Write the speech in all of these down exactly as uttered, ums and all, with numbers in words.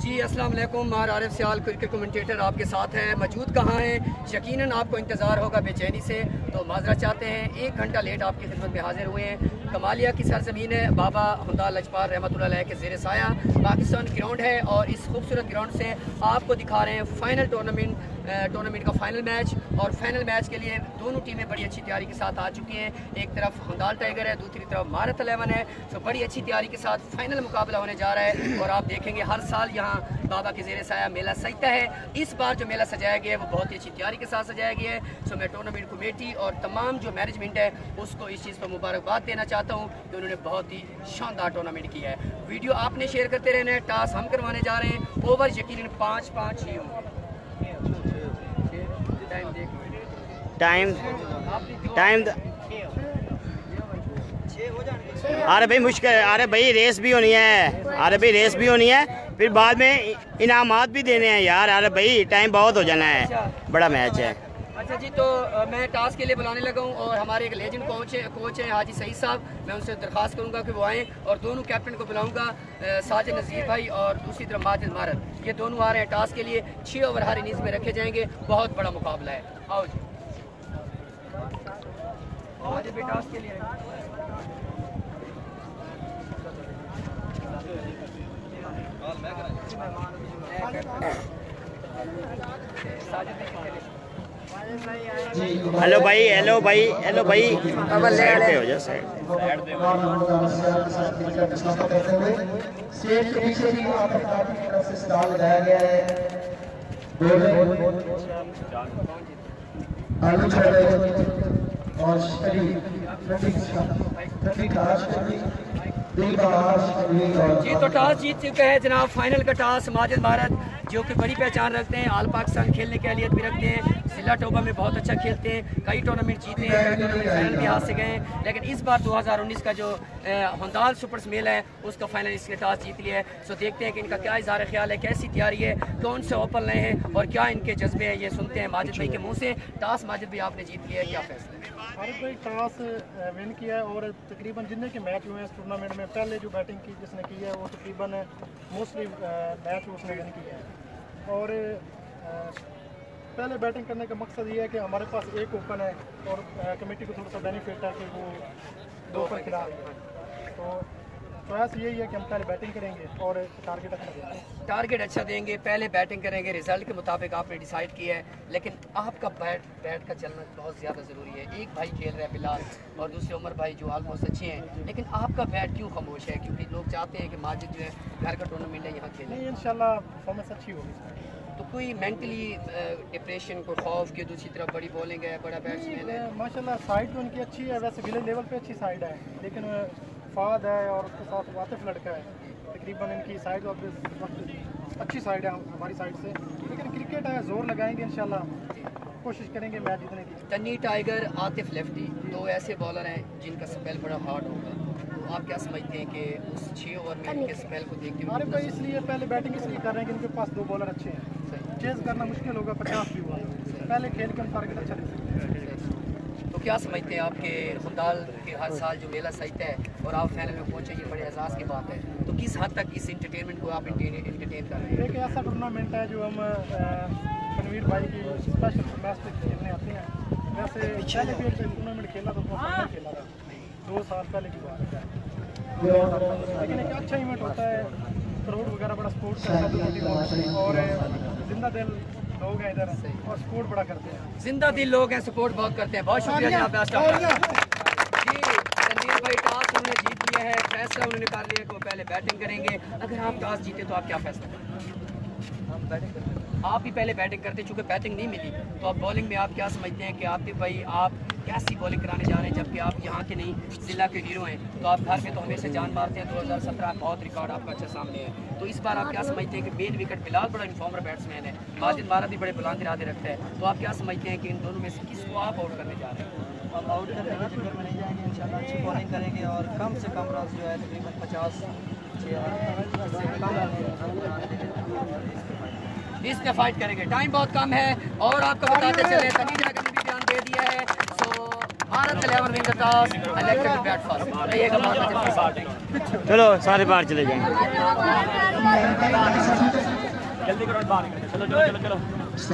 जी अस्सलाम वालेकुम। मार आरिफ सियाल क्रिकेट कमेंटेटर आपके साथ हैं। मौजूद कहाँ हैं? यकीनन आपको इंतज़ार होगा बेचैनी से, तो माजरा चाहते हैं। एक घंटा लेट आपकी खिदमत में हाजिर हुए हैं। कमालिया की सरजमीन है, बाबा हुंदा लजपाल रहमतुल्लाह अलैह के ज़ेर साया पाकिस्तान ग्राउंड है। और इस खूबसूरत ग्राउंड से आपको दिखा रहे हैं फाइनल टूर्नामेंट टूर्नामेंट का फाइनल मैच। और फाइनल मैच के लिए दोनों टीमें बड़ी अच्छी तैयारी के साथ आ चुकी हैं। एक तरफ हुंदाल टाइगर है, दूसरी तरफ भारत इलेवन है। तो बड़ी अच्छी तैयारी के साथ फाइनल मुकाबला होने जा रहा है। और आप देखेंगे हर साल यहाँ बाबा के ज़ेर साया मेला सजता है। इस बार जो मेला सजाया गया है वो बहुत ही अच्छी तैयारी के साथ सजाया गया है। सो मैं टूर्नामेंट कमेटी और तमाम जो मैनेजमेंट है उसको इस चीज़ पर मुबारकबाद देना चाहता हूँ कि उन्होंने बहुत ही शानदार टूर्नामेंट किया है। वीडियो आपने शेयर करते रहना है। टास्क हम करवाने जा रहे हैं। ओवर यकीनन पाँच पाँच ही होंगे। टाइम टाइम अरे भाई मुश्किल, अरे भाई रेस भी होनी है, अरे भाई रेस भी होनी है, फिर बाद में इनामात भी देने हैं यार। अरे भाई टाइम बहुत हो जाना है, बड़ा मैच है। अच्छा जी, तो आ, मैं टास्क के लिए बुलाने लगा हूँ और हमारे एक लेजेंड कोच है कोच हैं हाजी सईद साहब। मैं उनसे दरख्वास्त करूँगा कि वो आएँ और दोनों कैप्टन को बुलाऊँगा, साजिद नज़ीर भाई और दूसरी तरफ माजिद मारत। ये दोनों आ रहे हैं टास्क के लिए। छः ओवर हर इनिंग्स में रखे जाएंगे। बहुत बड़ा मुकाबला है। आओ जी, आओ जी टास्क के लिए। हेलो भाई, हेलो भाई, हेलो भाई, साइड पे हो जाओ, साइड स्टेज के पीछे भी आपकी तरफ से स्टॉल लगाया गया है। आलू छोले और जी, तो टॉस जीत चुके हैं जनाब। फाइनल का टॉस माजिद भारत जो कि बड़ी पहचान रखते हैं, ऑल पाकिस्तान खेलने की अहलियत भी रखते हैं, जिला टोबा में बहुत अच्छा खेलते हैं, कई टूर्नामेंट जीते हैं, कई टूर्नामेंट फाइनल भी हाथ से गए हैं। लेकिन इस बार दो हज़ार उन्नीस का जो हुंदाल सुपर्स मेला है उसका फाइनल इसके टॉस जीत लिया है। सो देखते हैं कि इनका क्या इज़हार ख्याल है, कैसी तैयारी है, कौन से ओपन नए हैं और क्या इनके जज्बे हैं, ये सुनते हैं माजिद भाई के मुँह से। टॉस माजिद भाई आपने जीत लिया है, क्या फैसला? भारत भाई टॉस विन किया है और तकरीबन जितने के मैच हुए हैं इस टूर्नामेंट में पहले जो बैटिंग की जिसने की है वो तकरीबन मोस्टली मैच उसने विन किया है। और पहले बैटिंग करने का मकसद ये है कि हमारे पास एक ओपन है और कमेटी को थोड़ा सा बेनिफिट है कि वो दो ओपन खिला तो प्रयास यही है कि हम पहले बैटिंग करेंगे और टारगेट अच्छा देंगे। टारगेट अच्छा देंगे, पहले बैटिंग करेंगे, रिजल्ट के मुताबिक आपने डिसाइड किया है। लेकिन आपका बैट बैट का चलना बहुत ज़्यादा ज़रूरी है। एक भाई खेल रहे हैं बिलाल और दूसरे उमर भाई जो ऑलमोस्ट अच्छे हैं, लेकिन आपका बैट क्यों खामोश है? क्योंकि लोग चाहते हैं कि माजिद जो है घर का टूर्नामेंट है यहाँ खेलें। नहीं, इंशाल्लाह परफॉर्मेंस अच्छी होगी। तो कोई मेंटली डिप्रेशन को खौफ के दूसरी तरफ बड़ी बॉलिंग है, बड़ा बैट्समैन है, माशाल्लाह साइड तो उनकी अच्छी है, वैसे विलेज लेवल पे अच्छी साइड है, लेकिन फाद है और उसके साथ वातिफ लड़का है। तकरीबन इनकी साइड और अच्छी साइड है हमारी साइड से, लेकिन क्रिकेट है, जोर लगाएंगे इंशाल्लाह, कोशिश करेंगे मैच जीतने की। तन्नी टाइगर, आतिफ लेफ्टी, दो ऐसे बॉलर हैं जिनका स्पेल बड़ा हार्ड होगा। तो आप क्या समझते हैं कि उस छः ओवर में इनके स्पेल को देखते हुए? अरे भाई इसलिए पहले बैटिंग इसलिए कर रहे हैं कि इनके पास दो बॉलर अच्छे हैं, चेज करना मुश्किल होगा, पचास भी हुआ, पहले खेल के हम टारगेट अच्छा ले सकते हैं। तो क्या समझते हैं आपके हुंदाल के हर साल जो मेला सजता है और आप फाइनल में पहुंचे, ये बड़े एहसास की बात है। तो किस हद तक इस इंटरटेनमेंट को आप इंटरटेन कर रहे हैं? एक ऐसा टूर्नामेंट है जो हम तनवीर भाई की स्पेशल मैच पे खेलने आते हैं। वैसे पहले भी एक टूर्नामेंट खेला तो फाइनल खेला था, दो साल पहले की बात है, लेकिन एक अच्छा इवेंट होता है, करोड़ वगैरह बड़ा सपोर्ट करता है और जिंदा दिल लोग हैं इधर और सपोर्ट बड़ा करते हैं। जिंदा दिल लोग हैं, सपोर्ट बहुत करते हैं। बहुत शुक्रिया जनाब जी। तनवीर भाई टॉस उन्होंने जीत लिया है, फैसला उन्होंने कर लिया कि वो पहले बैटिंग करेंगे। अगर आप टॉस जीते तो आप क्या फैसला करेंगे? हम बैटिंग करते हैं। आप ही पहले बैटिंग करते, चूँकि बैटिंग नहीं मिली तो आप बॉलिंग में आप क्या समझते हैं कि आपके भाई आप कैसी बॉलिंग कराने जा रहे हैं, जबकि आप यहाँ के नहीं जिला के हीरो हैं? तो आप घर पे तो हमेशा जान मारते हैं, दो हज़ार सत्रह बहुत रिकॉर्ड आपका अच्छा सामने है। तो इस बार आप क्या समझते हैं कि मेन विकेट बिलाल बड़ा इन्फॉर्मर बैट्समैन है, माजिद मारत भी बड़े बुलंद इरादे रखता है, तो आप क्या समझते हैं कि इन दोनों में से किसको आप आउट करने जा रहे हैं? हम आउट करने के चक्कर में नहीं जाएंगे, इंशाल्लाह अच्छी बॉलिंग करेंगे और कम से कम रन जो है तकरीबन पचास इस पे फाइट करेंगे। टाइम बहुत कम है और आपको बताते चले तनी टाइगर ने भी बयान दे दिया है। So Bharat eleven win the toss, elected bat first. चलो सारे बाहर चले जाएंगे। जल्दी करो बाहर निकलो, चलो चलो चलो चलो।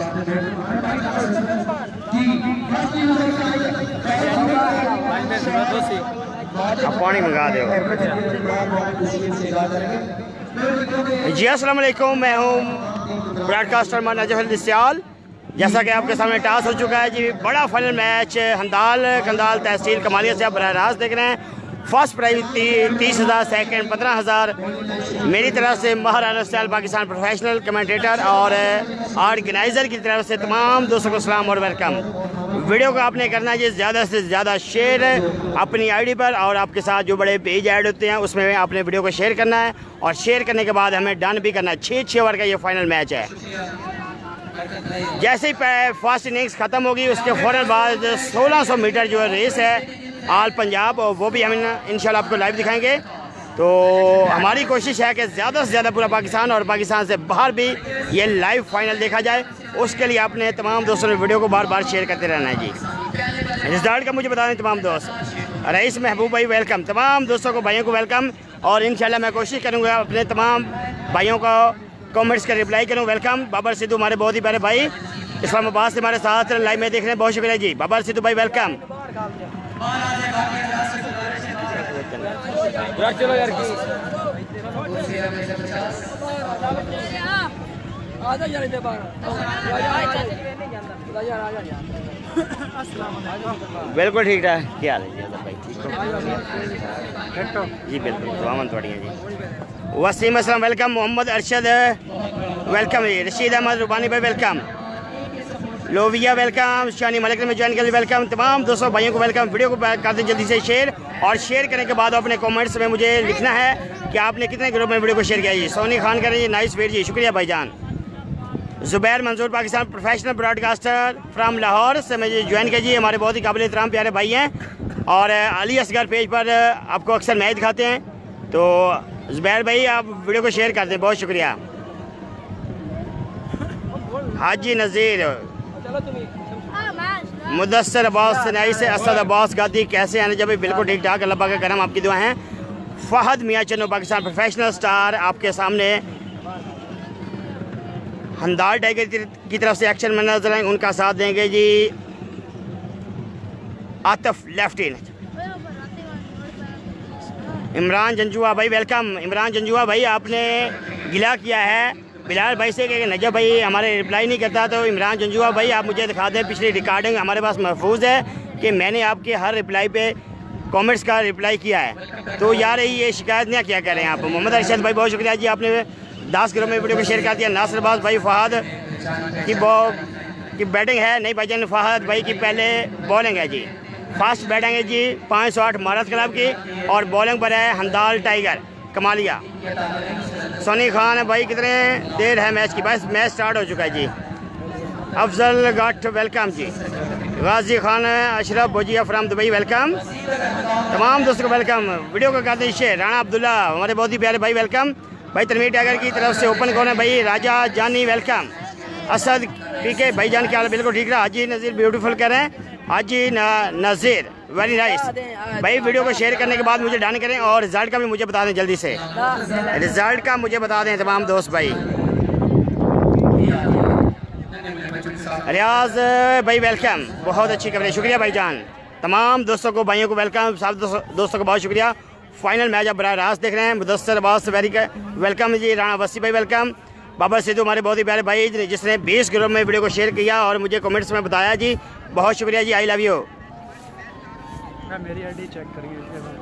आप पानी मंगा दो जी। अस्सलाम वालेकुम, मैं हूँ ब्रॉडकास्टर नजफ सियाल। जैसा कि आपके सामने टास हो चुका है जी, बड़ा फाइनल मैच हंदाल कंदाल तहसील कमालिया से आप बराह रास्त देख रहे हैं। फर्स्ट प्राइज ती, तीस हज़ार, सेकेंड पंद्रह हज़ार मेरी तरफ से Maharana style Pakistan professional commentator और ऑर्गेनाइज़र की तरफ से तमाम दोस्तों को सलाम और वेलकम। वीडियो को आपने करना है जी ज़्यादा से ज़्यादा शेयर अपनी आईडी पर, और आपके साथ जो बड़े पेज ऐड होते हैं उसमें आपने वीडियो को शेयर करना है, और शेयर करने के बाद हमें डन भी करना है। छः छः ओवर का ये फाइनल मैच है। जैसे ही फर्स्ट इनिंग्स ख़त्म होगी उसके फ़ौरन बाद सोलह सौ मीटर जो है रेस है आल पंजाब, और वो भी हम इंशाल्लाह आपको लाइव दिखाएंगे। तो हमारी कोशिश है कि ज़्यादा से ज़्यादा पूरा पाकिस्तान और पाकिस्तान से बाहर भी ये लाइव फाइनल देखा जाए। उसके लिए आपने तमाम दोस्तों ने वीडियो को बार बार शेयर करते रहना है जी। रिजल्ट का मुझे बता दें तमाम दोस्त। रईस महबूब भाई वेलकम, तमाम दोस्तों को भाइयों को वेलकम, और इंशाल्लाह मैं कोशिश करूँगा अपने तमाम भाइयों को कमेंट्स का रिप्लाई करूँ। वेलकम। बाबर सिद्धू हमारे बहुत ही प्यारे भाई इस्लामाबाद से हमारे साथ लाइव में देख रहे हैं, बहुत शुक्रिया जी। बाबर सिद्धू भाई वेलकम। चलो यार बिल्कुल ठीक ठाक, क्या हाल है जी भाई? ठीक हो जी? बिल्कुल दुआमन थोड़ी जी। वसीम असलम वेलकम। मोहम्मद अरशद वेलकम जी। रशीद अहमद रुबानी भाई वेलकम। लोविया वेलकम। शानी मलिक ने ज्वाइन कर वेलकम। तमाम दोस्तों भाइयों को वेलकम। वीडियो को कर दें जल्दी से शेयर, और शेयर करने के बाद अपने कमेंट्स में मुझे लिखना है कि आपने कितने ग्रुप में वीडियो को शेयर किया जी। सोनी खान करें जी, नाइस वीर जी, शुक्रिया भाईजान। Zubair Manzoor Pakistan professional broadcaster from Lahore से मुझे ज्वाइन किया जी। हमारे बहुत ही काबिल एहतराम प्यारे भाई हैं, और अली असगर पेज पर आपको अक्सर मैच दिखाते हैं। तो जुबैर भाई आप वीडियो को शेयर कर दें, बहुत शुक्रिया। हाजी नज़ीर, मुदस्सर अब्बास सनाई से, असद अब्बास गादी कैसे हैं जब? बिल्कुल ठीक ठाक, अल्लाह का करम, आपकी दुआ हैं। फहद मियाँ चन्नू पाकिस्तान प्रोफेशनल स्टार आपके सामने हंदाल टाइगर की तरफ से एक्शन में नजर आएंगे, उनका साथ देंगे जी आतिफ लेफ्टिन। इमरान जंजुआ भाई वेलकम। इमरान जंजुआ भाई आपने गिला किया है बिलाल भाई से कि नजब भाई हमारे रिप्लाई नहीं करता, तो इमरान जंजुआ भाई आप मुझे दिखा दें, पिछली रिकॉर्डिंग हमारे पास महफूज है कि मैंने आपके हर रिप्लाई पे कमेंट्स का रिप्लाई किया है। तो यार ये शिकायत नहीं क्या करें आप। मोहम्मद अरशद भाई बहुत शुक्रिया जी, आपने दस ग्रुप में वीडियो को शेयर कर दिया। नासिर अब्बास भाई फहद की बॉल की बैटिंग है नहीं भाईजान, फहद भाई की पहले बॉलिंग है जी। फास्ट बैटिंग है जी पाँच सौ आठ महाराज क्लब की, और बॉलिंग पर है हंदाल टाइगर कमालिया। सोनी खान भाई कितने देर है मैच की? बस मैच स्टार्ट हो चुका है जी। अफजल गठ वेलकम जी। Ghazi Khan Ashraf Bhojia from Dubai welcome. तमाम दोस्तों को वेलकम। वीडियो को कर दीजिए। राणा अब्दुल्ला हमारे बहुत ही प्यारे भाई वेलकम। भाई तनवीर टाइगर की तरफ से ओपन कौन है भाई? राजा जानी वेलकम। असद पी के भाई जान के हाल बिल्कुल ठीक रहा। हाजी नज़ीर ब्यूटीफुल कह रहे हैं। हाजी नज़ीर वेरी नाइस भाई। वीडियो को शेयर करने के बाद मुझे डन करें, और रिजल्ट का भी मुझे बता दें जल्दी से। रिजल्ट का मुझे बता दें तमाम दोस्त भाई। रियाज भाई वेलकम, बहुत अच्छी कवरेज, शुक्रिया भाईजान। तमाम दोस्तों को भाइयों को वेलकम, सब दोस्तों को बहुत शुक्रिया। फाइनल मैच आप बराह रास्त देख रहे हैं। मुदस्सर अब्बास वेरी वेलकम जी। राणा वसी भाई वेलकम। बाबर सिद्धू हमारे बहुत ही प्यारे भाई जिसने बीस ग्रुप में वीडियो को शेयर किया और मुझे कमेंट्स में बताया जी, बहुत शुक्रिया जी। I love you. मेरी आईडी चेक करिए,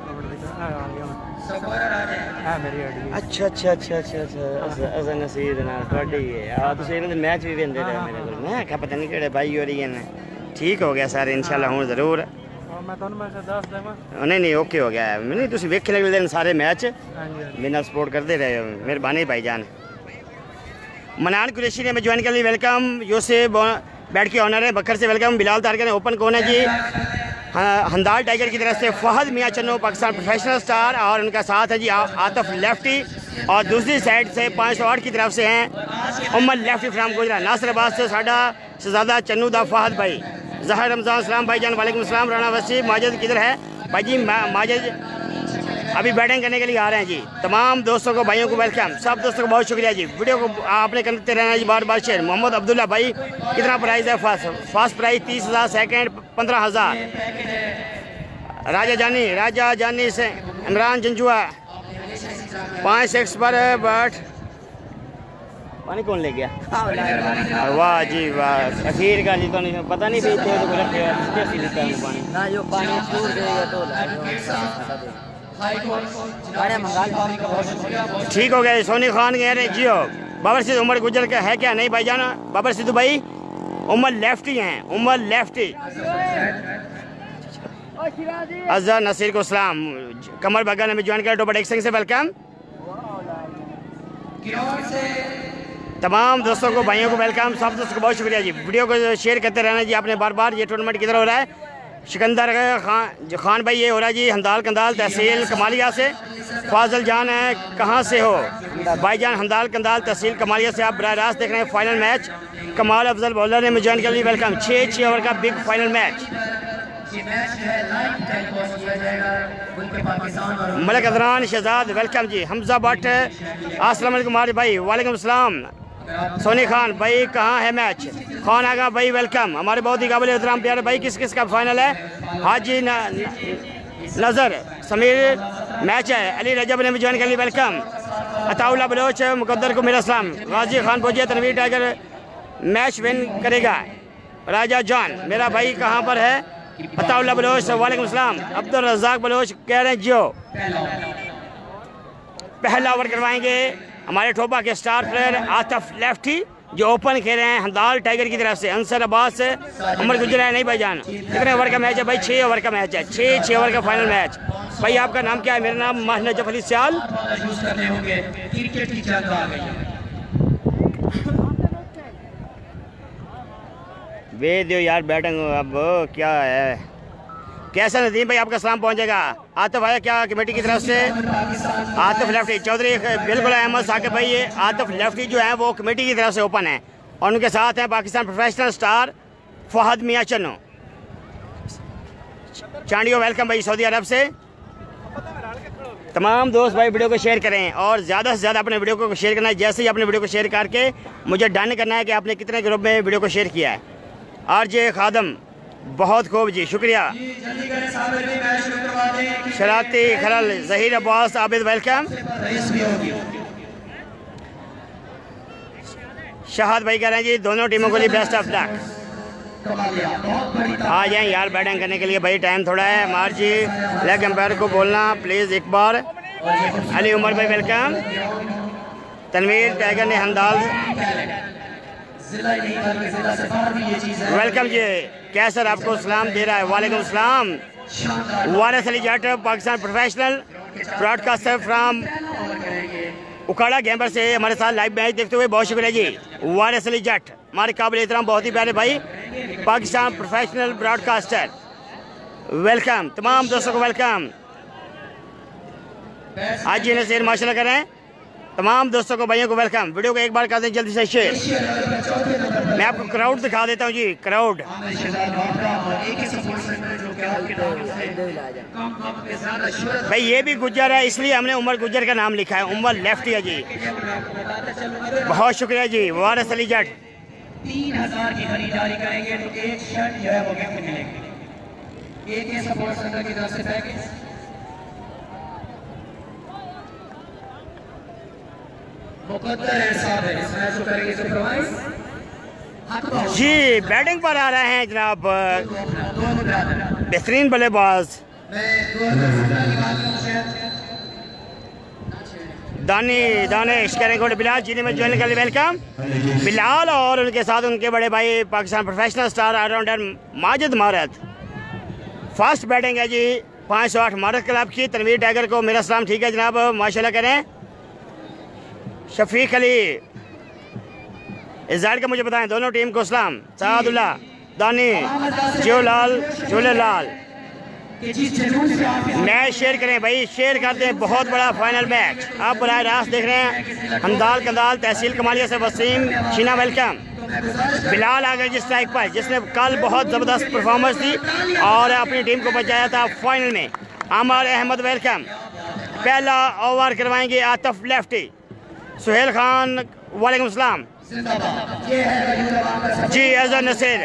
मेरी आईडी। अच्छा अच्छा अच्छा अच्छा अच्छा असा नसीर ना ਤੁਹਾਡੀ ਹੈ ਆ ਤੁਸੀਂ ਇਹਨਾਂ ਦੇ ਮੈਚ ਵੀ ਵੇਂਦੇ ਰਹੇ ਮੇਰੇ ਕੋਲ। ਮੈਂ ਕਿਹਾ ਪਤਾ ਨਹੀਂ ਕਿਹੜੇ ਭਾਈ ਹੋ ਰਹੀ ਨੇ। ਠੀਕ ਹੋ ਗਿਆ ਸਰ ਇਨਸ਼ਾਅੱਲਾ ਹੁਣ ਜ਼ਰੂਰ। मैं ਤੁਹਾਨੂੰ मैं ਦੱਸ ਦੇਵਾਂ। नहीं नहीं ओके हो गया है। नहीं तुम वेखे लगे दिन सारे मैच मेरे सपोर्ट करते रहे हो, मेहरबानी भाईजान। मनान कुरैशी ने मैं ज्वाइन कर ली, वेलकम। यूसुफ बैठ के ऑनर है बकर से वेलकम। बिलाल तारकर ने ओपन कौन है जी? हाँ, हंदाल टाइगर की तरफ से फहद मियाँ चन्नू पाकिस्तान प्रोफेशनल स्टार, और उनका साथ है जी आतिफ लेफ्टी, और दूसरी साइड से पाँच सौ आठ की तरफ से हैं उमर लेफ्टी फ्राम गुजरात। नासिराबाद से साडा शहजादा चन्नू दा फहद भाई। जहर रमज़ान सलाम भाईजान, वालेकुम सलाम। राणा वसी माजिद किधर है भाई जी? माजिद अभी बैटिंग करने के लिए आ रहे हैं जी। तमाम दोस्तों को, भाइयों को वेलकम, सब दोस्तों को बहुत शुक्रिया जी। वीडियो को आपने करते रहना जी, बार बार शेयर। मोहम्मद अब्दुल्ला भाई, कितना प्राइस है? फर्स्ट फर्स्ट प्राइस तीस हज़ार, सेकेंड पंद्रह हज़ार। राजा जानी, राजा जानी से इमरान जंजुआ पाँच सिक्स पर है, बट पानी कौन ले गया? वाह जी वाह, अखीर का जी तो नहीं पता नहीं भी थे तो रखे कैसे लेता है पानी ना, जो पानी छूट गया तो ठीक हो गया। सोनी खान कह रहे जियो बाबर सिद्ध उमर गुजर का है क्या? नहीं भाईजान, बाबर सिद्धू भाई उमर लेफ्टी हैं, उमर लेफ्टी। अजहर नसीर को सलाम, कमर बगा ने भी ज्वाइन किया, डोबट एक्सिंग से वेलकम। तमाम दोस्तों को, भाइयों को वेलकम, सब दोस्तों को बहुत शुक्रिया जी। वीडियो को शेयर करते रहना जी आपने बार बार। ये टूर्नामेंट किधर हो रहा है? सिकंदर खान जो खान भाई, ये हो रहा है जी हंदाल कंदाल तहसील कमालिया से। फाजल जान है, कहाँ से हो भाईजान? हंदाल कंदाल तहसील कमालिया से आप बराह रास्त देख रहे हैं फाइनल मैच। कमाल अफजल बॉलर ने मुझे ज्वाइन कर लिया, वेलकम। छः छः ओवर का big final match. Malik Adnan Shahzad welcome जी। हमजा भट्ट, अस्सलाम वालेकुम भाई। वालेकुम सलाम। सोनी खान भाई, कहाँ है मैच? खान आगा भाई वेलकम। हमारे बहुत ही काबिल एहतराम प्यारे भाई, किस किस का फाइनल है? हाजी न, नज़र समीर मैच है। अली रजब ने भी ज्वाइन कर ली, वेलकम। अताउल्ला बलोच मुकद्दर को मेरा सलाम। गाजी खान पहुंचे, तनवीर टाइगर मैच विन करेगा। राजा जान मेरा भाई कहाँ पर है? अताउल्ला बलोच वालेकुम सलाम। अब्दुल रज़ाक बलोच कह रहे हैं जियो पहला ओवर करवाएंगे हमारे ठोबा के स्टार प्लेयर आतिफ लेफ्टी, जो ओपन खेल रहे हैं हंदाल टाइगर की तरफ से। अंसर अब्बास से उमर गुजर है, नहीं भाईजान। कितने ओवर का मैच है भाई? छः ओवर का मैच है, छः छः ओवर का फाइनल मैच। भाई आपका नाम क्या है? मेरा नाम माह नजफ अली सियाल। वे दो यार बैटिंग, अब क्या है? कैसा नदीम भाई आपका सलाम पहुंचेगा। आतिफ आया क्या कमेटी की तरफ से? आतिफ लेफ्टी चौधरी बिल्कुल अहमद साकिब भाई, ये आतिफ लेफ्टी जो है वो कमेटी की तरफ से ओपन है, और उनके साथ हैं Pakistan professional star Fahad Mian Channo Chandio, welcome भाई सऊदी अरब से। तमाम दोस्त भाई वीडियो को शेयर करें, और ज़्यादा से ज़्यादा अपने वीडियो को शेयर करना है। जैसे ही अपने वीडियो को शेयर करके मुझे डन करना है कि आपने कितने ग्रुप में वीडियो को शेयर किया है। आर जे खादम बहुत खूब जी, शुक्रिया। शरारती खलल जहीर अब्बास आबिद वेलकम। शहाद भाई कह रहे हैं जी दोनों टीमों को लिए बेस्ट ऑफ लक। आ जाएं यार बैटिंग करने के लिए भाई, टाइम थोड़ा है। मार जी लेग एम्पायर को बोलना प्लीज़ एक बार। अली उमर भाई वेलकम। तनवीर टाइगर ने हंदाल वेलकम जी। क्या सर आपको सलाम दे रहा है? वालेकुम सलाम। Waris Ali Jat Pakistan professional broadcaster from Okara Gamber से हमारे साथ लाइव मैच देखते हुए बहुत शुक्रिया जी। वारिस अली जट हमारे काबिल एहतराम बहुत ही प्यारे भाई, पाकिस्तान प्रोफेशनल ब्रॉडकास्टर, वेलकम। तमाम दोस्तों को वेलकम। आज जी नसीर माशाल्लाह करें। तमाम दोस्तों को, भाइयों को वेलकम। वीडियो को एक बार कर दें जल्दी से शेयर। मैं आपको क्राउड दिखा देता हूँ जी, क्राउड। भाई ये भी गुज्जर है, इसलिए हमने उमर गुज्जर का नाम लिखा है। उमर लेफ्टी है जी, बहुत शुक्रिया जी। वारिस अली जट तीन हजार की खरीदारी करेंगे तो एक शर्ट जो है वो गिफ्ट मिलेगी। एक ये सपोर्ट सेंटर की तरफ से पैकेज जी। बैटिंग पर आ रहे हैं जनाब बेहतरीन बल्लेबाज दानी दानिश करेंगे। बिलाल जी में ज्वाइन कर लिया, वेलकम बिलाल। और उनके साथ उनके बड़े भाई Pakistan professional star allrounder Majid Maharat. Fast batting है जी, पाँच सौ आठ महारत क्लब की। तनवीर टाइगर को मेरा सलाम, ठीक है जनाब, माशाल्लाह करें। शफीक अली इजहार का मुझे बताएं, दोनों टीम को सलाम। सादुल्ला दानी जियोलाल झूलेलाल मैच शेयर करें भाई, शेयर करते हैं। बहुत बड़ा फाइनल मैच आप बराह रास्त देख रहे हैं। हंदाल कंदाल तहसील कमालिया से वसीम शीना वेलकम। बिलाल आ गए जिस स्ट्राइक पर, जिसने कल बहुत ज़बरदस्त परफॉर्मेंस दी और अपनी टीम को बचाया था फाइनल में। आमार अहमद वेलकम। पहला ओवर करवाएंगे आतिफ लेफ्टी। सुहेल खान वालेकुम सलाम जी। अजहर नसीर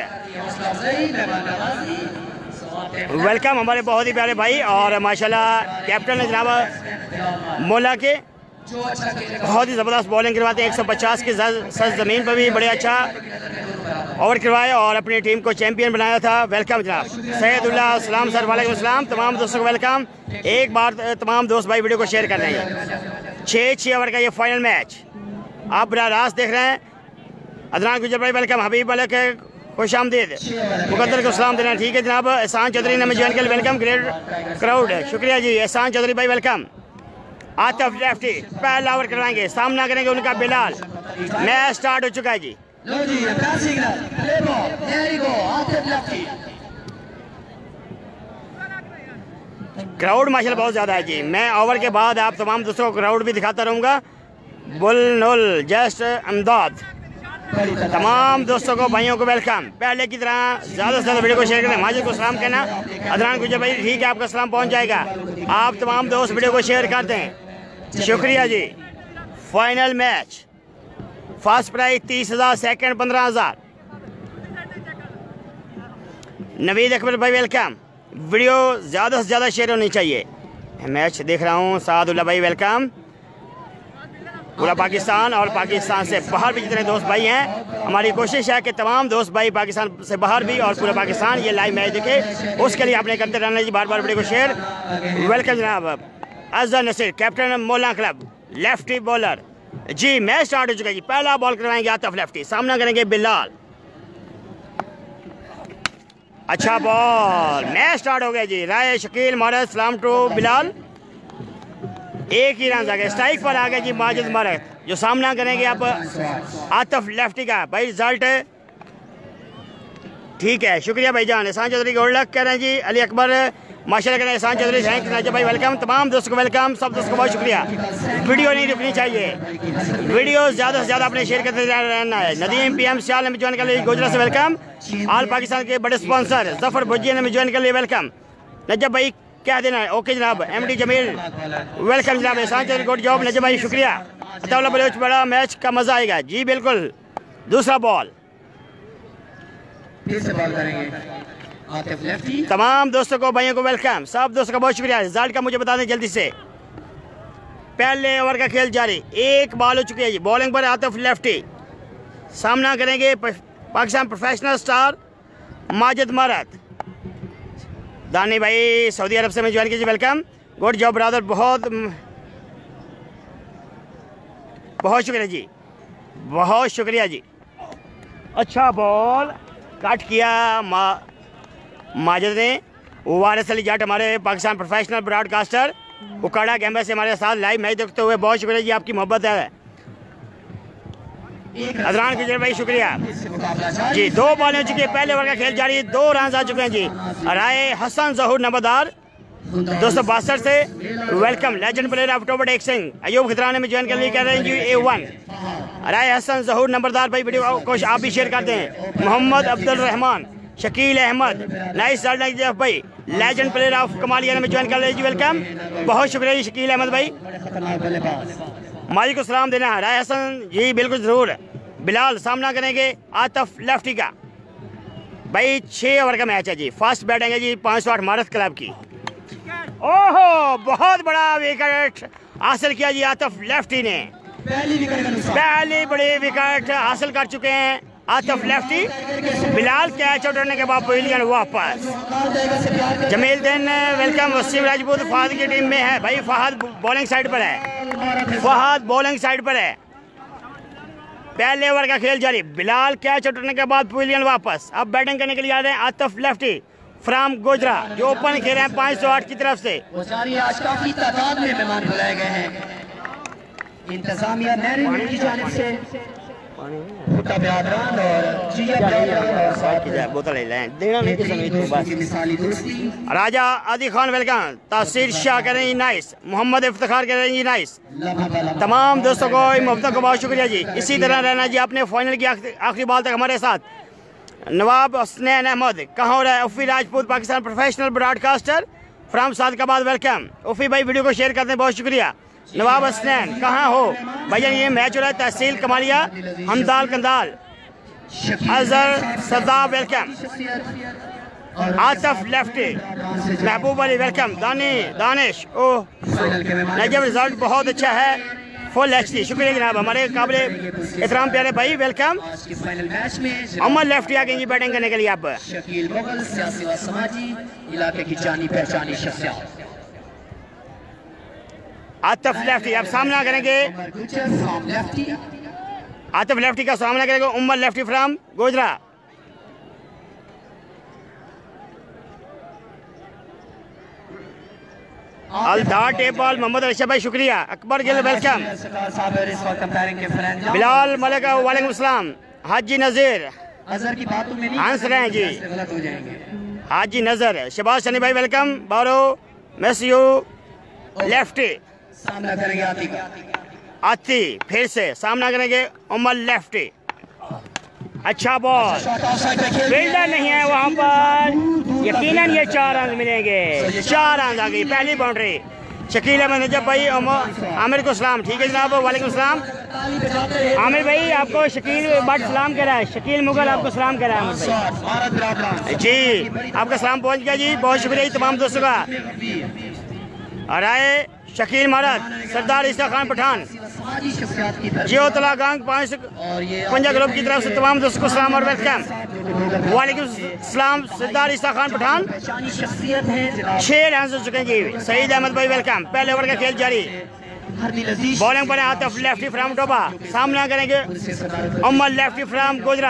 वेलकम हमारे बहुत ही प्यारे भाई। और माशाल्लाह कैप्टन है जनाब मोला के, बहुत ही ज़बरदस्त बॉलिंग करवाते हैं। एक सौ पचास की सर ज़मीन पर भी बड़े अच्छा ओवर करवाया और अपनी टीम को चैंपियन बनाया था। वेलकम जनाब सैयदुल्लाह सलाम सर वालेकुम सलाम। तमाम दोस्तों को वेलकम। एक बार तमाम दोस्त भाई वीडियो को शेयर कर रहे हैं। छः छः ओवर का ये फाइनल मैच आप बराह रास्त देख रहे हैं। अदनान गुजर भाई वेलकम। हबीब मलिक खुश आमदीद। मुकद्दर को सलाम देना। ठीक है जनाब। एहसान चौधरी ने ज्वाइन कर वेलकम। ग्रेट क्राउड शुक्रिया जी। एहसान चौधरी भाई वेलकम। आतिफ लेफ्टी पहला ओवर करवाएंगे, सामना करेंगे उनका बिलाल। मैच स्टार्ट हो चुका है जी। क्राउड माशाल्लाह बहुत ज़्यादा है जी। मैं ओवर के बाद आप तमाम दूसरों को क्राउड भी दिखाता रहूँगा। बुल नुल जस्ट अहमदाद तमाम दोस्तों को भाइयों को वेलकम। पहले की तरह ज़्यादा से ज़्यादा वीडियो को शेयर करें। माजिद को सलाम कहना। अदनान गुजर भाई ठीक है आपका सलाम पहुँच जाएगा। आप तमाम दोस्त वीडियो को शेयर करते हैं शुक्रिया जी। फाइनल मैच फर्स्ट प्राइज तीस हज़ार, सेकेंड पंद्रह हज़ार। नवीद अकबर भाई वेलकम। वीडियो ज़्यादा से ज़्यादा शेयर होनी चाहिए। मैच देख रहा हूँ। सादुल्ला भाई वेलकम। पूरा पाकिस्तान और पाकिस्तान से बाहर भी जितने दोस्त भाई हैं, हमारी कोशिश है कि तमाम दोस्त भाई पाकिस्तान से बाहर भी और पूरा पाकिस्तान ये लाइव मैच देखे। उसके लिए आपने करते रहना जी बार बार वीडियो को शेयर। वेलकम जनाब Azhar Naseer captain Mola club lefty bowler ji. Match start हो चुका है जी। पहला बॉल करवाएंगे आतिफ लेफ्टी, सामना करेंगे बिलाल। अच्छा बॉल। मैच स्टार्ट हो गया जी। राय शकील मारत सलाम टू बिलाल। एक ही रन आ गए। स्ट्राइक पर आ गए जी माजिद मारत जो सामना करेंगे आप आतिफ लेफ्टी का। भाई रिजल्ट ठीक है शुक्रिया भाईजान। एहसान चौधरी गोल्ड लक कह रहे हैं जी। अली अकबर माशाल्लाह कह रहे हैं। एहसान चौधरी थैंक नाजब भाई वेलकम। तमाम दोस्तों को वेलकम। सब दोस्तों को बहुत शुक्रिया। वीडियो नहीं रुकनी चाहिए। वीडियो ज़्यादा से ज़्यादा अपने शेयर करते रहना है। नदीम पी एम सियाल ने ज्वाइन कर लिया गुजरात से वेलकम। आल पाकिस्तान के बड़े स्पॉन्सर जफर भुजिया ने ज्वाइन कर लिया वेलकम। नजब भाई क्या देना है। ओके जनाब। एम डी जमील वेलकम जनाब। एहसान चौधरी गुड जॉब नजब भाई शुक्रिया। अताउल्लाह बलोच बड़ा मैच का मजा आएगा जी बिल्कुल। दूसरा बॉल फिर से बॉल करेंगे आतिफ लेफ्टी। तमाम दोस्तों को भाइयों को वेलकम। सब दोस्तों का बहुत शुक्रिया। रिजल्ट का मुझे बता दें जल्दी से। पहले ओवर का खेल जारी। एक बॉल हो चुकी है जी। बॉलिंग पर आतिफ लेफ्टी, सामना करेंगे पाकिस्तान प्रोफेशनल स्टार माजिद मारत। दानी भाई सऊदी अरब से मैं ज्वाइन कीजिए वेलकम। Good job brother. बहुत बहुत शुक्रिया जी। बहुत शुक्रिया जी। अच्छा बॉल कट किया मा माजिद ने। वारिस अली जाट हमारे Pakistan professional broadcaster Okara camera से हमारे साथ लाइव मैच देखते हुए बहुत शुक्रिया जी। आपकी मोहब्बत है। अदनान गुजर भाई शुक्रिया जी। दो बॉलें हो चुकी है। पहले ओवर का खेल जारी। दो रन आ चुके हैं जी। राय हसन जहूर नंबरदार दो सौ बासठ से वेलकम। लेजेंड प्लेयर ऑक्टोबर टेक सिंह अयूब खिदराने में ज्वाइन कर लिए कह रहे हैं जी ए वन। राय हसन जहूर नंबरदार भाई वीडियो को आप भी शेयर करते हैं। मोहम्मद अब्दुल रहमान शकील अहमद नाइस भाई लेजेंड प्लेयर ऑफ कमालिया में ज्वाइन कर रहे हैं जी वेलकम। बहुत शुक्रिया जी शकील अहमद भाई। मालिक को सलाम देना। राय हसन जी बिल्कुल ज़रूर। बिलाल सामना करेंगे आतिफ लेफ्टी का। भाई छः ओवर का मैच है जी। फर्स्ट बैटिंग है जी पाँच सौ आठ मारत क्लब की। ओहो बहुत बड़ा विकेट हासिल किया जी आतिफ लेफ्टी ने। पहली बड़ी विकेट हासिल कर चुके हैं आतिफ लेफ्टी। बिलाल कैच उठाने के बाद पवेलियन वापस। जमीलुद्दीन वेलकम। वसीम राजपूत फहद की टीम में है भाई। फहद बॉलिंग साइड पर है। फहद बॉलिंग साइड पर है। पहले ओवर का खेल जारी। बिलाल कैच उठाने के बाद पवेलियन वापस। अब बैटिंग करने के लिए आ रहे हैं आतिफ लेफ्टी फ्राम गोजरा जो ओपन खेल रहे हैं पाँच सौ आठ की तरफ से। आज काफी तादाद में मेहमान बुलाए गए हैं। इंतजामिया नहरी की जानिब से राजा आदि खान वेलकम। तासीर शाह कह रहे हैं नाइस। मोहम्मद इफ्तिखार कह रहे हैं नाइस। तमाम दोस्तों को मोहब्बत को बहुत शुक्रिया जी। इसी तरह रहना जी। आपने फाइनल की आखिरी बॉल तक हमारे साथ। नवाब हसनैन अहमद कहाँ हो रहा है। Ufi Rajput Pakistan professional broadcaster from Sadiqabad welcome. Ufi भाई वीडियो को शेयर करते हैं, बहुत शुक्रिया। नवाब हसनैन कहाँ हो भैया, ये मैच हो रहा है तहसील Kamalia Hamdal Kandal. Azhar Shadab welcome. Atif lefty, Mehboob Ali welcome. दानी दानिश ओह नजब, रिजल्ट बहुत अच्छा है, फुल एच डी, शुक्रिया जनाब हमारे काबिल एहतराम प्यारे भाई वेलकम। अमर लेफ्टी आ गए बैटिंग करने के लिए। आप शकील मुगल सियासी व समाजी इलाके की जानी पहचानी शख्सियत। आतफ लेफ्टी अब सामना करेंगे, आतफ लेफ्टी का सामना करेंगे उमर लेफ्टी फ्राम गोजरा। अलदार टेबल मोहम्मद अरशद भाई शुक्रिया। अकबर गिल वेलकम। बिलाल मलिक वालेकुम सलाम। हाजी नजीर हंस रहे हैं जी, हाजी नजर। शबाज सनी भाई वेलकम। बारो मेसियो लेफ्टी सामना करेंगे आती आती, फिर से सामना करेंगे उमर लेफ्टी। अच्छा बॉल, फील्डर नहीं है वहाँ पर, यकीनन ये चार रन मिलेंगे। चार रन आ गई, पहली बाउंड्री। शकील अहमद नजब भाई आमिर को सलाम। ठीक है जनाब, वालेकुम सलाम। आमिर भाई आपको शकील बट सलाम कह रहा है, शकील मुगल आपको सलाम कह रहा है आमिर भाई जी, आपका सलाम पहुँच गया जी, बहुत शुक्रिया तमाम दोस्तों का। और आए शकील महाराज, सरदार ईसा खान पठान, जियो तला गांग पाँच पंजा ग्रुप की तरफ से तमाम दोस्तों को सलाम और वेलकम। वालेकुम सलाम। सरदार ईसा खान पठान छह रन हो चुके हैं जी। सईद अहमद भाई वेलकम। पहले ओवर का खेल जारी, बॉलिंग पर आतफ लेफ्टी फ्राम टोबा, सामना करेंगे Umar lefty from Gojra.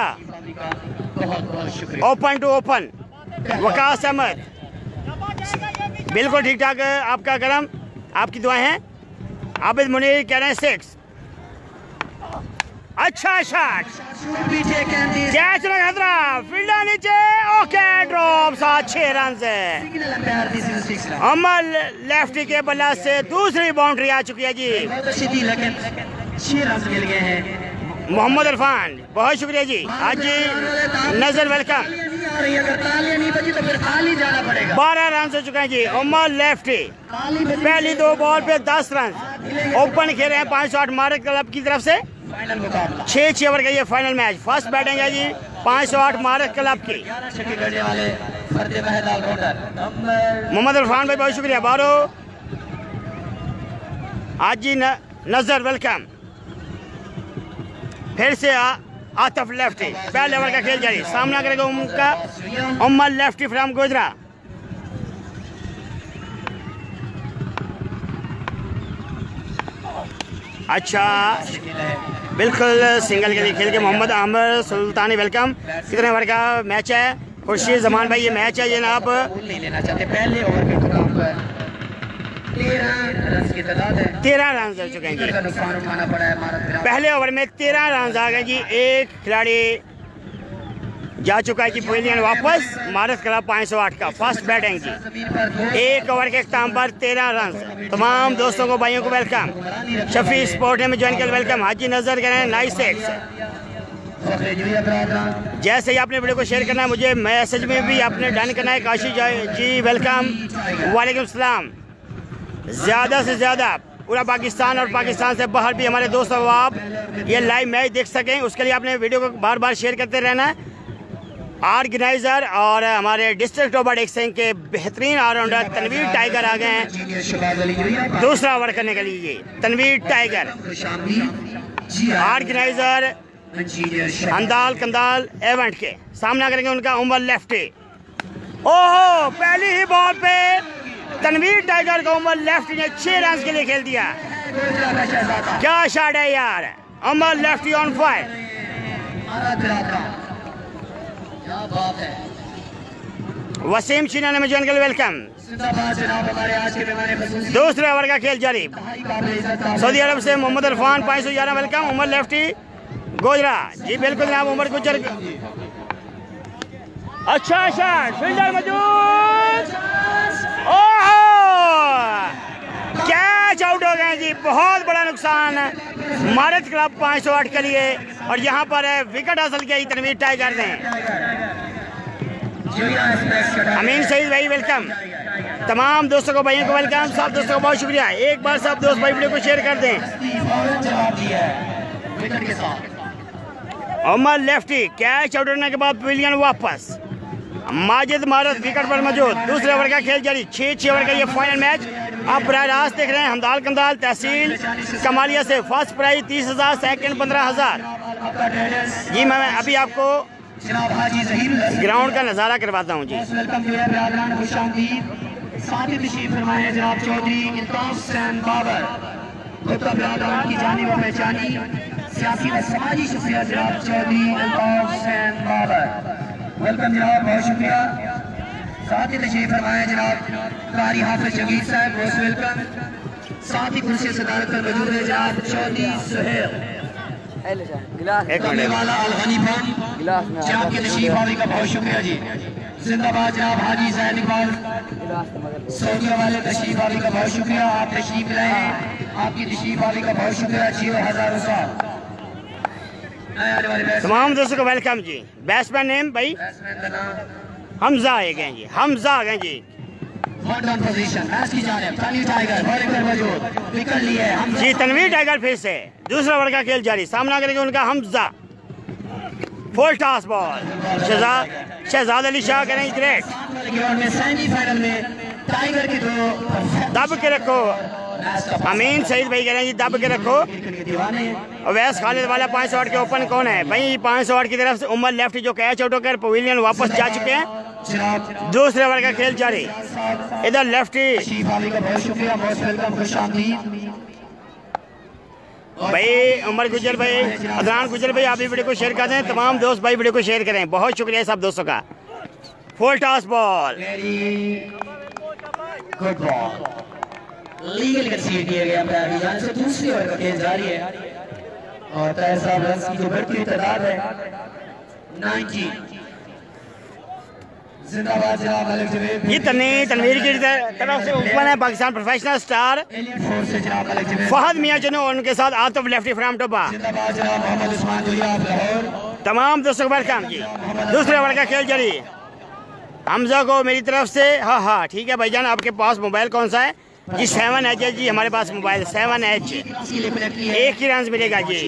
Open to open Waqas Ahmed, बिल्कुल ठीक ठाक आपका करम, आपकी दुआएं हैं। आबिद मुनीर कह रहे हैं सिक्स। अच्छा शॉट, कैच खतरा, फील्डर नीचे, ओके ड्रॉप, सात छह रन से अमर लेफ्टी के बल्ला से दूसरी बाउंड्री आ चुकी है जी। छह रन मिल गए हैं। मोहम्मद इरफान बहुत शुक्रिया जी। आज जी नजर वेलकम। बारह रन हो चुके हैं जी। उमर लेफ्टी पहली दो बॉल पे दस रन, ओपन खेल रहे हैं पाँच सौ आठ मारक क्लब की तरफ से। छह छह ओवर का ये फाइनल मैच, फर्स्ट बैटिंग है जी पाँच सौ आठ मारक क्लब की। मोहम्मद इरफान भाई बहुत शुक्रिया। बारो आज जी न, नजर वेलकम। फिर से आ, आतफ लेफ्टी, पहले ओवर का खेल जारी, सामना करेगा उनका उमर लेफ्टी फ्राम गोजरा। अच्छा बिल्कुल सिंगल के लिए खेल के मोहम्मद आमिर सुल्तानी वेलकम। कितने ओवर का मैच है खुर्शीद जमान भाई, ये मैच है जनाब नहीं लेना चाहते। पहले ओवर के मुकाम पर तेरह रन हो चुके हैं जी। नुकसान उठाना पड़ा है। पहले ओवर में तेरह रन आ गए जी। एक खिलाड़ी जा चुका है जी पवेलियन वापस। भारत क्लब पाँच सौ आठ का फर्स्ट बैटिंग जी। एक ओवर के इख्तिताम पर तेरह रन। तमाम दोस्तों को भाइयों को वेलकम। शफी स्पोर्ट में ज्वाइन कर वेलकम। हाजी नजर करें नाइस सिक्स। जैसे ही आपने वीडियो को शेयर करना है, मुझे मैसेज में भी आपने डन करना है। काशी जी वेलकम, वालेकुम सलाम। ज़्यादा से ज़्यादा पूरा पाकिस्तान और पाकिस्तान से बाहर भी हमारे दोस्त अब आप ये लाइव मैच देख सकें, उसके लिए आपने वीडियो को बार बार शेयर करते रहना है। ऑर्गेनाइजर और हमारे डिस्ट्रिक्ट ओवर एक्सचेंज के बेहतरीन ऑलराउंडर तनवीर टाइगर आ गए हैं दूसरा ओवर करने के लिए। Tanveer tiger organiser Andal Kandal event के सामना करेंगे उनका उमर लेफ्टी। ओहो, पहली ही बॉल पे तनवीर टाइगर को उमर लेफ्टी ने छह रन के लिए खेल दिया। क्या शॉट है यार, Umar lefty on fire. Wasim China ने मुझे वेलकम। दूसरे ओवर का खेल जारी। सऊदी अरब से मोहम्मद इरफान पाँच सौ ग्यारह वेलकम। उमर लेफ्टी गोजरा जी बिल्कुल जनाब। उमर गुजर अच्छा शॉट, फील्डर मौजूद, कैच आउट हो गए जी। बहुत बड़ा नुकसान भारत क्लब पाँच सौ आठ के लिए, और यहाँ पर विकेट हासिल किया तनवीर टाइगर ने। अमीन सईद भाई वेलकम। तमाम दोस्तों को, भाइयों को वेलकम। सब दोस्तों को बहुत शुक्रिया। एक बार सब दोस्त भाई वीडियो को शेयर कर दें। उमर लेफ्टी कैच आउट होने के बाद पवेलियन वापस। माजिद मारत विकेट पर मौजूद। दूसरे ओवर का खेल जारी। छः छः ओवर का ये फाइनल मैच आप बराह रास्त देख रहे हैं। हमदाल कंदाल तहसील कमालिया से फर्स्ट प्राइज तीस हजार, सेकेंड पंद्रह हजार। जी मैं अभी आपको ग्राउंड का नज़ारा करवाता हूँ जी। साथ ही तशरीफ फरमाए हैं जनाब चौधरी इल्ताफ हुसैन बाबर, खुदा बिरादरान की जानिब पहचानी सियासी व समाजी शख्सियत जनाब चौधरी इल्ताफ हुसैन बाबर। वेलकम जनाब, बहुत शुक्रिया। साथ ही तशरीफ फरमाए हैं जनाब कारी हाफिज जगीर साहब, मोस्ट वेलकम। साथ ही कुर्सी सदारत पर मौजूद है जनाब चौधरी सुहेल वाला अलगनी खान, जनाब की तशरीफ आने का बहुत शुक्रिया जी। जिंदाबाद जनाब हाजी जैन इकबाल सऊदीया वाले तशरीफ आने का बहुत शुक्रिया। आप तशरीफ लाए हैं, आपकी तशरीफ आने का बहुत शुक्रिया। छह हजार साल तमाम दोस्तों को वेलकम जी। बैट्समैन नेम भाई हमजा आ गए जी, हमजा आ गए जी जी। तनवीर टाइगर फिर से दूसरा ओवर का खेल जारी। सामना करेंगे उनका Hamza. Full toss ball Shahzad Shahzad Ali Shah करेंगे ग्रेट। सेमीफाइनल में टाइगर की दो दब के रखो। अमीन सईद भाई कह रहे हैं जी दब के रखो। अवैस खालिद वाला पाँच सौ आठ के ओपन कौन है भाई? पाँच सौ आठ की तरफ से उमर लेफ्ट जो कैच आउट होकर पवेलियन वापस जा चुके हैं। दूसरे ओवर का खेल जारी। इधर लेफ्टी भाई उमर गुजर भाई, अदनान गुजर भाई, आप भी वीडियो को शेयर कर दें। तमाम दोस्त भाई वीडियो को शेयर करें। बहुत शुक्रिया सब दोस्तों का। Full toss ball good ball legal concede किया गया है। जाने से दूसरी ओवर का खेल जारी है और तैर साहब रन की जो बढ़ती हुई तादाद है नब्बे। जिंदाबाद जनाब मलिक जवेद। ये तनी तनवीर की तरफ से ओपन है पाकिस्तान प्रोफेशनल स्टार फोर्स से जनाब मलिक जवेद। फहद मियां चनो और उनके साथ आतिफ लेफ्टी फ्रॉम टोबा। जिंदाबाद जनाब मोहम्मद उस्मान दुलिया लाहौर। तमाम दोस्तों को वेलकम जी। दूसरे ओवर का खेल जारी। हमजा को मेरी तरफ से हाँ हाँ ठीक है भाईजान। आपके पास मोबाइल कौन सा है जी? सेवन एच है जी हमारे पास मोबाइल सेवन एच। एक ही रन मिलेगा जी।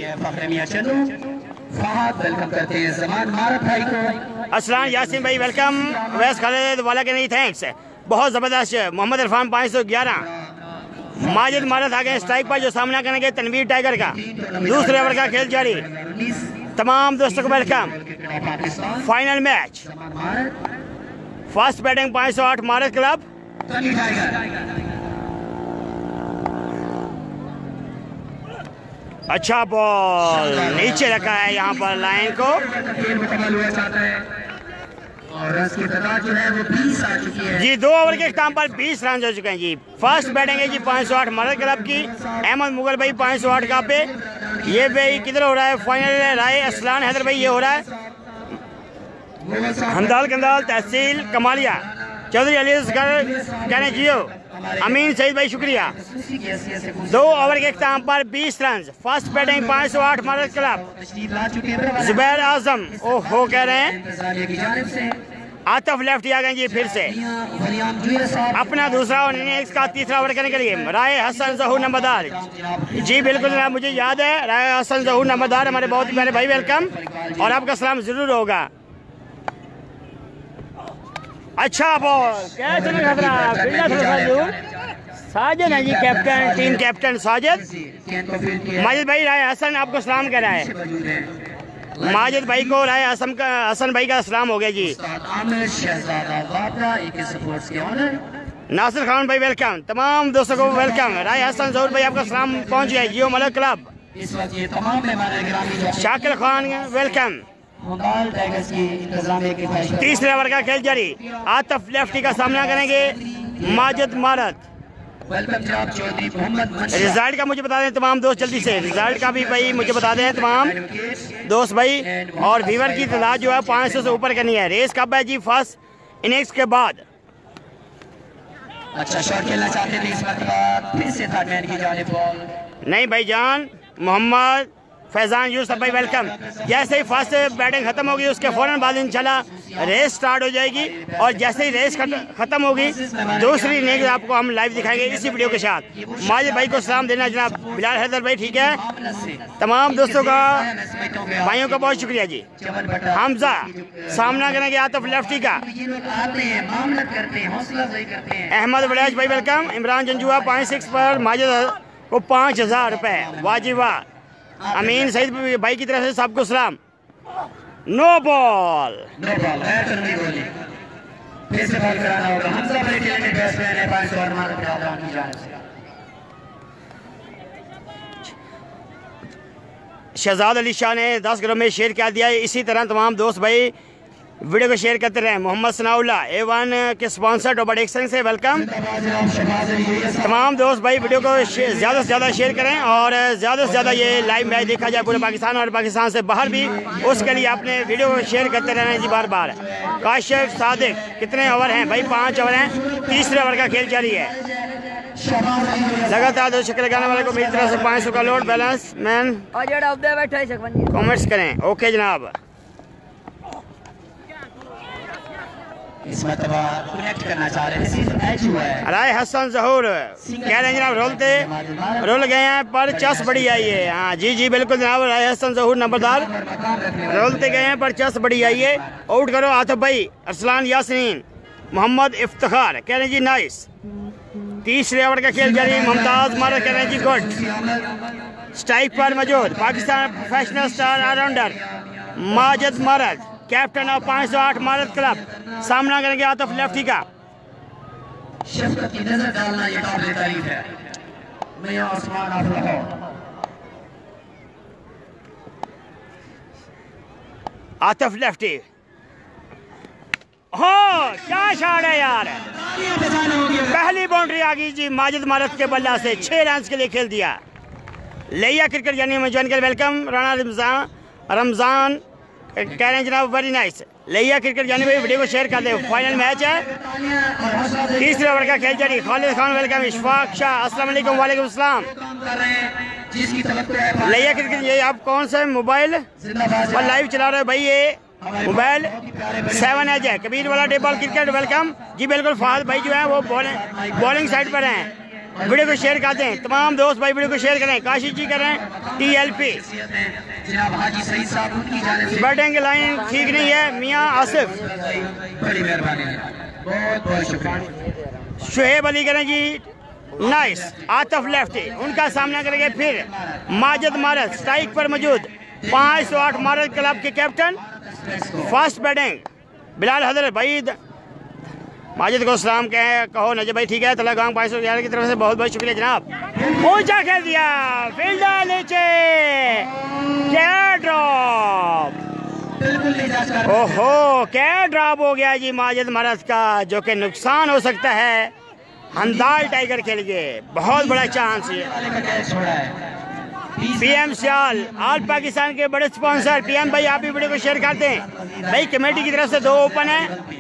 वेलकम करते हैं जमान मारत भाई को। असलान यासीन भाई वेलकम। वैस खालिद वाला के नहीं थैंक्स, बहुत ज़बरदस्त। मोहम्मद इरफान पाँच सौ ग्यारह। माजिद मारत आ गए स्ट्राइक पर जो सामना करेंगे तनवीर टाइगर का। दूसरे ओवर का खेल जारी। तमाम दोस्तों को welcome. Final match first batting पाँच सौ आठ मारत क्लब। अच्छा बॉल नीचे रखा है यहाँ पर लाइन को। और रन की तादाद जो है वो बीस आ चुकी है जी। दो ओवर के इख्ताम पर बीस रन हो चुके हैं जी। फर्स्ट बैटिंग है जी पाँच सौ आठ मरद क्लब की। अहमद मुगल भाई पाँच सौ आठ का पे। ये भाई किधर हो रहा है फाइनल? राय असलान हैदर भाई ये हो रहा है हमदाल कंदाल तहसील कमालिया। चौधरी अली कहने जियो। अमीन सईद भाई शुक्रिया। दो ओवर के इख्ताम पर बीस रन। फर्स्ट बैटिंग पाँच सौ आठ मरद क्लब। जुबैर आजम ओहो कह रहे हैं। आतिफ लेफ्टी आ गए जी फिर से अपना दूसरा इनिंग्स का तीसरा ओवर करने के लिए। राय हसन जहूर नंबरदार जी बिल्कुल जनाब मुझे याद है। राय हसन जहूर नंबरदार हमारे बहुत ही प्यारे भाई वेलकम और आपका सलाम जरूर होगा। अच्छा बॉल क्या चले खतरा साजिद है जी captain team captain Sajid. Majid भाई राय हसन आपको सलाम कह रहा है। माजिद भाई को राय हसन का हसन भाई का सलाम हो गया जी। नासिर खान भाई वेलकम। तमाम दोस्तों को वेलकम। राय हसन जहूर भाई आपका सलाम पहुंच गया जियो मलक क्लब। शाकिर खान वेलकम। तीसरे ओवर का खेल जारी। आतिफ लेफ्टी का सामना करेंगे माजिद मारत। रिजल्ट का मुझे बता दें तमाम दोस्त जल्दी से। रिजल्ट का भी भाई मुझे बता दें तमाम दोस्त भाई। और व्यूअर की तादाद जो है पाँच सौ से ऊपर करनी है। रेस कब है जी? फर्स्ट इनिंग्स के बाद। अच्छा शॉट खेलना चाहते थे इस वक्त फिर से थर्ड मैन की जानिब बॉल। नहीं भाईजान मोहम्मद फैजान यूसुफ भाई वेलकम। जैसे ही फर्स्ट बैटिंग खत्म होगी उसके फ़ौरन बाद इंशाल्लाह रेस स्टार्ट हो जाएगी और जैसे ही रेस खत्म होगी दूसरी इनिंग्स आपको हम लाइव दिखाएंगे इसी वीडियो के साथ। माजिद भाई को सलाम देना जनाब। बिलाल हैदर भाई ठीक है। तमाम दोस्तों का भाइयों का बहुत शुक्रिया जी। हमजा सामना करेंगे आतिफ लेफ्टी का। अहमद बड़ैच भाई वेलकम। इमरान जंजुआ पाँच सिक्स पर माजिद को पाँच हज़ार रुपये वाजिबा। अमीन सईद भाई की तरफ से सबको सलाम। नो बॉल नो बॉल है तो नहीं बोली फिर से बॉल कराना होगा। हमजा भाई टैलेंटेड बैट्समैन है पांच ओवर मार बरादरान की जानिब से। शहजाद अली शाह ने दस ग्रुप में शेयर कर दिया है। इसी तरह तमाम दोस्त भाई वीडियो को शेयर करते रहे। मोहम्मद सनाउल्ला ए वन के स्पॉन्सर डोबा एक्सन से वेलकम। तमाम दोस्त भाई वीडियो को ज़्यादा से ज़्यादा शेयर करें और ज़्यादा से ज़्यादा ये लाइव मैच देखा जाए पूरे पाकिस्तान और पाकिस्तान से बाहर भी। उसके लिए आपने वीडियो को शेयर करते रहना जी बार बार। काशिफ सादिक कितने ओवर हैं भाई? पाँच ओवर हैं। तीसरे ओवर का खेल जारी है। लगातार दो शक्ल लगाने वाले को मेरी तरफ से पाँच सौ का लोड बैलेंस मैन कॉमेंट्स करें। ओके जनाब। इस मरतबा कनेक्ट करना चाह रहे हैं सिर्फ एज हुआ है। राय हसन जहूर कह रहे हैं जनाब रोलते रोल गए हैं पर चस बड़ी आई है। हाँ जी जी बिल्कुल जनाब। राय हसन जहूर नंबरदार रोलते गए हैं पर चस बड़ी आई है। आउट करो आतिफ भाई। अरसलान यासीन मोहम्मद इफ्तिखार कह रहे हैं जी नाइस। तीसरे ओवर का खेल जारी। मुमताज मारद कह रहे हैं जी गुड। स्ट्राइक पर मौजूद Pakistan professional star allrounder Majid Marad captain of पाँच सौ आठ मारद क्लब सामना करेंगे आतिफ लेफ्टी का। शफकत की नजर डालना ये काबिल तारीफ है। मैं आसमान आप लाहौर आतिफ लेफ्टी। हो क्या शॉट है यार। पहली बाउंड्री आ गई जी माजिद मारद के बल्ला से। छह रन के लिए खेल दिया। लिया क्रिकेट यानी में ज्वाइन कर वेलकम। राना रमजान रमजान कह रहे हैं जनाब वेरी नाइस। लिया क्रिकेट जाने भाई वीडियो को शेयर कर दे। फाइनल मैच है। तीसरे ओवर का खेल जारी। खालिद खान वेलकम। इशफाक शाह अस्सलाम वालेकुम। वालेकुम अस्सलाम। लिया क्रिकेट ये आप कौन सा मोबाइल पर लाइव चला रहे हो भाई? ये मोबाइल सेवन एज है। Kabirwala day ball cricket welcome जी। बिल्कुल फाहद भाई जो है वो बॉलिंग बॉलिंग साइड पर हैं। वीडियो को शेयर करते हैं। तमाम दोस्त भाई वीडियो को शेयर करें। काशिश जी करें टी एल पी। बैटिंग की लाइन ठीक नहीं है मियाँ आसिफ। बड़ी मेहरबानी है। बहुत बहुत शुक्रिया। शुहेब अली करें जी नाइस। आतिफ लेफ्टी उनका सामना करेंगे फिर माजिद मारद स्ट्राइक पर मौजूद पाँच सौ आठ मारद क्लब के captain. First batting Bilal Haider भाई माजिद को सलाम कहे कहो नजर भाई ठीक है। तला गांव पाँच सौ ग्यारह की तरफ से बहुत बहुत शुक्रिया जनाब। ऊंचा खेल दिया फील्डर नीचे। क्या ड्रॉप। ओहो क्या ड्रॉप हो गया जी माजिद मारद का जो कि नुकसान हो सकता है हंदाल टाइगर के लिए। बहुत बड़ा चांस है। पीएम सियाल ऑल पाकिस्तान के बड़े स्पॉन्सर पीएम भाई आप भी वीडियो को शेयर करते हैं भाई। कमेटी की तरफ से दो ओपन है।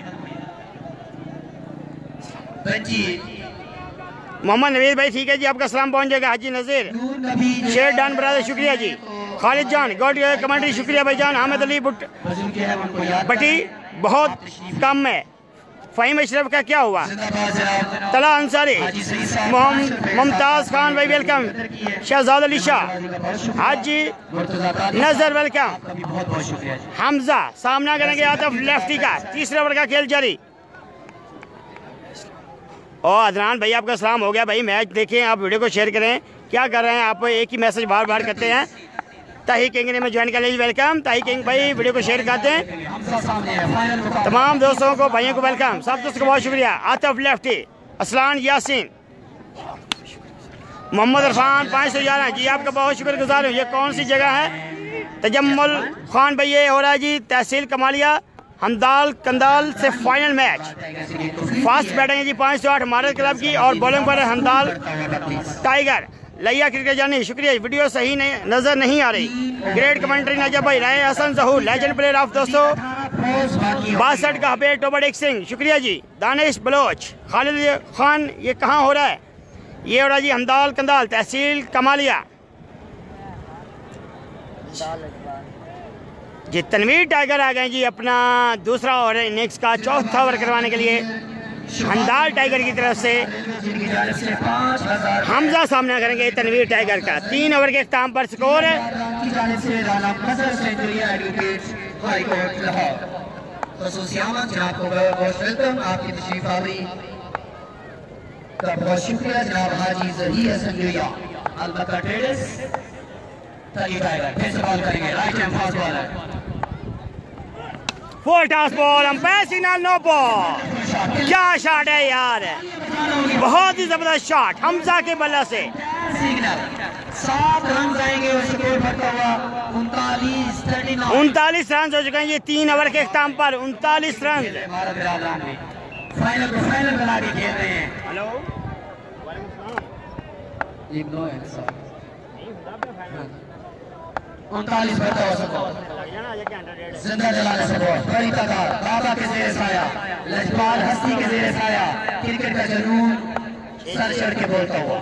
मोहम्मद नवीद भाई ठीक है जी आपका सलाम पहुंच जाएगा। हाजी नजीर शेर डान बरादर शुक्रिया जी। खालिद जान गॉड कमेंट्री शुक्रिया भाई जान। अहमद अली बुट बटी बहुत कम है। फ़हीम अशरफ का क्या हुआ? तला अंसारी मुमताज खान भाई वेलकम। शहजाद अली शाह हाजी नजर वेलकम। हमजा सामना करेंगे आतिफ लेफ्टी का। तीसरे ओवर का खेल जारी। और अदनान भाई आपका सलाम हो गया भाई। मैच देखें आप वीडियो को शेयर करें। क्या कर रहे हैं आप? एक ही मैसेज बार बार करते हैं। ताही किंग ने मैं ज्वाइन कर लीजिए वेलकम। ताही किंग भाई वीडियो को शेयर करते हैं। तमाम दोस्तों को भाइयों को वेलकम। सब दोस्तों को बहुत शुक्रिया। आतिफ लेफ्टी असलान यासीन मोहम्मद इरफान पाँच सौ ग्यारह जी आपका बहुत शुक्रगुजार हूँ। ये कौन सी जगह है? तजम्मुल खान भाई ये हो रहा है जी तहसील कमालिया हमदाल कंदाल से फाइनल मैच। फास्ट बैटिंग है जी पाँच सौ आठ मारद क्लब की और बॉलिंग पर हमदाल टाइगर। लिया क्रिकेट जानी शुक्रिया। वीडियो सही नहीं नजर नहीं आ रही। ग्रेट कमेंट्री नजर भाई। Rai Hasan Zahoor legend player of दोस्तों बासठ का हबे टोबड़ सिंह शुक्रिया जी। दानिश बलोच खालिद खान ये कहाँ हो रहा है? ये हो रहा जी हमदाल कंदाल तहसील कमालिया। जी तनवीर टाइगर आ गए जी अपना दूसरा ओवर इनिंग्स का चौथा ओवर करवाने के लिए। हंदाल टाइगर की तरफ से हमजा सामना करेंगे तनवीर टाइगर का। तीन ओवर के इख्ताम पर स्कोर बहुत शुक्रिया जनाब हाजी जही हसन लोहिया। अलबत्ता ट्रेडर्स तनवीर टाइगर फिर से बॉल करेंगे, right hand fast bowler. Full toss ball umpire signal no ball. क्या शॉट है यार, बहुत ही जबरदस्त शॉट हमजा के बल्ला से। सिग्नल सात रन आएंगे और स्कोर बढ़ता हुआ उनतालीस उनतालीस रन हो चुके हैं ये तीन ओवर के इख्ताम पर। उनतालीस रन फाइनल को फाइनल बना के खेल रहे हैं। हेलो उनतालीस बढ़ता हुआ स्कोर जिंदा जलाने से बहुत बड़ी तादाद बाबा के जेर साया, लजपाल हस्ती के जेर साया, क्रिकेट का जुनून सर चढ़ के बोलता हुआ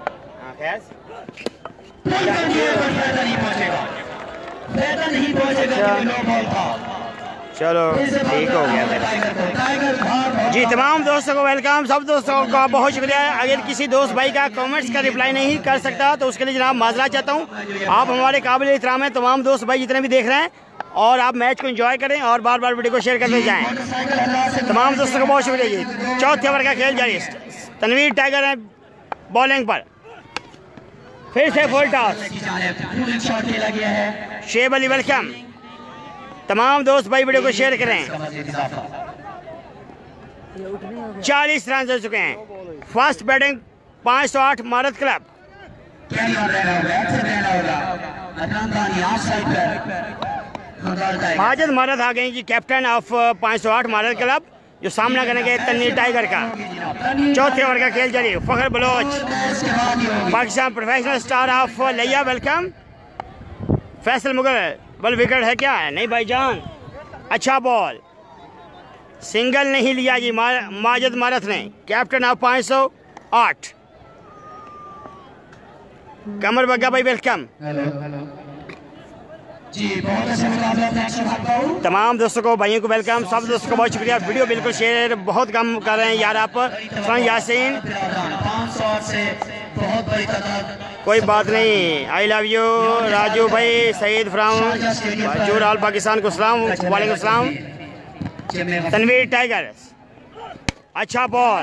फायदा नहीं पहुंचेगा, फायदा नहीं पहुंचेगा। नो बॉल था। चलो ठीक हो गया जी। तमाम दोस्तों को वेलकम, सब दोस्तों का बहुत शुक्रिया। अगर किसी दोस्त भाई का कमेंट्स का रिप्लाई नहीं कर सकता तो उसके लिए जनाब माजरा चाहता हूँ। आप हमारे काबिल एहतराम हैं तमाम दोस्त भाई जितने भी देख रहे हैं, और आप मैच को एंजॉय करें और बार बार वीडियो को शेयर करते जाएं। तमाम दोस्तों को बहुत शुक्रिया जी। चौथे ओवर का खेल जारी। तनवीर टाइगर है बॉलिंग पर, फिर से full toss. Sheb Ali welcome. तमाम दोस्त भाई वीडियो को शेयर करें। चालीस रन हो चुके हैं। फर्स्ट बैटिंग पाँच सौ आठ मारत क्लब। माजिद मारत आ गई जी कैप्टन ऑफ पाँच सौ आठ मारत क्लब, जो सामना करेंगे तनवीर टाइगर का। चौथे ओवर का खेल जारी। Fakhar Baloch Pakistan professional star of Layyah welcome. Faisal Mughal बल विकेट है क्या है? नहीं भाईजान, अच्छा बॉल, सिंगल नहीं लिया जी मा, माजिद मारत ने, कैप्टन ऑफ पाँच सौ आठ। कमर बग्गा भाई वेलकम। तमाम दोस्तों को भाइयों को वेलकम, सब दोस्तों को बहुत शुक्रिया। वीडियो बिल्कुल शेयर बहुत कम कर रहे हैं यार आप। यासीन कोई बात नहीं, आई लव यू राजू भाई, सईद फ्राम जूर आल पाकिस्तान को सलाम, वालेकुम सलाम। तनवीर टाइगर अच्छा बॉल,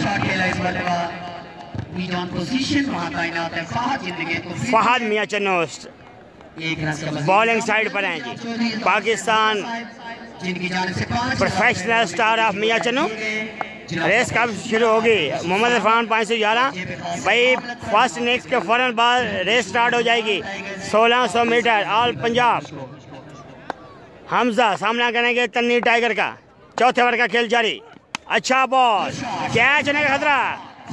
फहद मियां चन्नोस्ट बॉलिंग साइड पर हैं जी। Pakistan professional star of Mian Channu. Race कब शुरू होगी? मोहम्मद इरफान पाँच सौ ग्यारह भाई। फर्स्ट इनिंग्स के फौरन बाद रेस स्टार्ट हो जाएगी। सोलह सौ मीटर ऑल पंजाब। हमजा सामना करेंगे तनवीर टाइगर का। चौथे ओवर का खेल जारी। अच्छा बॉल, कैच होने का खतरा।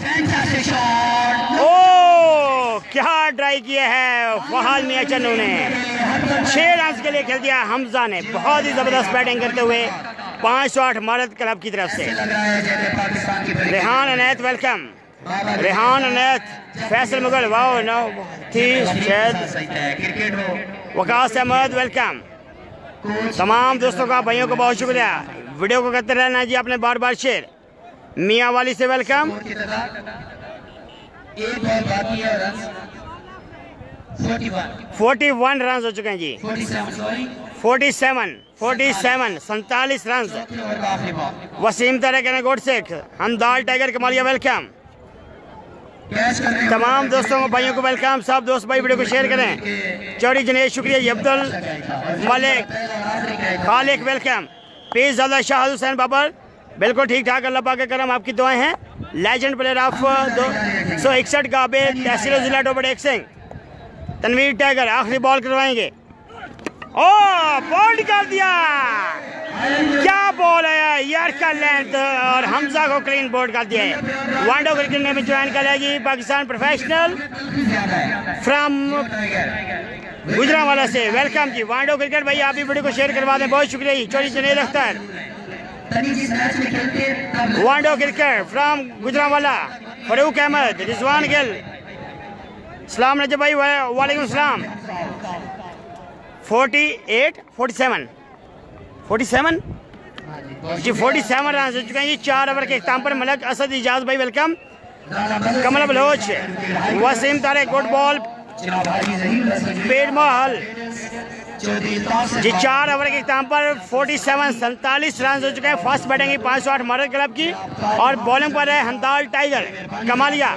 ओ क्या ट्राई किया है फहद मियां चन्नू ने। छह रन के लिए खेल दिया हमजा ने, बहुत ही जबरदस्त बैटिंग करते हुए पाँच सौ आठ मारत क्लब की तरफ से। रेहान अनैत वेलकम। रेहान अनैत, फैसल मुगल वाओ नो थी शायद। वकास अहमद वेलकम। तमाम दोस्तों का भाइयों को बहुत शुक्रिया। वीडियो को करते रहना जी आपने बार बार शेयर। मियाँ वाली से वेलकम। फोर्टी वन रन हो चुके हैं जी। फोर्टी सेवन फोर्टी सेवन सैंतालीस रन। वसीम तरह गोड शेख हमदाल टाइगर कमालिया वेलकम। तमाम दोस्तों को भाइयों को वेलकम, सब दोस्त भाई वीडियो को शेयर करें। चौड़ी जनेश शुक्रिया जी। अब्दुल मलिक खालिक वेलकम। पीस ज़्यादा शाह हुसैन बाबर बिल्कुल ठीक ठाक, अल्लाह पाक के करम आपकी दुआएं हैं। लेजेंड प्लेयर ऑफ दो सौ इकसठ का बे तहसील जिला डोबड़ एक सिंह। तनवीर टाइगर आखिरी बॉल करवाएंगे। ओ बॉल कर दिया, क्या बॉल है यार का लेंथ, और हमजा को क्लीन बोल्ड कर दिया है। वांडो क्रिकेट में ज्वाइन करेगी पाकिस्तान प्रोफेशनल फ्रॉम गुजरांवाला से वेलकम जी। वांडो क्रिकेट भाई आप भी वीडियो को शेयर करवा दें, बहुत शुक्रिया जी। चौधरी जुनैद अख्तर वांडो क्रिकेट फ्रॉम गुजरांवाला। फरूक अहमद, रिजवान गिल, सलाम नजब भाई वालेकुम सलाम। Forty eight forty seven forty seven जी फोर्टी सेवन रन हो चुके हैं जी चार ओवर के इख्ताम पर। मलक असद इजाज भाई welcome. Kamal Baloch Waseem Tariq good ball. पेड़ महल जी चार ओवर के इख्ताम पर फोर्टी सेवन सैंतालीस रन हो चुके हैं। फर्स्ट बैटिंग की पाँच सौ आठ मरद क्लब की और बॉलिंग पर है Handal tiger Kamalia.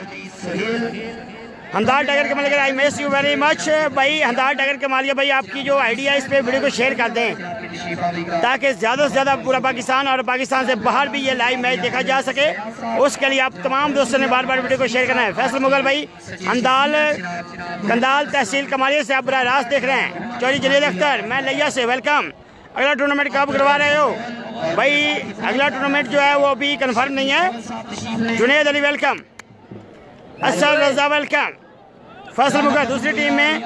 Handal tiger Kamalia I miss you very much भाई। हंदाल टाइगर कमालिया भाई आपकी जो आइडिया है इस पे वीडियो को शेयर कर दें ताकि ज़्यादा से ज़्यादा पूरा पाकिस्तान और पाकिस्तान से बाहर भी ये लाइव मैच देखा जा सके। उसके लिए आप तमाम दोस्तों ने बार बार वीडियो को शेयर करना है। फैसल मुगल भाई हंदाल कंदाल तहसील कमालिया से आप बराह रास्त देख रहे हैं। चौधरी जलील अख्तर मैं लिया से वेलकम। अगला टूर्नामेंट कब करवा रहे हो भाई? अगला टूर्नामेंट जो है वो अभी कन्फर्म नहीं है। जुनेद अली वेलकम। असद रजा वेलकम। फैसल मुगल दूसरी टीम में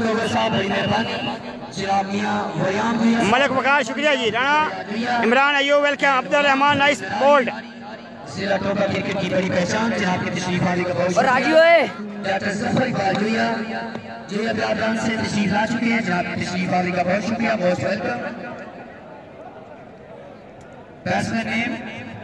मलक वकार शुक्रिया जी। Rana Imran Ayub welcome. Abdul Rehman nice bowled. और राजू है जो अब्दुल से तशरीफ ला चुके हैं जनाब की तशरीफ आने का बहुत शुक्रिया। बहुत वेलकम। बैट्समैन नेम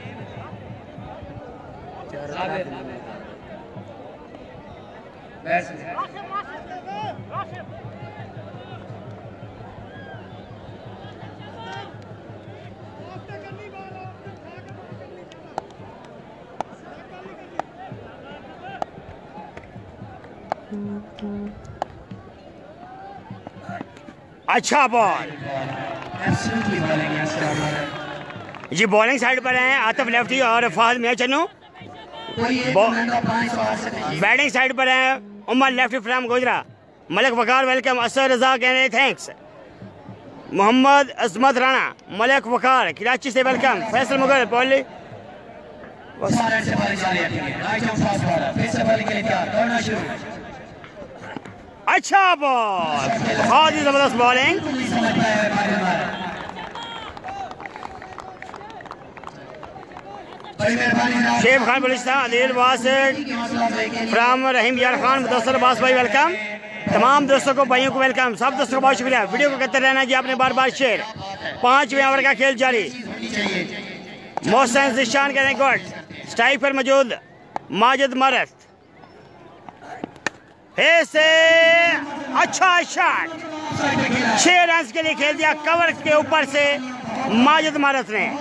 अच्छा बॉल जी बॉलिंग साइड पर हैं आतिफ लेफ्टी और फहद मियां चन्नू। बैटिंग साइड पर हैं Umar lefty from Gojra. Malik Waqar welcome. Asar Raza कह रहे थैंक्स। मोहम्मद अजमत राणा मलक वकार कराची से वेलकम। फैसल मुगल बॉलिंग अच्छा बॉल बहुत ही जबरदस्त बॉलिंग। शेफ खान बलिस्तान अदील बास फ्राम रहीम यार खान मुदस्सर बास भाई वेलकम। तमाम दोस्तों को भाइयों को वेलकम। सब दोस्तों को बहुत शुक्रिया। वीडियो को करते रहना जी आपने बार बार शेयर। पांचवें ओवर का खेल जारी। मोहसिन जिशान करें गुड। स्ट्राइक पर मौजूद माजिद मरत फिर से अच्छा शॉट। छह रन के लिए खेल दिया कवर के ऊपर से माजिद मरत ने।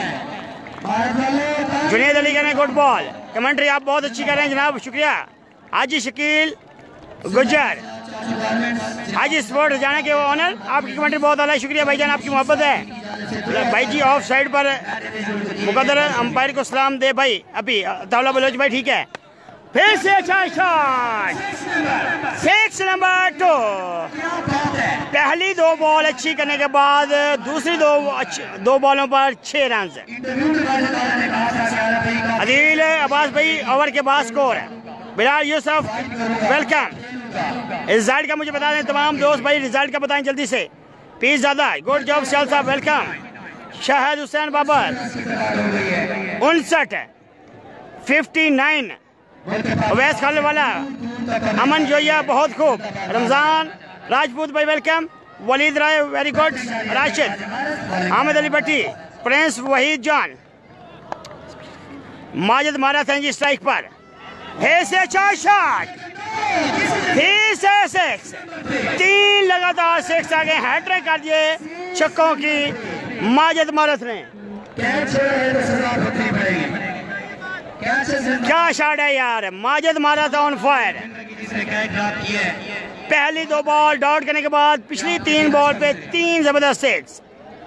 जुनेद अली करें गुड बॉल। कमेंट्री आप बहुत अच्छी कर रहे हैं जनाब शुक्रिया। हाजी शकील गुजर हाजी स्पोर्ट जाने के ऑनर आपकी कमेंट्री बहुत आला शुक्रिया भाईजान आपकी मोहब्बत है भाई जी। ऑफ साइड पर मुकद्दर अंपायर को सलाम दे भाई। अभी तावला बलोच भाई ठीक है। फिर से अच्छा शॉट सिक्स नंबर टू। पहली दो बॉल अच्छी करने के बाद दूसरी दो दो बॉलों पर छह रन। अदील अब्बास भाई ओवर के बाद स्कोर है। बिलाल यूसुफ वेलकम। रिजल्ट का मुझे बता दें तमाम दोस्त भाई रिजल्ट का बताएं जल्दी से। पीस ज़्यादा गुड जॉब शैल साहब वेलकम। शाहिद हुसैन बाबर उनसठ फिफ्टी नाइन। अवैस खाने वाला अमन जोया बहुत खूब। रमजान राजपूत भाई welcome. Waleed Rai very good. Rashid Amid Ali Bhatti prince Waheed Jan Majid मारा था जी स्ट्राइक पर। फिर से चार शॉट फिर से सिक्स। तीन लगातार सिक्स आगे हैट्रिक कर दिए छक्कों की माजिद मारत ने। क्या शॉट है यार। माजिद मारा था ऑन फायर। पहली दो बॉल डॉट करने के बाद पिछली तीन बॉल पे तीन जबरदस्त सिक्स।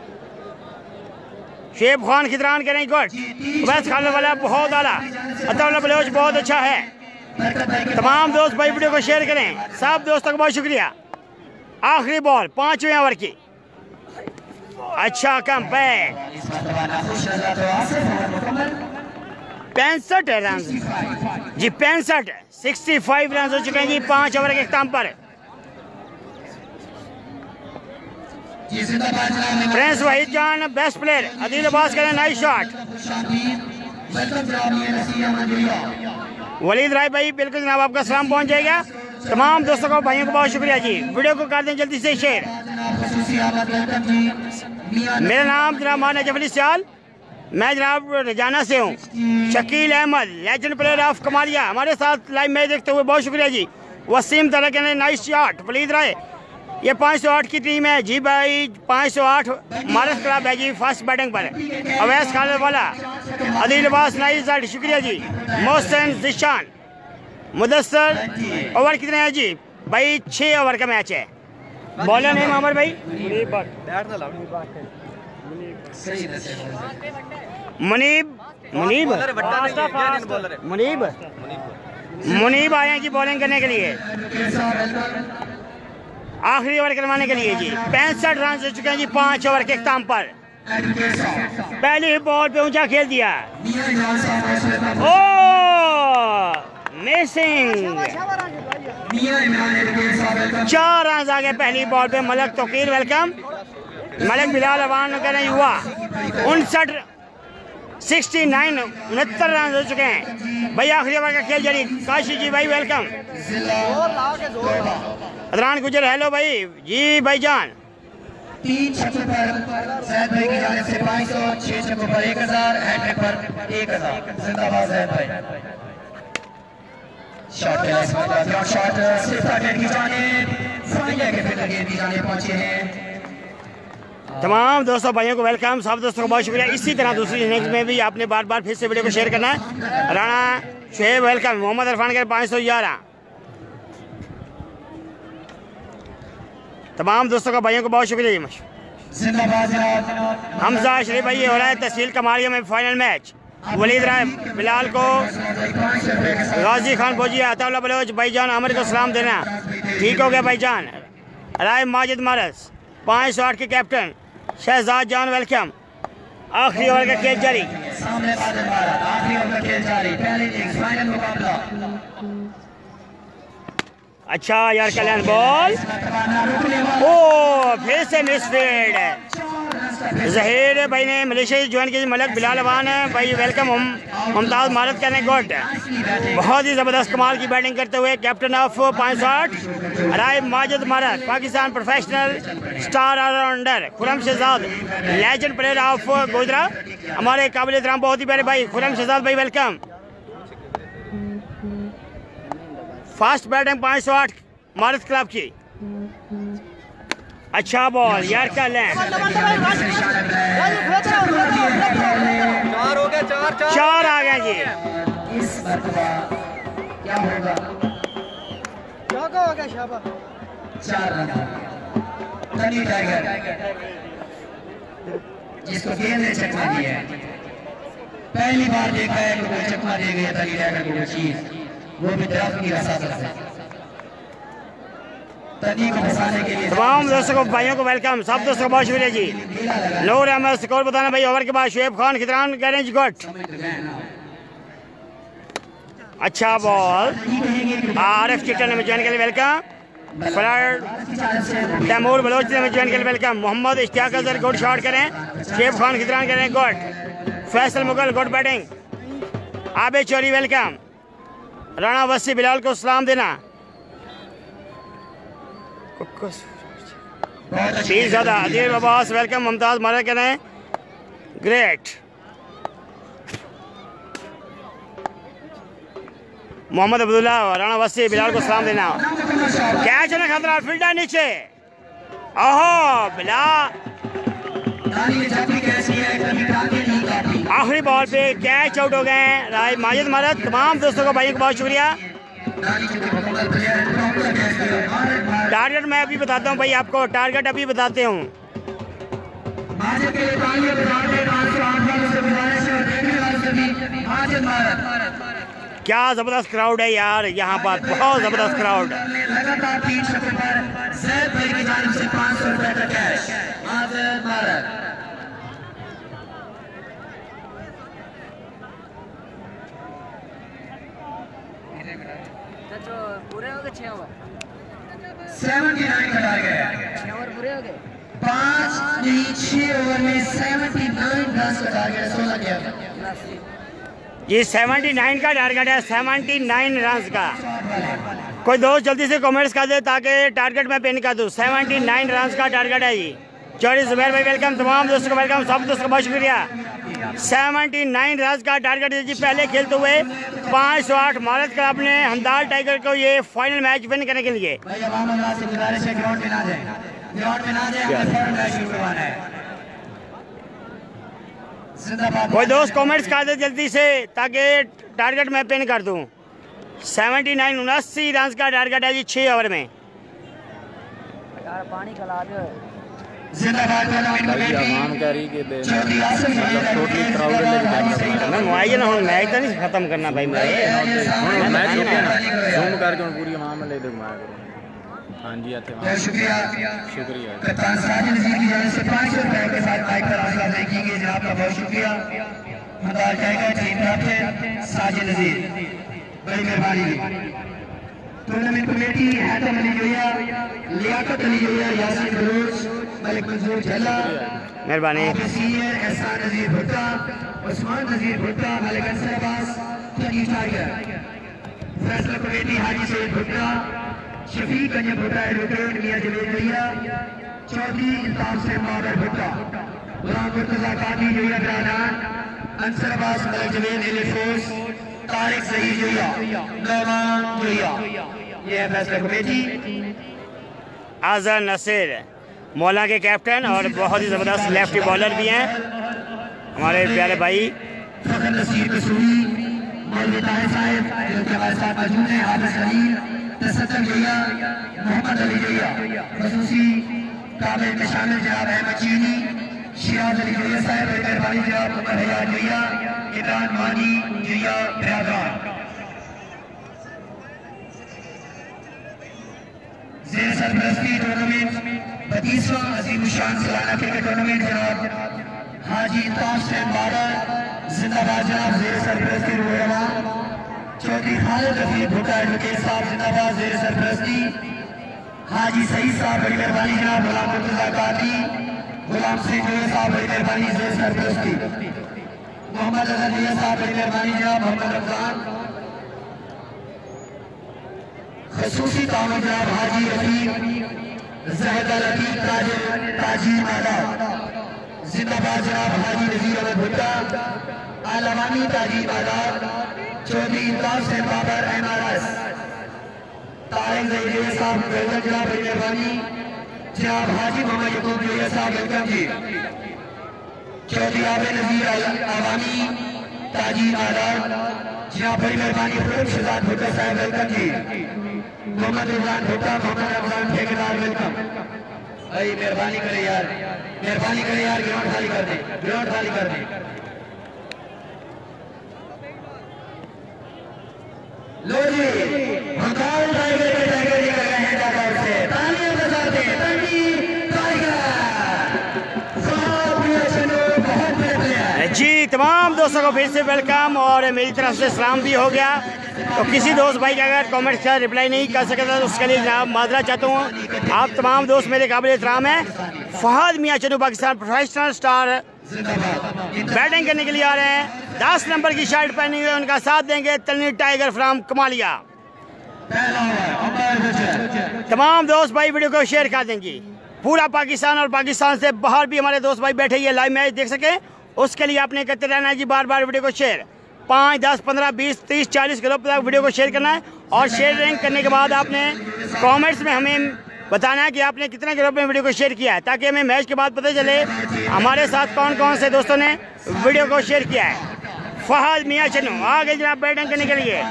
शेफ खान खिदरान करें गुड। वैस खाने वाला बहुत आला। अतौला बलोच बहुत अच्छा है। तमाम दोस्त भाई वीडियो को शेयर करें। सब दोस्तों को बहुत शुक्रिया। आखिरी बॉल पांचवें ओवर की। अच्छा कम बैक पैंसठ रन जी पैंसठ सिक्सटी फाइव रन हो चुके हैं जी पांच ओवर के इख्ताम पर। प्रिंस वहीद जान बेस्ट प्लेयर। अदील अब्बास करें नाइस शॉट। वलीद राय भाई बिल्कुल जनाब आपका सलाम पहुंच जाएगा। तमाम दोस्तों को भाइयों को बहुत शुक्रिया जी। वीडियो को कर दें जल्दी से शेयर। मेरा नाम जनाब माना जफरी सियाल, मैं जनाब रजाना से हूँ। Shakeel Ahmad legend player of Kamalia हमारे साथ लाइव मैच देखते हुए बहुत शुक्रिया जी। वसीम तरक ने नाइस शॉट। फलीद राय ये पाँच सौ आठ की टीम है जी भाई, पाँच सौ आठ मारस क्लब है जी फर्स्ट बैटिंग पर। अवैस खालिद वाला अदील अब्बास नाइस शॉट, शुक्रिया जी। मोहसिन जिशान मुदस्सर ओवर कितने हैं जी भाई? छः ओवर का मैच है। बॉलर नेम अमर भाई मुनीब मुनीब मुनीब मुनीब आए हैं जी बॉलिंग करने के लिए, आखिरी ओवर करवाने के लिए जी। पैंसठ रन हो चुके हैं जी पाँच ओवर के इख्ताम पर। पहली बॉल पे ऊंचा खेल दिया, ओ मिसिंग। चार रन आ गए पहली बॉल पे। मलक तोकीर वेलकम। मलक बिलाल अवान कह रहे हैं युवा उनसठ सिक्सटी नाइन उनहत्तर रन हो चुके हैं भाई। आखिरी ओवर का खेल जारी। काशी जी भाई वेलकम। अदरान गुजर हेलो भाई जी भाईजान। तीन छक्कों पर जैद भाई की जानिब से पाँच सौ, छह छक्कों पर एक हजार, हैट्रिक पर एक हजार। जिंदाबाद जैद भाई। शॉट खेला इसमें ग्राउंड शॉट सिर्फ टारगेट की जानिब, फाइनल के फिल्डर गेंद की जानिब पहुंचे हैं। तमाम दोस्तों भाइयों को वेलकम। सब दोस्तों को बहुत शुक्रिया। इसी तरह दूसरी इनिंग्स में भी आपने बार बार फिर से वीडियो को शेयर करना है। राणा शुएब वेलकम। मोहम्मद इरफान के पाँच सौ ग्यारह। तमाम दोस्तों का भाइयों को बहुत शुक्रिया। हमजा शरीफ भाई हो रहा है तहसील कमालिया में फाइनल मैच। वलीद राय बिलाल को, गाजी खान फौजी, अताउल्लाह बलोच भाईजान आमिर को सलाम देना। ठीक हो गया भाईजान। राय माजिद मारस पाँच सौ आठ के कैप्टन शहजाद जान वेलकम। आखिरी ओवर का खेल जारी। अच्छा यार कल्याण बॉल, ओ फिर से मिसफील्ड। जहीर भाई ने मलेशिया ज्वाइन की। मलक बिलाल अवान है भाई वेलकम। मुमताज मारत कहने गुड। बहुत ही ज़बरदस्त कमाल की बैटिंग करते हुए कैप्टन ऑफ पाँच सौ आठ राय माजिद मारत Pakistan professional star allrounder. Khurram Shahzad legend player of Gojra हमारे काबिल एहतराम बहुत ही प्यारे भाई खुरम शहजाद भाई वेलकम। फास्ट बैटिंग पाँच सौ आठ मारत क्लब की। अच्छा बॉल यार का लैंड। चार हो गए, चार चार चार आ गए जी। इस मरतबा क्या होगा? क्या हो गया शाबा? चार रन। तनी टाइगर जिसको गेंद ने चकमा दिया है, पहली बार देखा है कि कोई चकमा दे गया तनी टाइगर को चीज, वो भी दरख्त की रसासत से। तमाम दोस्तों को भाइयों को वेलकम। सब दोस्तों को बहुत शुक्रिया जी। नूर अहमद स्कोर बताना भाई। ओवर के बाद शुएब खान खिदरान कह रहे हैं गुड। अच्छा बॉल। आरिफ चिट्टा ने ज्वाइन के लिए वेलकम। फलार तैमूर बलोच ने ज्वाइन के लिए welcome. Mohammad Ishtiaq Azhar good shot करें। शुएब खान खिदरान कह रहे हैं good. Faisal Mughal good batting. आबे चोरी वेलकम। राणा वसी बिलाल को सलाम देना। ठीक ज़्यादा अदील अब्बास वेलकम। मुमताज मारा कह रहे हैं ग्रेट। मोहम्मद अब्दुल्ला राणा वसी बिलाल को सलाम देना। कैच होने खतरा, फील्डर नीचे। ओहो बिलाल आखिरी बॉल पे कैच आउट हो गए राय माजिद मारत। तमाम दोस्तों को भाइयों को बहुत शुक्रिया। टारगेट मैं अभी बताता हूँ भाई आपको, टारगेट अभी बताते हूँ। क्या जबरदस्त क्राउड है यार यहाँ पर, बहुत जबरदस्त क्राउड। लगातार तीन शतकों पर जैद भाई की जानिब से पाँच सौ रुपए का कैश। पूरे हो गए छह ओवर, सेवेंटी नाइन का टारगेट। छह ओवर पूरे हो गए। पाँच नहीं छह ओवर में सेवेंटी नाइन रन का टारगेट। सोलह के ये सेवेंटी नाइन का टारगेट है, सेवेंटी नाइन रन का। कोई दोस्त जल्दी से कमेंट्स कर दे ताकि टारगेट मैं पिन कर दूँ। सेवेंटी नाइन रन का टारगेट है जी। चौधरी जुबैर भाई वेलकम, तमाम दोस्तों को वेलकम, सब दोस्तों का बहुत शुक्रिया। सेवेंटी नाइन रन का टारगेट है जी। पहले खेलते हुए पाँच सौ आठ भारत क्लब ने हमदाल टाइगर को ये फाइनल मैच विन करने के लिए। कोई दोस्त कमेंट्स कर दे जल्दी से ताकि टारगेट मैं पिन कर दूं। सेवेंटी नाइन उनासी रन का टारगेट है जी छः ओवर में। यार पानी खिला दो। मैं मुआयन हूँ, मैच तो नहीं खत्म करना भाई। पूरी मामले हाँ जी शुक्रिया शुक्रिया कप्तान साजिद नजीर की जानिब से पाँच सौ रुपए के साथ बाइक पर हौसला अफजाई की गई। जनाब का बहुत शुक्रिया। Hamdal tiger team captain Sajid Nazir, बड़ी मेहरबानी। टूर्नामेंट कमेटी हैदम अली जोया, लियाकत अली जोया, यासीन बलोच, मलिक मंजूर झल्ला, मेहरबानी। सीनियर एहसान नजीर भुट्टा, उस्मान नजीर भुट्टा, मलिक अंसर अब्बास, टनी टाइगर। फैसला कमेटी हाजी सैयद भुट्टा, शफीक गंज भुट्टा, एडवोकेट मियां जवेद भैया, चौधरी इल्ताफ से मादर भुट्टा, गुलाम मुर्तजा कादी जोया ब्रादान, अंसर अब्बास, मलिक जवेद एलिफोस, तारिक सही जोया, नौमान जोया। ये है फैसला कमेटी। आज़ार नसीर मौला के कैप्टन और बहुत ही ज़बरदस्त लेफ्टी बॉलर भी हैं हमारे प्यारे भाई। फखर नसीर कसूरी, मौलवी ताहिर साहब जो कि हमारे साथ मौजूद हैं, हाफिज खलील, तसद्दुक जोया, मोहम्मद अली जोया, खसूसी काबिल में शामिल जनाब अहमद चीनी, शिराज अली जोया साहब, मेहरबानी जनाब मोहम्मद हयात जोया, इमरान मानी जोया ब्रादान। जेर सरपरस्ती टूर्नामेंट बत्तीसवां अजीम शान सालाना क्रिकेट टूर्नामेंट जनाब हाजी इल्ताफ हुसैन बाबर जिंदाबाद। जनाब जेर सरपरस्ती रुएवा चौधरी खालिद रफीक भुट्टा एडवोकेट साहब जिंदाबाद। जेर सरपरस्ती हाजी सईद साहब, बड़ी मेहरबानी जनाब। गुलाम मुर्तजा कादी, गुलाम सिंह जोया साहब, बड़ी मेहरबानी। जेर सरपरस्ती मोहम्मद अजहर जोया साहब, बड़ी मेहरबानी जनाब। मोहम्मद रमजान खसूसी ताउन जनाब हाजी रफीक जहदा लतीफ ताजिर ताजिर आदाब जिंदाबाद। जनाब हाजी नजीर अहमद भुट्टा, आलवानी ताजिर आदाब, चौधरी इल्ताफ से Babar M R S, Tariq Zaheer साहब वेलकम जनाब, बड़ी मेहरबानी। जनाब हाजी मोहम्मद यकूब जोया साहब वेलकम जी। चौधरी आबे नजीर आवामी ताजिर आदाब, जनाब बड़ी मेहरबानी। फरूख शहजाद भुट्टा साहब वेलकम जी। मोहम्मद रमजान भुट्टा, मोहम्मद रमजान ठेकेदार वेलकम। भाई मेहरबानी करे यार, मेहरबानी करे यार, ग्राउंड खाली कर दे, ग्राउंड खाली कर दे। लो जी हमदाल टाइगर के टाइगर जी कर रहे हैं टाइगर से तालियां बजाते हैं। तंगी टाइगर बहुत बड़े प्लेयर जी। तमाम दोस्तों को फिर से वेलकम और मेरी तरफ से सलाम भी हो गया। तो किसी दोस्त भाई का अगर कमेंट्स का रिप्लाई नहीं कर सकता तो उसके लिए जनाब माजरा चाहता हूँ। आप तमाम दोस्त मेरे काबिल एहतराम हैं। Fahad Mian Channu Pakistan professional star batting करने के लिए आ रहे हैं। दस नंबर की शर्ट पहनी हुई, उनका साथ देंगे तलनी टाइगर फ्राम कमालिया। तमाम दोस्त भाई वीडियो को शेयर कर देंगे। पूरा पाकिस्तान और पाकिस्तान से बाहर भी हमारे दोस्त भाई बैठे ये लाइव मैच देख सके, उसके लिए आपने करते रहना है जी बार बार वीडियो को शेयर। पाँच दस पंद्रह बीस तीस चालीस ग्रुप तक वीडियो को शेयर करना है और शेयरिंग करने के बाद आपने कमेंट्स में हमें बताना है कि आपने कितने ग्रुप में वीडियो को शेयर किया है, ताकि हमें मैच के बाद पता चले हमारे साथ कौन कौन से दोस्तों ने वीडियो को शेयर किया है। फहद मियां चन्नू आ गए जनाब बैटिंग करने के लिए।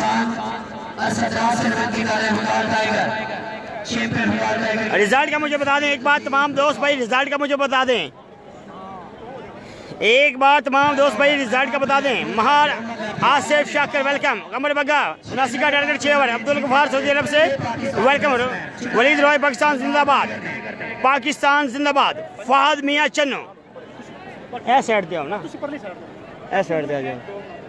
रिजल्ट का मुझे बता दें एक बात, तमाम दोस्त भाई रिजल्ट का मुझे बता दें एक बार तमाम दोस्त भाई रिजल्ट का बता दें। महार आसिफ शाकिर वेलकम। कमर बग्गा उनासी का टारगेट छः ओवर। अब्दुल गफार सऊदी अरब से वेलकम। वलीद रॉय पाकिस्तान जिंदाबाद, पाकिस्तान जिंदाबाद। फहद मियां चन्नू ऐ साइड दे ना, ऐ साइड दे जाओ।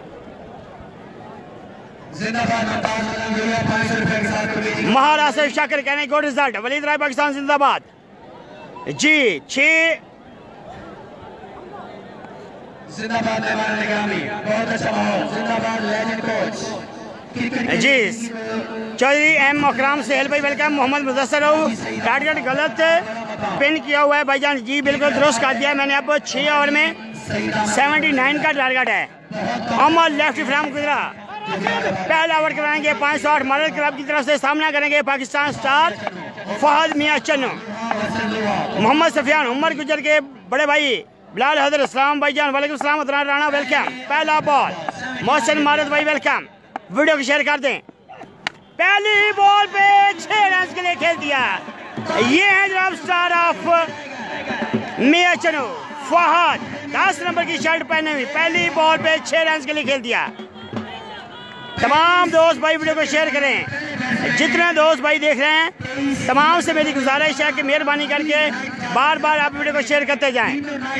महार आसिफ शाकिर कहने गुड रिजल्ट। वलीद रॉय पाकिस्तान जिंदाबाद जी। छः जिंदाबाद मेहमान निगरानी, बहुत अच्छा माहौल, जिंदाबाद लेजेंड कोच जी चौधरी एम अकराम से भाई वेलकम। मोहम्मद मुदस्सर टारगेट गलत पिन किया हुआ है भाईजान जी, बिल्कुल दुरुस्त कर दिया मैंने। अब छः ओवर में सेवेंटी नाइन का टारगेट है। अमर लेफ्ट फ्राम गुजरा पहला ओवर कराएंगे पाँच सौ आठ मॉडल क्लब की तरफ से। सामना करेंगे पाकिस्तान स्टार फहद मियां चन्नू। मोहम्मद सफियान उमर गुजर के बड़े भाई बिलाल हजर इस्लाम भाईजान वालेकुम सलाम अदनान राणा वेलकम। पहला बॉल मोहसिन मारद भाई वेलकम। वीडियो को शेयर कर दें। पहली बॉल पे छह रन के लिए खेल दिया। ये है जनाब स्टार ऑफ मियां चन्नू फहद, दस नंबर की शर्ट पहने हुई, पहली बॉल पे छह रन के लिए खेल दिया। तमाम दोस्त भाई वीडियो को शेयर करें। जितने दोस्त भाई देख रहे हैं तमाम से मेरी गुजारिश है कि मेहरबानी करके बार बार आप वीडियो को शेयर करते जाएं।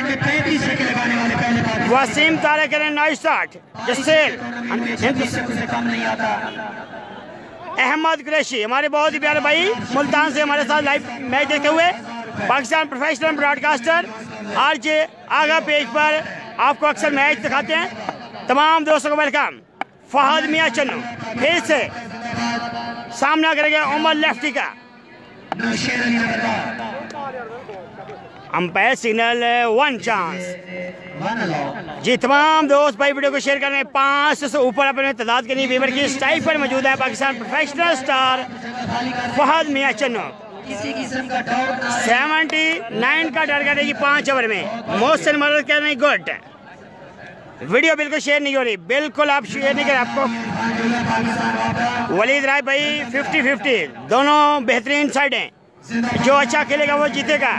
वसीम तारे करें नाइस शॉट। जसेल अहमद कुरैशी हमारे बहुत ही प्यारे भाई मुल्तान से हमारे साथ लाइव मैच देखते हुए। Pakistan professional broadcaster RJ Agha page पर आपको अक्सर मैच दिखाते हैं। तमाम दोस्तों को वेलकम। फहद मियां चन्नू फिर से सामना करेंगे उमर लेफ्टी का। अंपायर सिग्नल वन चांस जी। तमाम दोस्त भाई वीडियो को शेयर कर रहे हैं। पाँच सौ से ऊपर अपने तादाद के लिए वीवर की स्ट्राइक पर मौजूद है Pakistan professional star Fahad Mian Channu. Seventy nine का टारगेट है जी पाँच ओवर में। मोहसिन मदद कर रहे गुड। वीडियो बिल्कुल शेयर नहीं हो रही, बिल्कुल आप शेयर नहीं करें। आपको वलीद राय भाई फिफ्टी फिफ्टी दोनों बेहतरीन साइड हैं। जो अच्छा खेलेगा वो जीतेगा।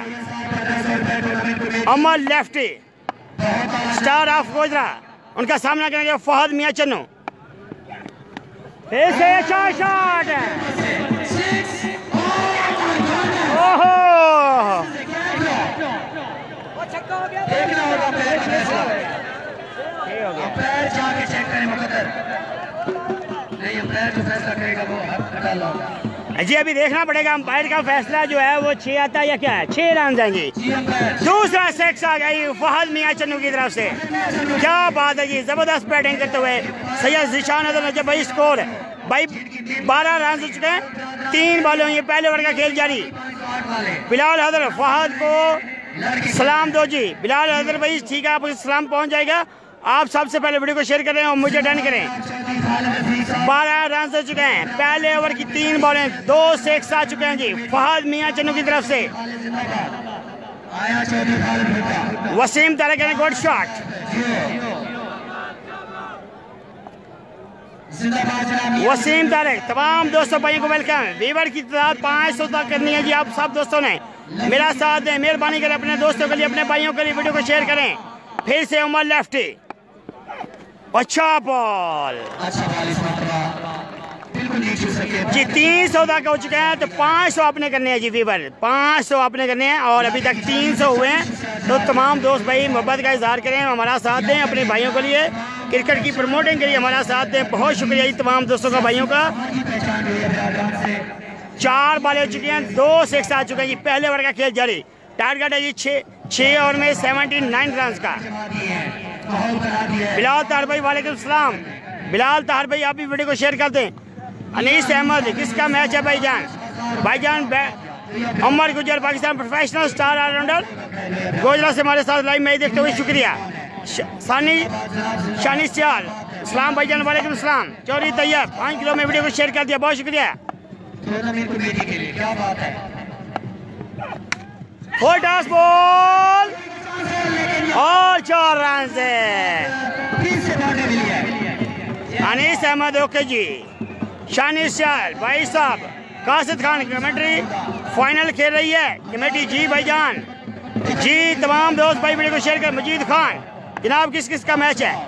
Amar lefty star of Gojra उनका सामना करेंगे फहद मियां चन्नू। फिर से अच्छा शॉट है। ओहो अंपायर जाके चेक करें मुकद्दर नहीं, अंपायर जो फैसला करेगा वो हटा लो जी। अभी देखना पड़ेगा अंपायर का फैसला जो है वो छह आता है या क्या है। छह रन जाएंगे। दूसरा सिक्स आ गई फहद मियां चन्नू की तरफ से। क्या बात है जी, जबरदस्त बैटिंग करते हुए सैयद जिशान अदर नजर भाई। स्कोर भाई बारह रन हो चुके हैं, तीन बॉलें हुई। पहले ओवर का खेल जारी। बिलाल हजर फहद को सलाम दो जी। बिलाल हजर भाई ठीक है, आपको सलाम पहुंच जाएगा। आप सबसे पहले वीडियो को शेयर करें और मुझे डन करें। बारह रन हो चुके हैं। पहले ओवर की तीन बॉलें, दो सिक्स आ चुके हैं जी फहद मियां चन्नू की तरफ से। वसीम तारे करें गुड शॉट। वसीम तारे तमाम दोस्तों भाइयों को वेलकम। वीवर की तादाद पाँच सौ तक करनी है जी। आप सब दोस्तों ने मेरा साथ दें, मेहरबानी करें अपने दोस्तों के लिए अपने भाइयों के लिए वीडियो को शेयर करें। फिर से उमर लेफ्टी अच्छा बॉल जी। तीन सौ तक हो चुके हैं तो पाँच सौ आपने करने हैं जी। वीवर पाँच सौ आपने करने हैं और अभी तक तीन सौ हुए हैं। तो तमाम दोस्त भाई मोहब्बत का इजहार करें, हमारा साथ दें अपने भाइयों के लिए। क्रिकेट की प्रमोटिंग के लिए हमारा साथ दें। बहुत शुक्रिया जी तमाम दोस्तों का भाइयों का। चार बॉलें हो चुकी हैं, दो सिक्स आ चुके हैं जी। पहले ओवर का खेल जारी। टारगेट है जी छः छः ओवर में सेवेंटी नाइन रन का। बिलाल तार भाई वालेकुम सलाम। बिलाल तार भाई आप भी वीडियो को शेयर कर दें। अनीस अहमद किसका मैच है भाईजान? भाईजान Amar Gujjar Pakistan professional star allrounder Gojra से हमारे साथ लाइव मैच देखते हुए शुक्रिया। सानी शानी सियाल इस्लाम भाईजान वालेकुम सलाम। चौधरी तैयब पाँच किलो में वीडियो को शेयर कर दिया, बहुत शुक्रिया। फोर टॉस बॉल और चार रन से अनीस अहमद ओके जी। शानी सियाल भाई साहब कासिद खान कमेंट्री फाइनल खेल रही है कमेटी जी भाईजान जी। तमाम दोस्त भाई वीडियो को शेयर कर। मजीद खान जनाब किस किस का मैच है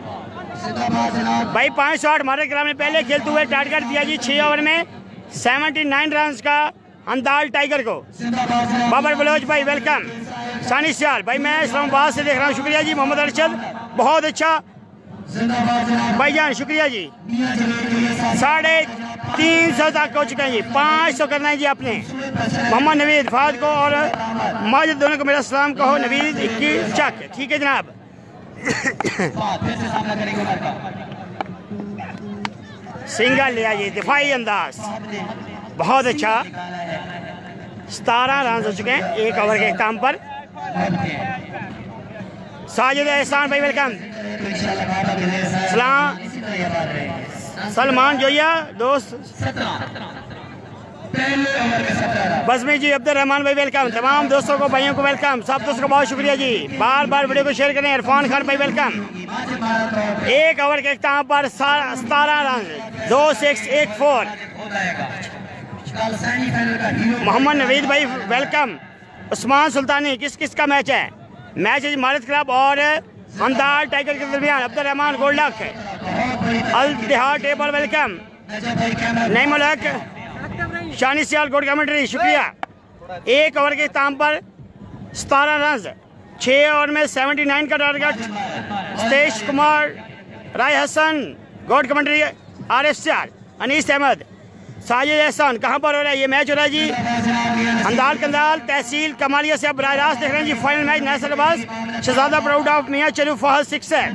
भाई? पाँच सौ आठ मारे ग्राम ने पहले खेलते हुए टारगेट दिया जी छः ओवर में सेवेंटी नाइन रन का अंदाल टाइगर को। बाबर बलोच भाई वेलकम। सानी सियाल भाई मैं इस्लामाबाद से देख रहा हूँ, शुक्रिया जी। मोहम्मद अरशद बहुत अच्छा भाईजान शुक्रिया जी। साढ़े तीन सौ तक हो चुके हैं जी। पाँच सौ करना है जी आपने। मोहम्मद नवीद फाद को और माजिद दोनों को मेरा सलाम कहो। नवीद इक्की चक ठीक है जनाब। फिर से सामना करेंगे उमर का। सिंगल लिया जी, दिफाई अंदाज बहुत अच्छा। सतारह रन हो चुके हैं एक ओवर के इख्ताम पर। साजिद एहसान भाई वेलकम। सलाम सलमान जोया दोस्त। बसमी जी अब्दुल रहमान भाई वेलकम। तमाम दोस्तों को भाइयों को वेलकम। सब दोस्तों का बहुत शुक्रिया जी। बार बार वीडियो को शेयर करें। इरफान खान भाई वेलकम। एक ओवर के इख्ताम पर सतारह रन, दो सिक्स एक फोर। मोहम्मद नवीद भाई वेलकम। उस्मान सुल्तानी किस किस का मैच है? मैच है भारत क्लब और हमदार टाइगर के दरमियान। अब्दुल रहमान गोल्डक अल तिहाद टेबल वेलकम। नई मुल्क शानी सियाल गोड कमेंट्री शुक्रिया। एक ओवर के इख्ताम पर सतारह रन, छः ओवर में सेवेंटी नाइन का target. Satish Kumar Rai Hasan good commentary R F Sial. Anees Ahmad Sajid Ehsan कहाँ पर हो रहा है ये मैच? हो रहा है जी अंदाल कंदाल तहसील कमालिया से। अब बराह रास्त देख रहे हैं जी final match. National Abbas Shahzada proud of Mian Channu Fahad six है।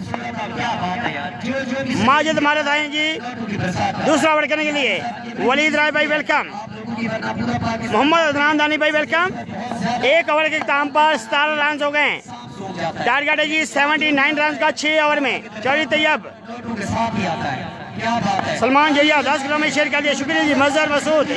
माजिद मारत आए जी दूसरा ओवर करने के लिए। वलीद राय भाई वेलकम। मोहम्मद अदनान दानी भाई वेलकम। एक ओवर के इख्ताम पर सतारह रन हो गए। टारगेट है जी सेवेंटी नाइन रन का छः ओवर में। चौधरी तैयब सलमान जैया दस किलो में शेयर कर दिया शुक्रिया जी। मजहर मसूद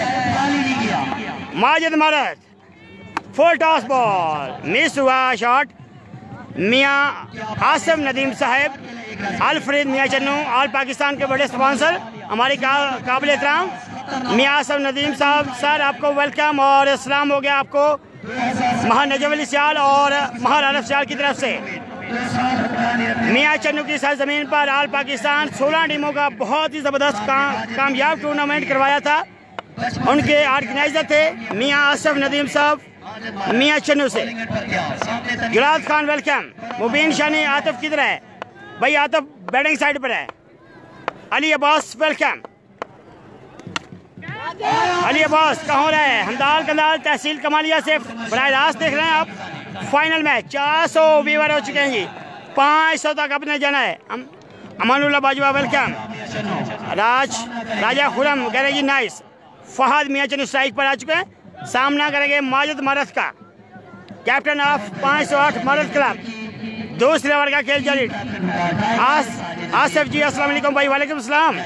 माजिद मारत फुल टॉस बॉल मिस हुआ शॉट। मियाँ आसिम नदीम साहब अल्फ्रेड मियाँ चन्नू ऑल पाकिस्तान के बड़े स्पॉन्सर हमारे का, काबिल एहतराम मियाँ आसिम नदीम साहब सर आपको वेलकम और सलाम हो गया आपको महान नजब अली सियाल और महान आरफ सियाल की तरफ से। मियाँ चन्नू की सरजमीन पर आल पाकिस्तान सोलह टीमों का बहुत ही ज़बरदस्त का, कामयाब टूर्नामेंट करवाया था। उनके ऑर्गेनाइजर थे मियाँ आसिफ नदीम साहब मियाँ चन्नू से। गिलाद खान वेलकम। मुबीन शानी आतिफ किधर है भाई? आतिफ बैटिंग साइड पर है। अली अब्बास वेलकम। अली अब्बास कहाँ हो रहा है? हमदाल कंदाल तहसील कमालिया से बराह रास्त देख रहे हैं आप फाइनल मैच। चार सौ व्यूवर हो चुके हैं जी। पाँच सौ तक अपने जाना है। Um, Amanullah Bajwa welcome. राज राजा खुरम कह रहे जी नाइस। फहद मियाँ चन्नू स्ट्राइक पर आ चुके हैं। सामना करेंगे माजिद मारत का कैप्टन ऑफ पाँच सौ आठ मारत क्लब। दूसरे ओवर का खेल जारी। आस आसिफ जी अस्सलाम वालेकुम भाई। वालेकुम सलाम।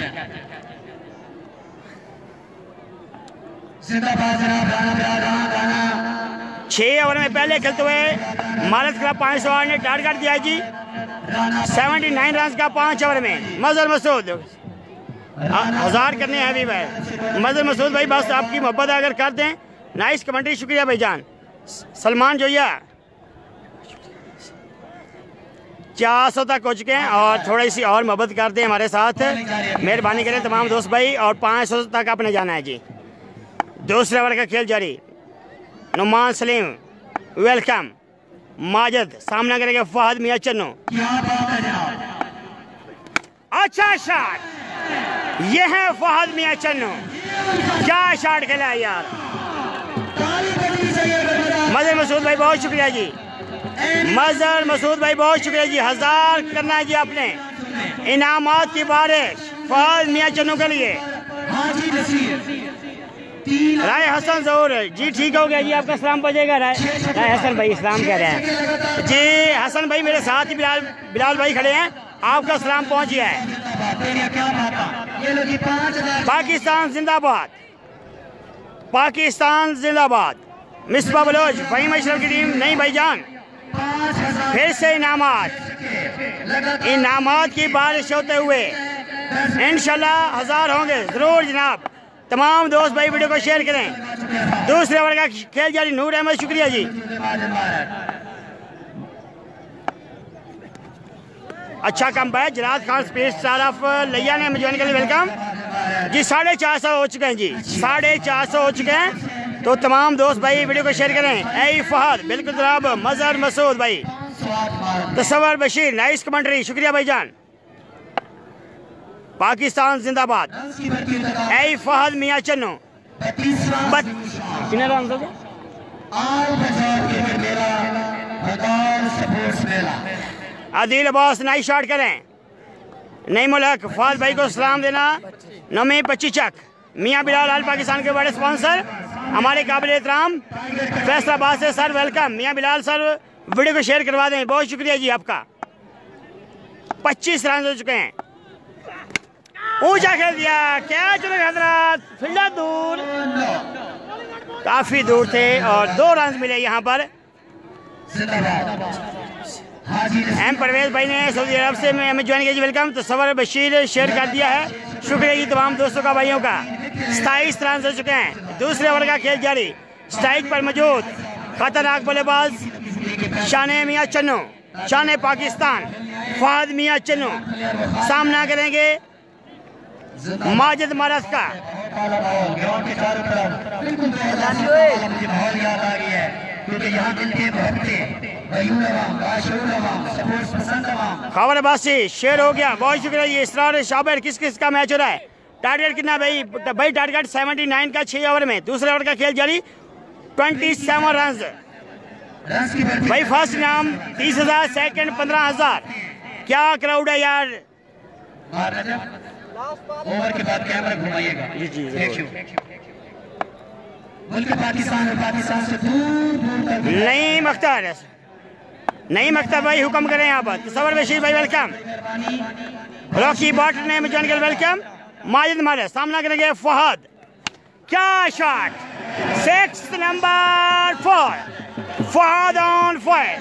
छः ओवर में पहले खेलते हुए मारत क्लब पाँच सौ आठ ने टारगेट दिया है जी सेवेंटी नाइन रन का पाँच ओवर में। मजहर मसूद हजार करने हैं अभी भाई। मजहर मसूद भाई बस आपकी मोहब्बत अगर कर दें। नाइस कमेंट्री शुक्रिया भाईजान। सलमान जोया चार सौ तक हो चुके हैं और थोड़ी सी और मोहब्बत कर दें हमारे साथ मेहरबानी करें तमाम दोस्त भाई। और पाँच सौ तक आपने जाना है जी। दूसरे ओवर का खेल जारी। नुमान सलीम वेलकम। माजिद सामना करेंगे फहद मियाँ चन्नू। अच्छा शॉट ये है फहद मियाँ चन्नू। क्या शॉट खेला है यार। मजहर मसूद भाई बहुत शुक्रिया जी। मजहर मसूद भाई बहुत शुक्रिया जी। हजार करना है जी आपने। इनामात की बारिश फहद मियाँ चन्नू के लिए। राय हसन जरूर जी ठीक हो गया जी। आपका सलाम पहुंचेगा। राय राय हसन भाई सलाम कह रहे हैं जी। हसन भाई मेरे साथ ही बिलाल बिलाल भाई खड़े हैं। आपका सलाम पहुंच गया है। पाकिस्तान जिंदाबाद। पाकिस्तान जिंदाबाद। मिसबा बलोच फहीम अशरफ की टीम नहीं भाईजान। फिर से इनामात इनामात की बारिश होते हुए इंशाल्लाह हजार होंगे जरूर जनाब। तमाम दोस्त भाई वीडियो को शेयर करें। दूसरे ओवर का खेल जारी। नूर अहमद शुक्रिया जी। अच्छा कम बैच। जराद खान स्पेस स्टार ऑफ लिया ने ज्वाइन के लिए वेलकम जी। साढ़े चार सौ हो चुके हैं जी। साढ़े चार सौ हो चुके हैं तो तमाम दोस्त भाई वीडियो को शेयर करें। ए फहद बिल्कुल जनाब। मजहर मसूद भाई तसव्वुर बशीर नाइस कमेंट्री शुक्रिया भाईजान। पाकिस्तान जिंदाबाद। ए फहद मियाँ चन्नू कितने रन हो गए? आदिल अब्बास नाइस शॉट करें। नहीं मुल्क फाज भाई को सलाम देना। नमी पच्चीस चक मियाँ बिलाल आल पाकिस्तान के बड़े स्पॉन्सर हमारे काबिल एहतराम फैसलाबाद से sir welcome. Mian Bilal sir video को शेयर करवा दें, बहुत शुक्रिया जी आपका। पच्चीस रन हो चुके हैं। ऊंचा खेल दिया, क्या चले हजरात, फील्डर दूर, काफी दूर थे और दो रन मिले यहाँ पर। एम परवेज भाई ने सऊदी अरब से हमें ज्वाइन किया जी, वेलकम। तो सवर बशीर शेयर कर दिया है, शुक्रिया जी तमाम दोस्तों का, भाइयों का। सताईस रन हो चुके हैं, दूसरे ओवर का खेल जारी। स्ट्राइक पर मौजूद खतरनाक बल्लेबाज शाने मियाँ चन्नू, शाने पाकिस्तान फहद मियाँ चन्नू सामना करेंगे माजिद मारस का। खबरबाजी शेयर हो गया, बहुत शुक्रिया ये इसरार शाबिर। किस किस का मैच हो रहा है? टारगेट कितना भाई? भाई टारगेट सेवेंटी नाइन का छह ओवर में। दूसरे ओवर का खेल जारी, ट्वेंटी सेवन रन भाई। फर्स्ट नाम तीस हजार, सेकेंड पंद्रह हजार। क्या क्राउड है यार। ओवर के बाद कैमरा घुमाइएगा जी जी मुल्क पाकिस्तान और पाकिस्तान से दूर दूर तक। नहीं मख्तार, नहीं मख्तार भाई हुक्म करें यहाँ पर। सवर बशीर भाई वेलकम। रॉकी बॉट ने ज्वाइन कर वेलकम। माजिद मारे सामना करेंगे फहद। क्या shot, six number four, Fahad on fire.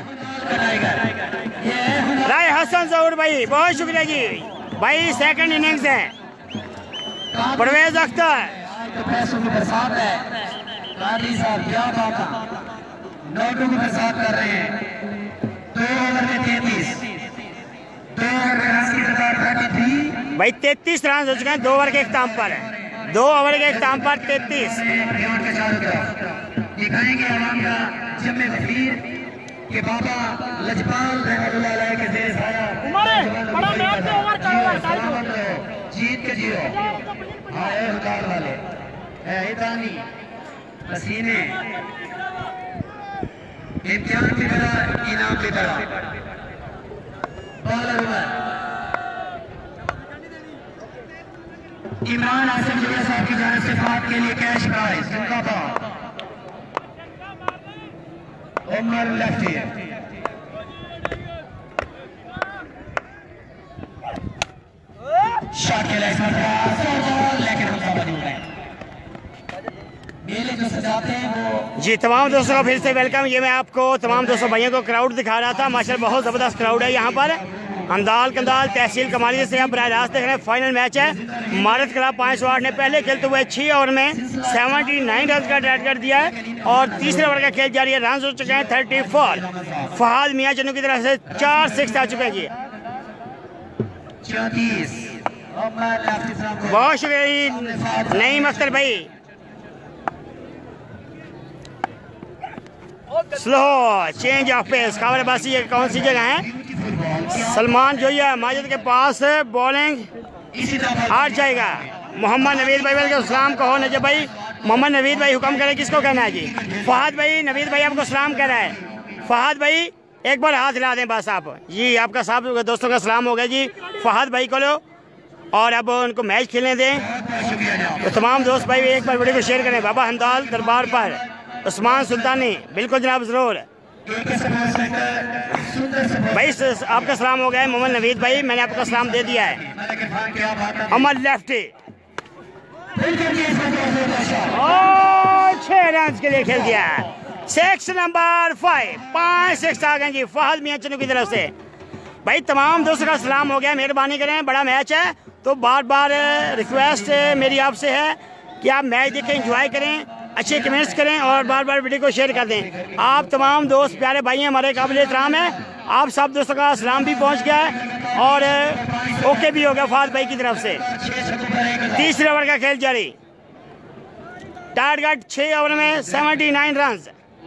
Rai Hasan Zahoor भाई बहुत शुक्रिया जी भाई, सेकंड इनिंग्स है। परवेज अख्तर पैसों की बरसात है, कादरी साहब क्या बात है, नोटों की बरसात कर रहे हैं। दो ओवर में तैतीस, दो ओवर में रन की तादाद तैंतीस भाई, तैतीस रन हो चुके हैं दो ओवर के इख्तिताम पर। दो ओवर के इख्तिताम पर तैतीस। दिखाएंगे आवाम का जम्मे वफीर के बाबा लजपाल रहमतुल्लाह अलैह के जेर साया जीत के जियो। आए हुकार वाले हैदानी पसीने, इम्तिहान भी बड़ा, इनाम भी बड़ा। बॉलर इमरान आसिफ जुबैर साहब की जानिब से फात के लिए कैश प्राइज जिंदाबाद। उमर लेफ्टी शॉट के लाइफ लेकिन हम मौजूद हैं। मेले जो सजाते हैं वो जी तमाम दोस्तों का फिर से वेलकम। ये मैं आपको तमाम दोस्तों भाइयों को क्राउड दिखा रहा था, माशाल्लाह बहुत ज़बरदस्त क्राउड है यहाँ पर। अंदाल कंदाल तहसील कमालिया से आप बराह रास्त देख रहे हैं। फाइनल मैच है मारत कला पाँच सौ आठ ने पहले खेलते हुए छः ओवर में सेवेंटी नाइन रन का टारगेट दिया है और तीसरे ओवर का खेल जारी है। रन हो चुके हैं थर्टी फोर। फहद मियाँ चन्नू की तरफ से चार सिक्स आ चुके हैं जी। चौंतीस बहुत शुक्रिया नहीं मख्तर भाई। Slow change of pace. खबरबाजी ये कौन सी जगह है? सलमान जोया माजिद के पास बॉलिंग हार जाएगा। मोहम्मद नवीद भाई वेलकम। सलाम कहो नजब भाई। मोहम्मद नवीद भाई हुक्म करें, किसको कहना है जी? फहद भाई, नवीद भाई आपको सलाम कह रहा है। फहद भाई एक बार हाथ हिला दें बस आप जी। आपका साहब दोस्तों का सलाम हो गया जी फहद भाई को लो और अब उनको मैच खेलने दें। तो तमाम दोस्त भाई एक बार वीडियो को शेयर करें। बाबा हंदाल दरबार पर उस्मान सुल्तानी, बिल्कुल जनाब ज़रूर भाई। आपका सलाम हो गया है मोहम्मद नवीद भाई, मैंने आपका सलाम दे दिया है। अमर लेफ्टी और छह रन के लिए खेल दिया। सिक्स नंबर फाइव, पाँच सिक्स आ गए जी फहद मियाँ चन्नू की तरफ से। भाई तमाम दोस्तों का सलाम हो गया, मेहरबानी करें, बड़ा मैच है तो बार बार रिक्वेस्ट मेरी आपसे है कि आप मैच देखें, एंजॉय करें, अच्छे कमेंट्स करें और बार बार वीडियो को शेयर कर दें। आप तमाम दोस्त प्यारे भाई हैं, हमारे काबिल एहतराम है। आप सब दोस्तों का सलाम भी पहुंच गया है और ओके भी हो गया फहद भाई की तरफ से। तीसरे ओवर का खेल जारी। टारगेट छः ओवर में सेवेंटी नाइन रन।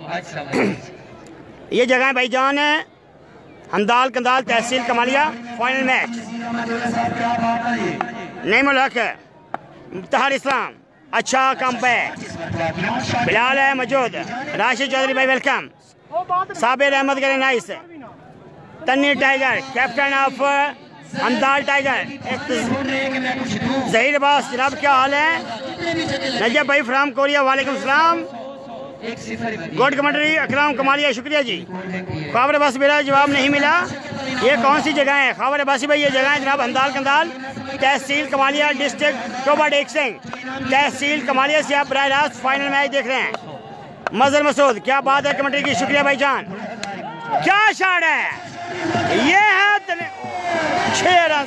ये जगह भाईजान है हंदाल कंदाल तहसील कमालिया। फाइनल मैच नईमुल हक, मुफ्तार इस्लाम, अच्छा कम बैक, बिलाल है मौजूद, राशिद चौधरी भाई वेलकम, साबिर अहमद करें nice, Tanni tiger captain of Andal tiger. Zaheer Abbas जनाब क्या हाल है? नजब भाई फ्राम कोरिया वालेकुम सलाम। गोड कमेंट्री अकराम कमालिया शुक्रिया जी। खबर अब्बास मेरा जवाब नहीं मिला, ये कौन सी जगह है? खबर अब्बासी भाई ये जगह है जनाब अंदाल कंदाल, तहसील कमालिया, डिस्ट्रिक्ट टोबा डेक सिंह, तहसील कमालिया से आप बराह रास्त फाइनल मैच देख रहे हैं। मजर मसूद क्या बात है कमेंट्री की, शुक्रिया भाईजान। क्या शॉट है ये है छह रन।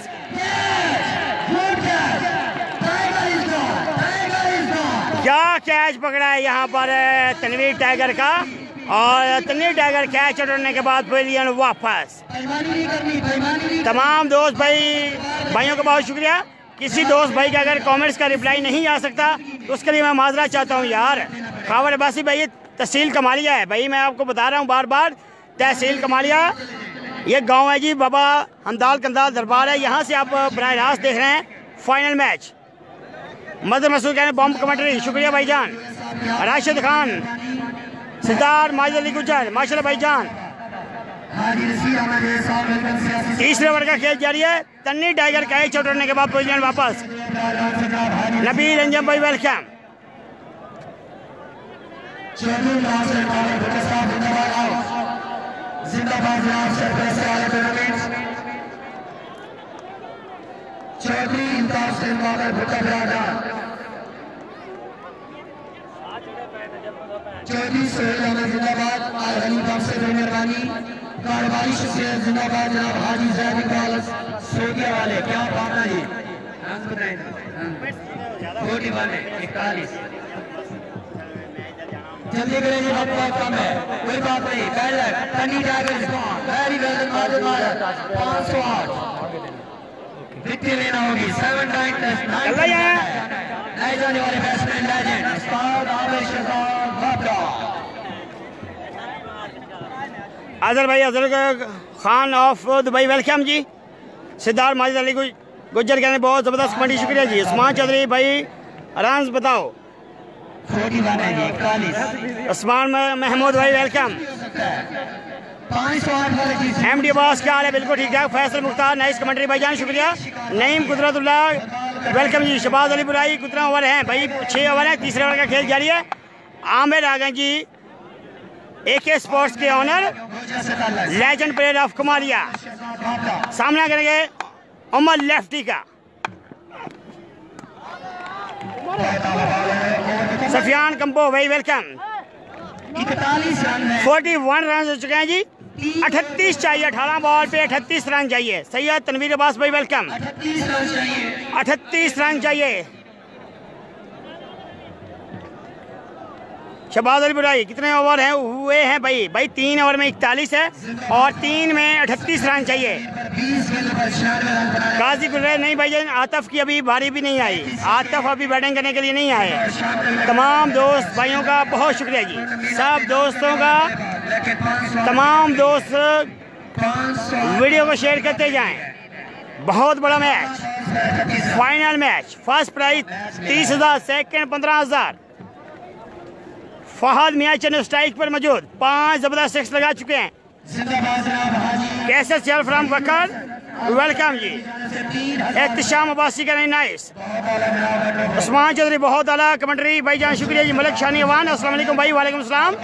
क्या कैच पकड़ा है यहाँ पर तनवीर टाइगर का, और तनवीर टाइगर कैच उड़ने के बाद पेविलियन वापस। तमाम दोस्त भाई भाइयों का बहुत शुक्रिया। किसी दोस्त भाई का अगर कमेंट्स का रिप्लाई नहीं आ सकता तो उसके लिए मैं माजरा चाहता हूँ यार। खबर अब्बासी भाई तहसील कमालिया है भाई, मैं आपको बता रहा हूँ बार बार, तहसील कमालिया ये गांव है जी, बाबा अंदाल कंदाल दरबार है, यहाँ से आप बराह रास्त देख रहे हैं फाइनल मैच। मदर मसूद कहने बॉम्ब कमेंट्री शुक्रिया भाईजान। राशिद खान सिद्धार्थ माजिद अली गुजर माशाल्लाह भाईजान। तीसरे ओवर का खेल जारी है, तन्नी टाइगर कैच उड़ने के बाद पोजीशन वापस। नबील अंजम भाई वेलकम। चौधरी इम्ताज हुसैन बाबर भुट्टा बिरादर, चौधरी सोहेल अहमद जिंदाबाद, आल हनीफ अफसर मेहरबानी, कारोबारी शख्सियत जिंदाबाद जनाब हाजी जैद इकबाल सोदिया वाले। क्या बात है जी, छोटी वाले इकतालीस जल्दी करें जी, वक्त बहुत कम है, कोई बात नहीं। पहले तन्नी टाइगर वेरी वेल पाँच सौ आठ विकेट लेना होगी। सेवन नाइन नए जाने वाले बैट्समैन लेजेंड उस्ताद आमिर शहजाद बाबरा। अजहर भाई Azhar Khan of Dubai welcome जी। सिद्धार्थ माजिद अली गुजर कहने बहुत जबरदस्त कमेंट्री शुक्रिया जी। उस्मान चौधरी भाई रन्स बताओ। उस्मान महमूद भाई वेलकम। एम डी अब्बास क्या हाल है? बिल्कुल ठीक ठाक। फैसल मुख्तार नाइस कमेंट्री भाईजान शुक्रिया। नईम कुदरतुल्लाह वेलकम जी। शबाज अली बुराई कितना ओवर है भाई? छः ओवर है, तीसरे ओवर का खेल जारी है। आमिर आ गए जी ए के स्पोर्ट्स के owner, legend player of Kamalia, सामना करेंगे उमर लेफ्टी का। सफियान कंबो भाई वेलकम। फोर्टी वन रन हो चुके हैं जी, अठतीस चाहिए, अठारह बॉल पे अठतीस रन चाहिए। सैयद तनवीर अब्बास भाई वेलकम। अठतीस रन चाहिए। शबाज अली बुराई कितने ओवर हैं हुए हैं भाई? भाई तीन ओवर में इकतालीस है और तीन में अठतीस रन चाहिए। गाजी गुजरे नहीं भाई, आतफ की अभी बारी भी नहीं आई, आतफ अभी बैटिंग करने के लिए नहीं आए। तमाम दोस्त भाइयों का बहुत शुक्रिया जी, सब दोस्तों का। तमाम दोस्त वीडियो को शेयर करते जाएं। बहुत बड़ा match, final match, first prize तीस हजार, सेकेंड पंद्रह हजार। फहद मियां चैनल स्ट्राइक पर मौजूद, पांच जबरदस्त सिक्स लगा चुके हैं। कैसे चल फ्राम वकर वेलकम जी। एहतशाम अब्बासी का नहीं नाइस। उस्मान चौधरी बहुत आला कमेंट्री भाईजान शुक्रिया जी। मलिक शानी अवान अस्सलाम वालेकुम भाई। वालेकुम सलाम।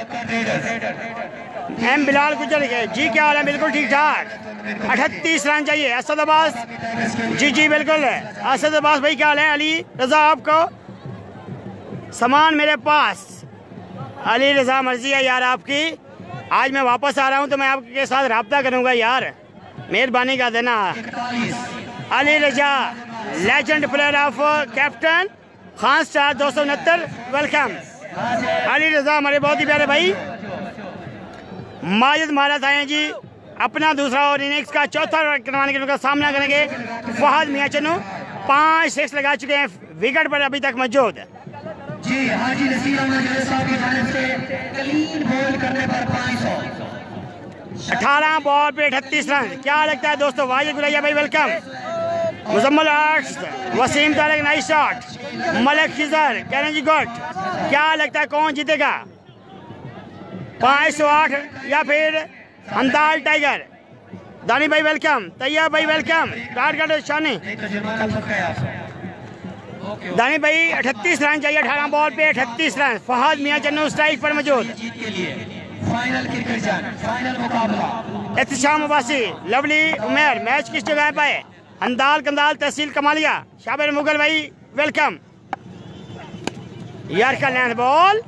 एम बिलाल गुजर के जी क्या हाल है? बिल्कुल ठीक ठाक। अठतीस रन चाहिए। असद अब्बास जी जी बिल्कुल। असद अब्बास भाई क्या हाल है? अली रजा आपको सामान मेरे पास। अली रजा मर्जी है यार आपकी। आज मैं वापस आ रहा हूँ तो मैं आपके साथ रब्ता करूँगा यार, मेहरबानी कर देना। Ali Raza legend player of captain Khan star दो सौ उनहत्तर वेलकम। अली रजा हमारे बहुत ही प्यारे भाई। माजिद महाराज आए जी अपना दूसरा और इनिंग्स का चौथा करवाने के लिए सामना करेंगे। फहद मियां चन्नू पाँच सिक्स लगा चुके हैं, विकेट पर अभी तक मौजूद। जी हाजी नसीर अहमद साहब की जानिब से क्लीन बॉल करने पर पाँच सौ। अठारह बॉल पे अठतीस रन। क्या लगता है दोस्तों? वाजिद गुलैया भाई welcome. Muzammil arts Waseem Tariq nice shot. Malik Khizar कहने जी गुड। क्या लगता है कौन जीतेगा? पाँच सौ आठ या फिर अंदाल टाइगर? दानी भाई वेलकम, तैयब भाई वेलकम, कार्ड कार्ड शानी। दानी भाई अठतीस रन चाहिए अठारह बॉल पे, अठतीस रन। फहद मियां चन्नू स्ट्राइक पर मौजूद। फाइनल क्रिकेट जंग, फाइनल मुकाबला। एहतशाम अब्बासी, लवली उमेर, मैच किस जगह पे? अंदाल कंदाल तहसील कमालिया। शाबिर मुगल भाई वेलकम। यार का लेंथ बॉल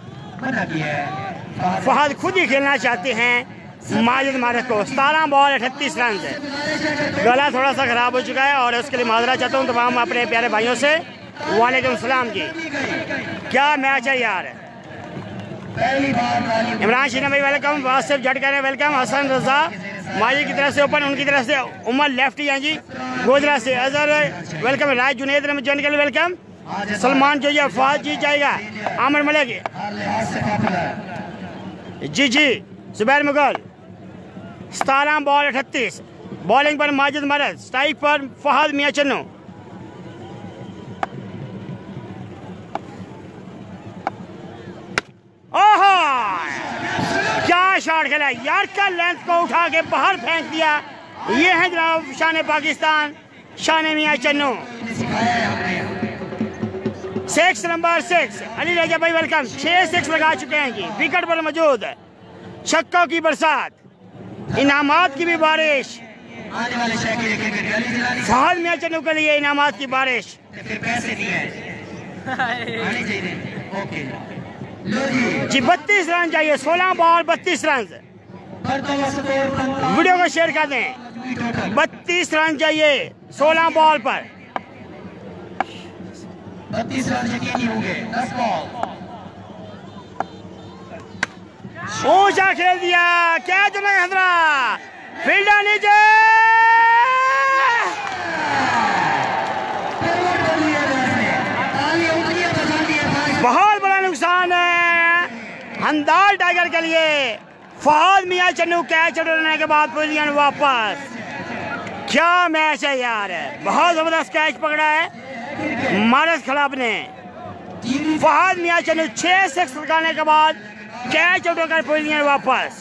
फहद खुद ही खेलना चाहते हैं माजिद मारिद को। सतारह बॉल अठतीस रन से। गला थोड़ा सा खराब हो चुका है और उसके लिए माजरा चाहता हूँ तमाम अपने प्यारे भाइयों से। वालेकुम सलाम जी। क्या मैच है यार। इमरान शीना भाई वेलकम, वासिफ झटकर वेलकम, हसन रजा माजी की तरफ से ओपन, उनकी तरफ से उमर लेफ्टी हैं जी गोजरा से, अजहर वेलकम, राय जुनेद जनकल वेलकम, सलमान जो ये फहद जीत जाएगा, आमिर मलिक जी जी, जुबैर मुगल। सतारह बॉल अठतीस। बॉलिंग पर माजिद मरद, स्ट्राइक पर फहद मियां चन्नू। ओहो क्या शॉट खेला यार का, लेंथ को उठा के बाहर फेंक दिया। ये है जनाब शान पाकिस्तान, शान Mian Channu. Six number six, Ali Raza भाई वेलकम। छह सिक्स लगा चुके हैं जी, विकेट पर मौजूद। छक्कों की बरसात, इनामात की भी बारिश। फहद मियां चन्नू के लिए इनामात की बारिश। जी बत्तीस रन चाहिए, सोलह बॉल बत्तीस रन। वीडियो को शेयर कर दें। बत्तीस रन चाहिए सोलह बॉल पर। बत्तीस रन यकीनी होंगे। दस बॉल ऊंचा खेल दिया, क्या चुना हजरा, फील्डर नीचे। बहुत बड़ा नुकसान है हंदाल टाइगर के लिए। फहद मियां चन्नू कैच उड़ाने के बाद पोजीशन वापस। क्या मैच है यार, बहुत जबरदस्त कैच पकड़ा है मारस खिलाफ ने। फहद मियां चन्नू छह सिक्स लगाने के बाद कैच उठाकर पोजीशन वापस।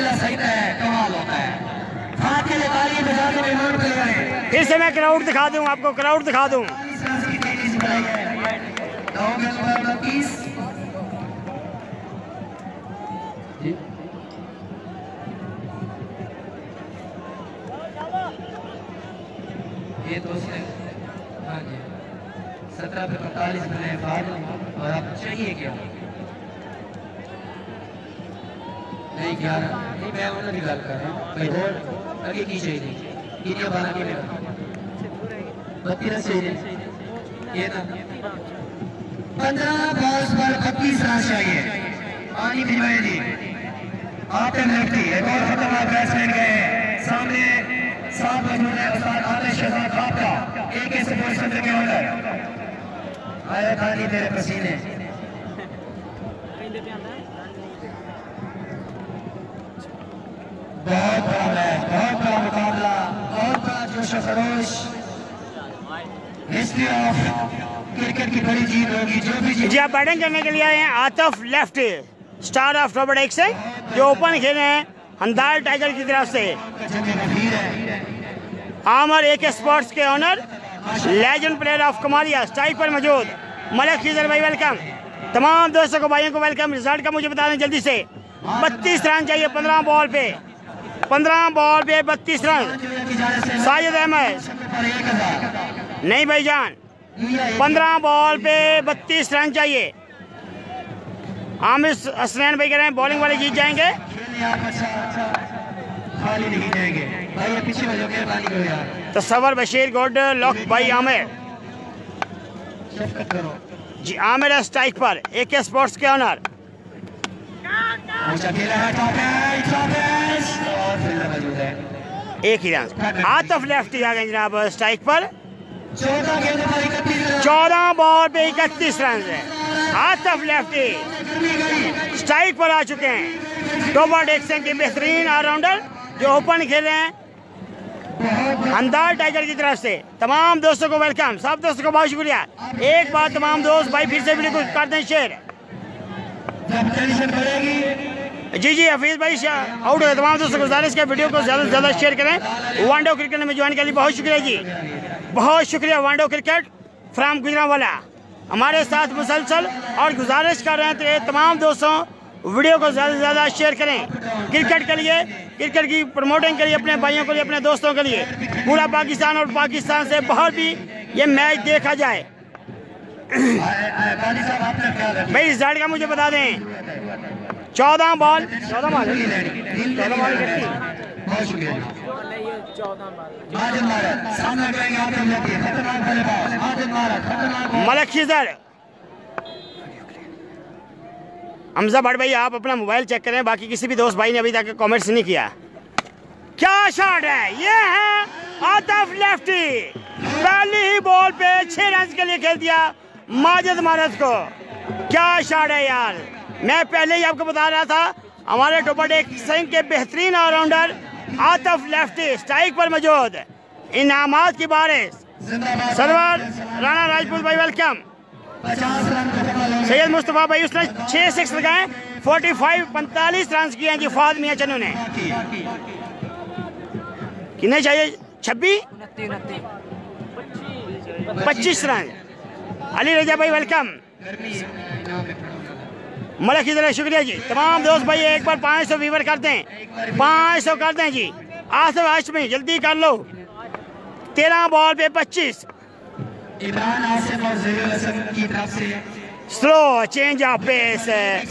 फिर से मैं क्राउड दिखा दूं आपको, क्राउड दिखा दूं। ये दोस्त हाँ जी सत्रह पे पैंतालीस मिनट बाद और अब चाहिए क्या? नहीं ग्यारह नहीं, मैं उन्होंने गल कर रहा हूँ भाई और आगे की चाहिए कितने बारह के बत्तीस चाहिए ये ना पंद्रह बॉल्स पर बत्तीस रन चाहिए। पानी भिजवाए जी आते लेफ्टी, एक और खतरनाक बैट्समैन गए सामने साथ मौजूद है उस्ताद आमिर शहजाद खान का। एक ऐसे स्पोर्ट्स सेंटर के ऑनर आया खाली तेरे पसीने। बहुत बड़ा मैच, बहुत बड़ा मुकाबला, बहुत बड़ा जोश खरोश। हिस्ट्री ऑफ क्रिकेट की बड़ी जीत होगी जो भी जीत। जी आप बैटिंग करने के लिए आए हैं Atif left, star of Robert X जो ओपन खेले हैं हंदाल टाइगर की तरफ से। आमर एक स्पोर्ट्स के owner, legend player of Kamalia, strike पर मौजूद। मलिक खीजर भाई वेलकम, तमाम दोस्तों को भाइयों को वेलकम। रिजल्ट का मुझे बता दें जल्दी से। बत्तीस रन चाहिए पंद्रह बॉल पे, पंद्रह बॉल पे बत्तीस रन। साजिद अहमद नहीं भाईजान, पंद्रह बॉल पे बत्तीस रन चाहिए। आमिर हसनैन भाई कह रहे हैं बॉलिंग वाले जीत जाएंगे। तस्वर बशीर गुड लॉक भाई आमिर जी, आमिर है स्ट्राइक पर, एक स्पोर्ट्स के ऑनर। एक ही रन। आतिफ लेफ्टी आ गए जनाब स्ट्राइक पर। चौदह बॉल पे इकतीस रन है। आतिफ लेफ्टी स्ट्राइक पर आ चुके हैं। रॉबर्ट एक्सन के बेहतरीन ऑलराउंडर जो ओपन खेले हैं हंदाल टाइगर की तरफ से। तमाम दोस्तों को वेलकम, सब दोस्तों को बहुत शुक्रिया। एक बार तमाम दोस्त भाई फिर से वीडियो को कर दें शेयर। जब टेंशन बढ़ेगी जी जी हफीज़ भाई आउट हो तमाम दोस्तों गुजारिश के वीडियो को ज़्यादा से ज़्यादा शेयर करें। वांडो क्रिकेट में ज्वाइन के लिए बहुत शुक्रिया जी, बहुत शुक्रिया। वांडो क्रिकेट फ्राम गुजरांवाला हमारे साथ मुसलसल और गुजारिश कर रहे थे तमाम दोस्तों वीडियो को ज़्यादा से ज़्यादा शेयर करें क्रिकेट के लिए, क्रिकेट की प्रमोटिंग के लिए, अपने भाइयों के लिए, अपने दोस्तों के लिए, पूरा पाकिस्तान और पाकिस्तान से बाहर भी ये मैच देखा जाए। भाई रिजल्ट का मुझे बता दें। चौदह बॉल चौदह बॉल चौदह बॉल मलक खिजर हमजा भट्ट भाई आप अपना मोबाइल चेक करें, बाकी किसी भी दोस्त भाई ने अभी तक कमेंट्स नहीं किया। क्या शॉट है, ये है आतिफ लेफ्टी, पहली ही बॉल पे छह रन के लिए खेल दिया माजिद मारद को। क्या शॉट है यार, मैं पहले ही आपको बता रहा था हमारे टोपर डेक सिंह के बेहतरीन ऑलराउंडर आतिफ लेफ्टी स्ट्राइक पर मौजूद। इनामात की बारिश, सरवर राणा राजपूत भाई वेलकम। सैयद मुस्तफ़ा भाई उसने छह सिक्स लगाए, फोर्टी फाइव पैंतालीस रन किए हैं जी फाद मियां चन्नू ने। कितने चाहिए, छब्बीस पच्चीस रन। अली रजा भाई वेलकम। मलक की तरह शुक्रिया जी। तमाम दोस्त भाई एक बार पाँच सौ वीवर कर दें, पाँच सौ कर दें जी। आसिफ हाशमी जल्दी कर लो। तेरह बॉल पे पच्चीस। इमरान आसिफ और ज़हीर हसन की तरफ से slow change of pace.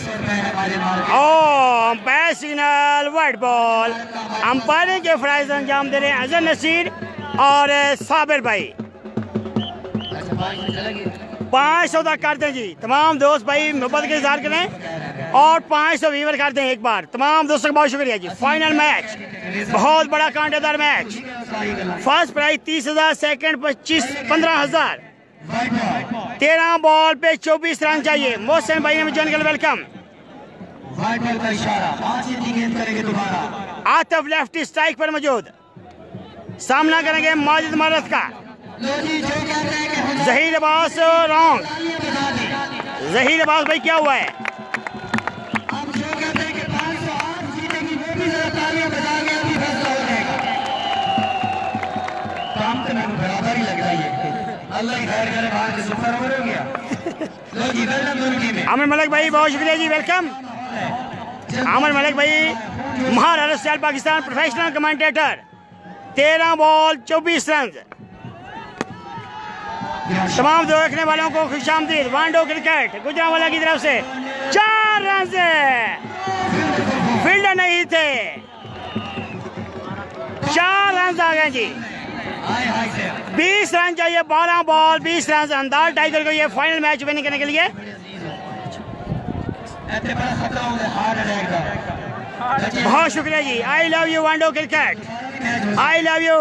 Oh umpire signal wide ball. Umpiring के फराइज अंजाम दे रहे हैं अजहर नसीर और साबिर भाई। पाँच सौ तक कर दें जी। तमाम दोस्त भाई मोहब्बत का इजहार करें और पाँच सौ वीवर कर दें एक बार। तमाम दोस्तों का बहुत शुक्रिया जी। फाइनल मैच, बहुत बड़ा कांटेदार मैच। फर्स्ट प्राइज तीस हजार, सेकेंड पच्चीस पंद्रह हजार। तेरह बॉल पे चौबीस रन चाहिए। मोहसिन भाई ने ज्वाइन कर वेलकम। आतिफ लेफ्टी स्ट्राइक पर मौजूद, सामना करेंगे माजिद मारद का। ज़हीर अब्बास रॉन्ग। ज़हीर अब्बास भाई क्या हुआ है, आमिर मलिक भाई बहुत शुक्रिया जी वेलकम। आमिर मलिक भाई Maharashtra style Pakistan professional commentator. तेरह बॉल चौबीस रन। तमाम देखने वालों को खुशामदीद। वांडो क्रिकेट गुजरांवाला की तरफ से चार रन से फील्डर नहीं थे, चार रन आ गए जी। बीस रन चाहिए, बारह बॉल बीस रन। अंदाज टाइगर को ये फाइनल मैच विन करने के लिए। बहुत शुक्रिया जी। I love you Wando cricket, I love you.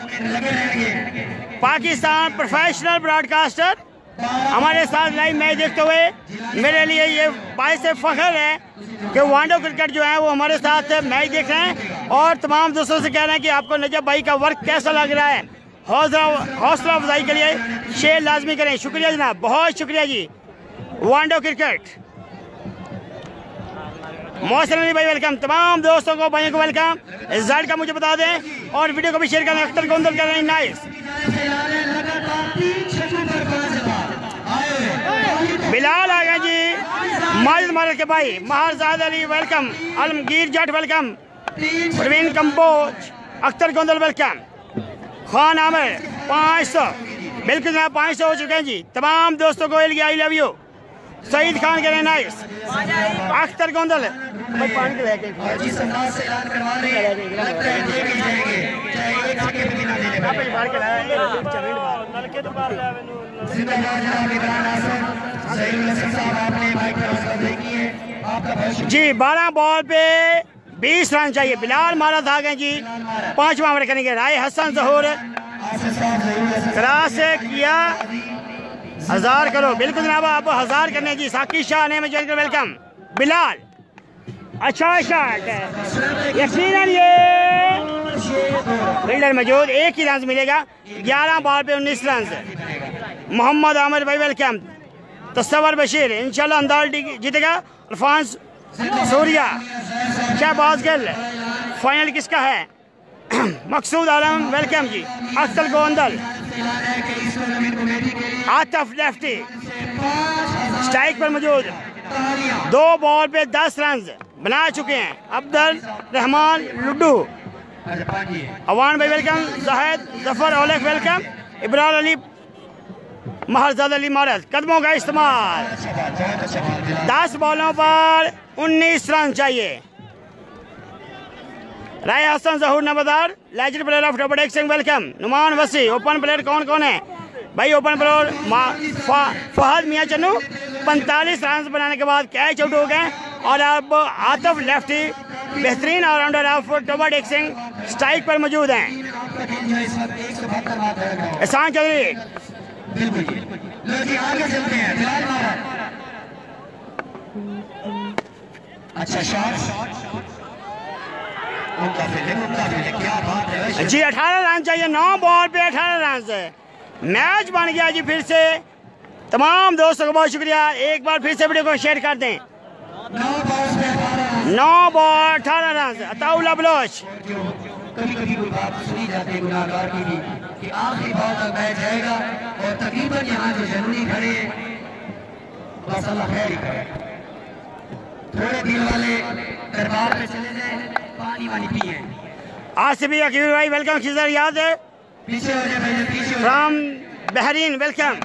Pakistan professional broadcaster हमारे साथ लाइव मैच देखते हुए मेरे लिए ये बाइस फख्र है कि वांडो क्रिकेट जो है वो हमारे साथ मैच देख रहे हैं और तमाम दोस्तों से कह रहे हैं कि आपको नजब भाई का वर्क कैसा लग रहा है। हौसला हौसला अफजाई के लिए शेयर लाजमी करें। शुक्रिया जनाब, बहुत शुक्रिया जी। वांडो क्रिकेट मोहसिन अली भाई वेलकम। तमाम दोस्तों को भाइयों को वेलकम। रिजल्ट का मुझे बता दें और वीडियो को भी शेयर करें। अख्तर गोंदल कर रहे हैं नाइस। बिलाल आ गए जी माजिद मारद के भाई। Maharzad Ali welcome. Alamgir Jatt welcome. Praveen Kamboj, Akhtar Gondal welcome. Khan Amir पाँच सौ बिल्कुल जनाब पाँच सौ हो चुके हैं जी। तमाम दोस्तों को I love you. Saeed Khan कह रहे हैं नाइस। अख्तर गोंदल जी। बारह बॉल पे बीस रन चाहिए। बिलाल मारद आ गए जी। पांचवा ओवर करेंगे। राय हसन जहूर क्रॉस किया, हजार करो। बिल्कुल जनाब आप हजार करने जी। साकी शाह ने ज्वाइन कर वेलकम। बिलाल अच्छा शॉट यकीनन ये फील्डर मौजूद, एक ही रन मिलेगा। ग्यारह बॉल पे उन्नीस रन। मोहम्मद आमिर भाई वेलकम। तस्वर बशीर इंशाल्लाह अंदाज जीतेगा। अल्फांस सूर्या, शहबाज गिल। फाइनल किसका है? मकसूद आलम वेलकम जी। अख्तर गोंदल, आतफ लेफ्टी स्ट्राइक पर मौजूद, दो बॉल पे दस रन बना चुके हैं। अब्दुल रहमान लुड्डू, अवान भाई वेलकम। जाहिद जफर ओलेक वेलकम। इब्रार अली महरजाद अली मारद, कदमों का इस्तेमाल। दस बॉलों पर उन्नीस रन चाहिए। Rai Hasan Zahoor Nawadar, legend player of double axing welcome. Noman Wasi, open player कौन कौन है भाई? ओपन प्लेयर फहद मियां चन्नू पैंतालीस रन बनाने के बाद कैच आउट हो गए। और अब आतफ लेफ्टी बेहतरीन allrounder of double axing strike पर मौजूद हैं। एहसान चौधरी, अच्छा शॉट जी। अठारह रन चाहिए, नौ बॉल पे अठारह रन से मैच बन गया जी। फिर से तमाम दोस्तों का बहुत शुक्रिया। एक बार फिर से वीडियो को शेयर कर दें। नौ बॉल अठारह रन। अताउल्लाह बलोच, कभी कभी कोई बात सुनी जाती है गुनाहगार की भी कि आखिरी बॉल तक मैच जाएगा और तकरीबन यहाँ जो जरूरी खड़े बस अल्लाह खैर ही करे। थोड़े दिल वाले दरबार में चले जाए, पानी वानी पिए। आसिफी अकील भाई वेलकम। खिजर याद है पीछे हो जाए भाई, पीछे हो फ्रॉम बहरीन वेलकम।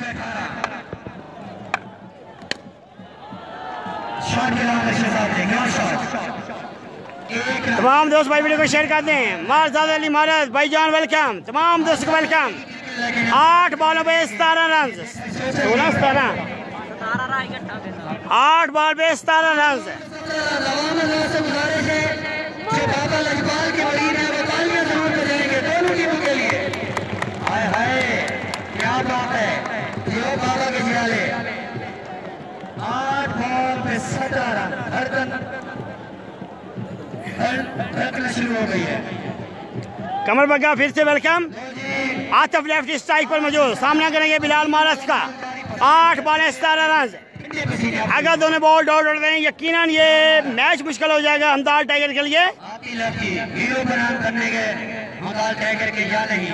शॉट के नाम शहजाद देंगे शॉट। तमाम दोस्त भाई वीडियो को शेयर कर दें। मारजाद अली मारद भाईजान वेलकम। तमाम दोस्तों को वेलकम। आठ बॉलों पे सतारह रन, सोलह सतारह आठ बॉल पे सतारह रन। क्या बात है, ये बाबा के जियाले आठ बॉल पे सत्रह रन। धड़कन शुरू हो गई है। कमर बग्गा फिर से वेलकम। आतफ लेफ्ट स्ट्राइक पर मौजूद, सामना करेंगे बिलाल मारस का। आठ बॉल सतारह रन। अगर दोनों बॉल डॉट डॉट दें यकीनन ये मैच मुश्किल हो जाएगा हमदाल टाइगर के लिए। हीरो बनाम करने गए हमदाल टाइगर के या नहीं।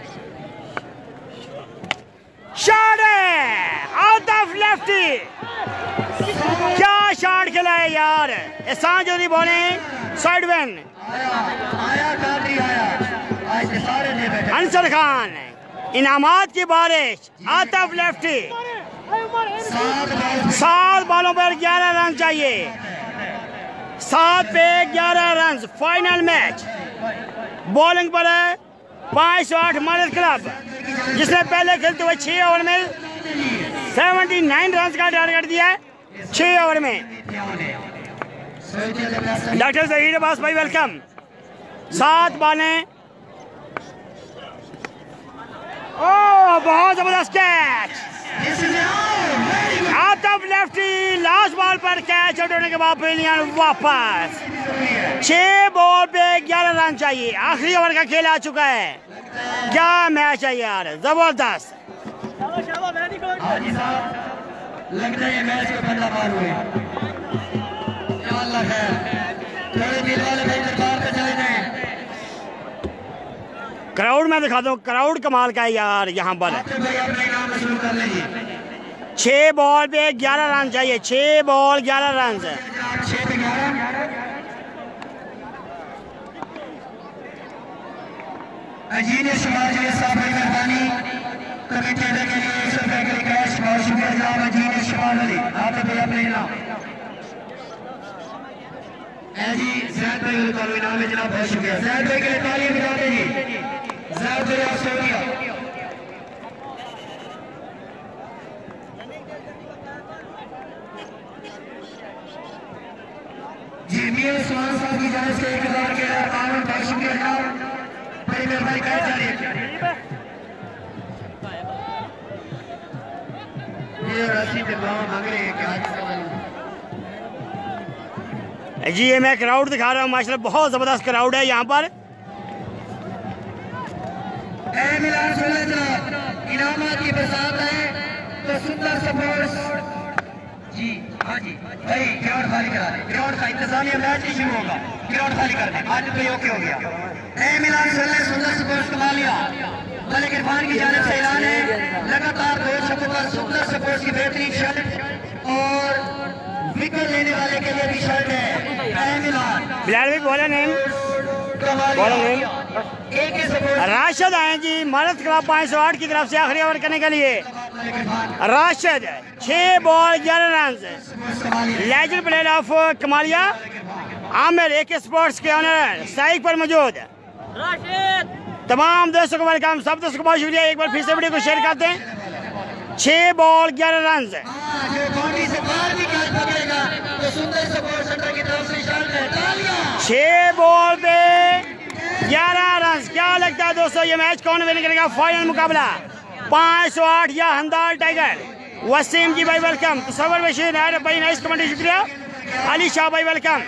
शॉट है आतफ लेफ्टी, क्या शॉट खेला है यार। एहसान चौधरी बॉलिंग साइड वन। आया कादरी आया, आज सारे दे बैठे। अंसर खान, इनामात की बारिश। आतफ लेफ्टी, सात बॉलों पर ग्यारह रन चाहिए। सात पे ग्यारह रन। Final match. बॉलिंग पर है पाँच सौ आठ मदद क्लब, जिसने पहले खेलते हुए छह ओवर में उन्यासी रन का टारगेट दिया है। छह ओवर में डॉक्टर जहीर अब्बास भाई वेलकम। सात बॉलें। ओह बहुत जबरदस्त catch. Atif lefty last ball पर कैच आउट होने के बाद पेलियन वापस। छह बॉल पे ग्यारह रन चाहिए। आखिरी ओवर का खेल आ चुका है। क्या मैच है यार, जबरदस्त। लगता है मैच का बंदा पार हुए। या अल्लाह खैर, थोड़े दिल वाले भाई दरबार पे चले जाएं। क्राउड में दिखा दो, क्राउड कमाल का है यार यहाँ पर। भाई अपने नाम में शुरू कर लीजिए। छह बॉल पे ग्यारह रन चाहिए। छह बॉल ग्यारह रन। छह पे ग्यारह। अजीब शुमार जी साहब की मेहरबानी। कमेटी के लिए एक सौ रुपए के कैश बहुत शुक्रिया जनाब अजीब शुमार अली। आप भैया अपने इनाम जी जैद भाई को इनाम है जनाब, बहुत शुक्रिया। जैद भाई के लिए तालियां बजाते जी। जैद भाई ऑस्ट्रेलिया। जी मियां सुहान साहब की जानिब से एक हजार के अकाउंट, बहुत शुक्रिया जनाब। बड़ी मेहरबानी कर जा रही है। ये राशि के गाँव मांग रहे हैं क्या जी। ये मैं क्राउड दिखा रहा हूँ, माशाल्लाह बहुत जबरदस्त क्राउड है यहाँ पर। इनामात की बरसात है तो सुंदर सपोर्ट्स जी हाँ जी भाई ग्राउंड खाली करा दे। ग्राउंड का इंतजामिया मैच ही शुरू होगा। ग्राउंड खाली कर दे। आज तो ये ओके हो गया। ए मिलान सुनने सुंदर स्पोर्ट्स कमा लिया। मलिक इरफान की जानिब से ऐलान है लगातार दो शतकों पर सुंदर स्पोर्ट्स की बेहतरीन शर्ट और विकेट लेने वाले के लिए भी शर्ट है। ए मिलान बिलाल भाई बोला नेम बोला नेम राशिद आए जी भारत क्लब पाँच सौ आठ की तरफ से आखिरी ओवर करने के लिए। राशिद छह बॉल ग्यारह run. Legend player of Kamalia Amir एक स्पोर्ट्स के ऑनर साइक पर मौजूद। तमाम दोस्तों को वेलकम। सब दोस्तों को बहुत शुक्रिया। एक बार फिर से वीडियो को शेयर करते हैं। छह बॉल ग्यारह रन। छह बॉल पे ग्यारह रन। क्या लगता है दोस्तों ये मैच कौन विन करेगा? फाइनल मुकाबला पाँच सौ आठ या हंदाल टाइगर। वसीम जी भाई वेलकम। तस्वर बशीर नायर भाई नाइस कमेंट शुक्रिया। अली शाह भाई वेलकम।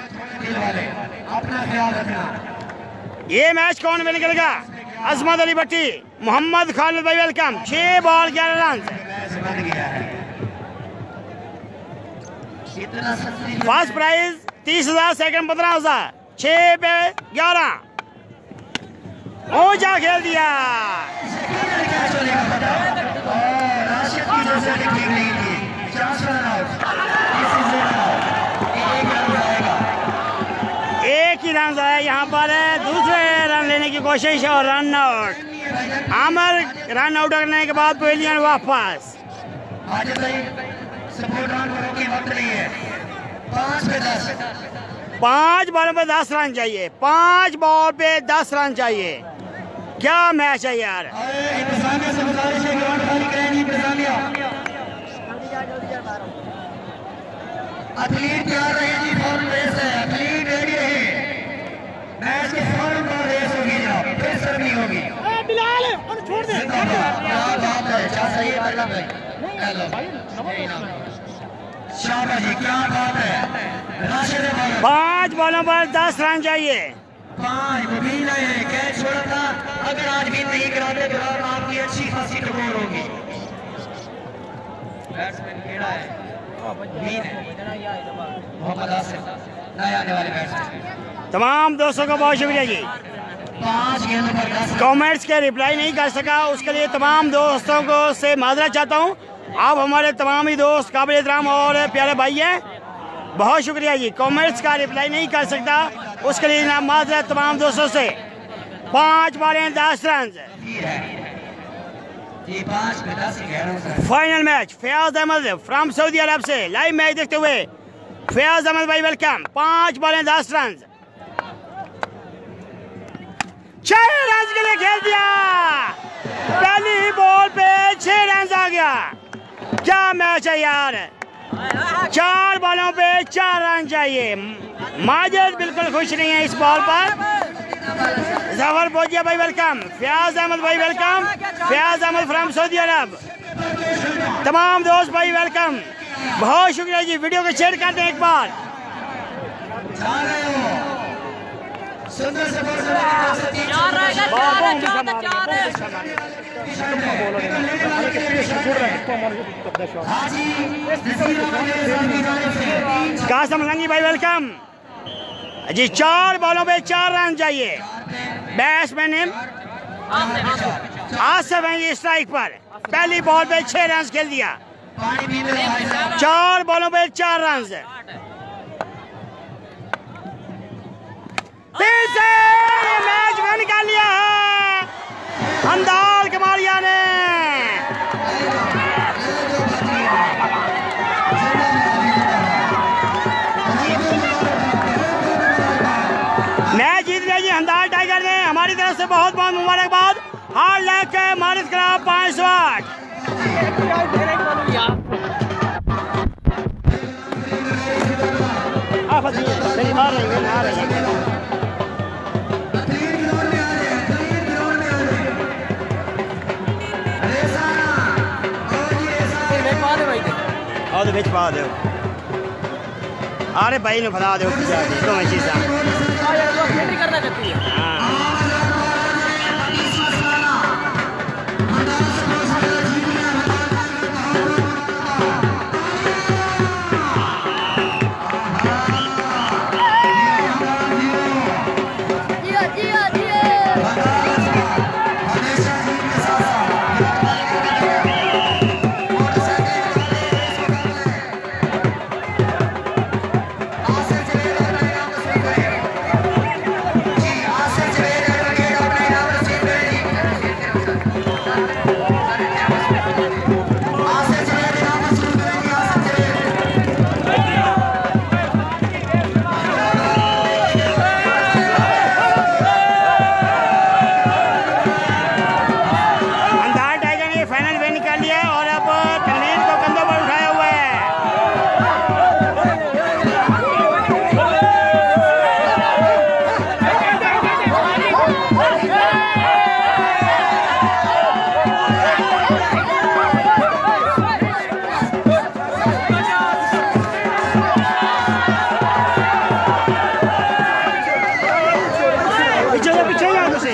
ये मैच कौन विन करेगा? अजमत अली भट्टी मोहम्मद खालिद भाई वेलकम। छह बॉल ग्यारह रन। फर्स्ट प्राइज तीस हजार सेकंड पंद्रह हजार। छह पे ग्यारह ऊंचा खेल दिया। एक ही रन आया यहाँ पर। दूसरे रन लेने की कोशिश और run out. Amir run out करने के बाद पवेलियन वापस। पांच बॉल पे दस रन चाहिए। पांच बॉल पे दस रन चाहिए। क्या मैच है यार। एथलीट तैयार रहे जी। फौरन रेस है। एथलीट रेडी रहे। मैच के फौरन पर रेस होगी जनाब। फिर सर्वी होगी। बिलाल छोड़ दे। क्या बात है। क्या सही है मतलब शाबाश जी क्या बात है। राशिद पांच बॉलों पर दस रन चाहिए। पांच मुबीन है। कैच छोड़ा था। अगर आज भी नहीं कराते तो आपकी अच्छी खासी टकोर होगी। बैट्समैन खेड़ा है मोहम्मद आसिफ नए आने वाले बैट्समैन। तमाम दोस्तों का बहुत शुक्रिया जी। पांच गेंदों पर दस कमेंट्स के रिप्लाई नहीं कर सका उसके लिए तमाम दोस्तों को से माजरत चाहता हूँ। आप हमारे तमाम ही दोस्त काबिल एहतराम और प्यारे भाई हैं। बहुत शुक्रिया जी। कमेंट्स का रिप्लाई नहीं कर सकता उसके लिए ना माजरत तमाम दोस्तों से। पाँच बॉलें दस run. Final match Fayyaz Ahmed from Saudi अरब से लाइव मैच देखते हुए फयाज अहमद भाई वेलकम। पांच बॉलें दस रन। छह रन के लिए खेल दिया। पहली ही बॉल पे छह रन आ गया। क्या मैच है यार। चार बॉलों पे चार रन चाहिए। माजिद बिल्कुल खुश नहीं है इस बॉल पर। जफर बोजिया भाई वेलकम। फयाज अहमद भाई welcome. Fayyaz Ahmed from Saudi Arab. तमाम दोस्त भाई वेलकम। बहुत शुक्रिया जी। वीडियो को शेयर करते हैं एक बार। कासम लंगी भाई वेलकम जी। चार बॉलों पे चार रन चाहिए। बैट्समैन आसिफ हैं जी स्ट्राइक पर। पहली बॉल पे छह रन खेल दिया। चार बॉलों पे चार रन। फिर से मैच विन कर लिया है हंदाल कमालिया ने। मैच जीत लिया जी हंदाल टाइगर ने। हमारी तरफ से बहुत बहुत मुबारकबाद। हार्ड लक है मारिस क्लब पाँच सौ आठ। तो बिच पा दो। अरे भाई ने फसा दो दोवें चीज़ां। पीछे जाओ तुसी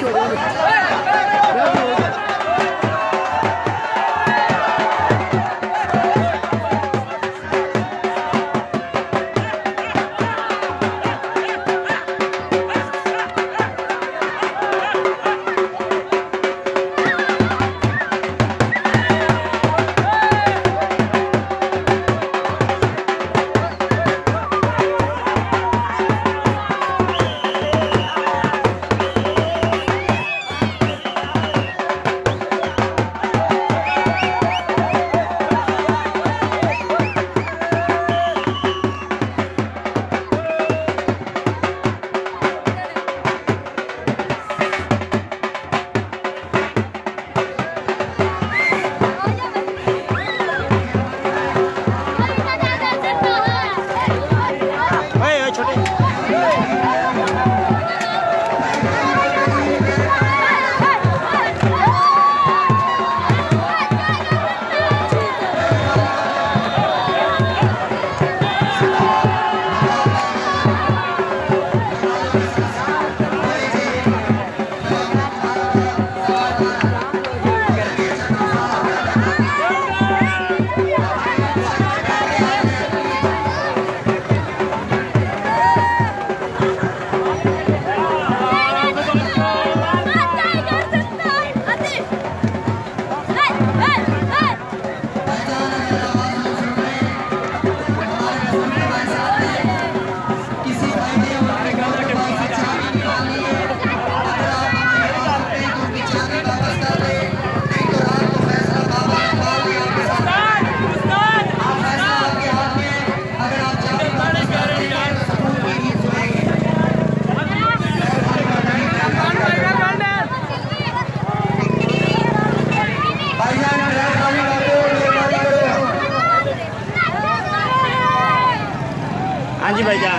हाँ जी भाईजान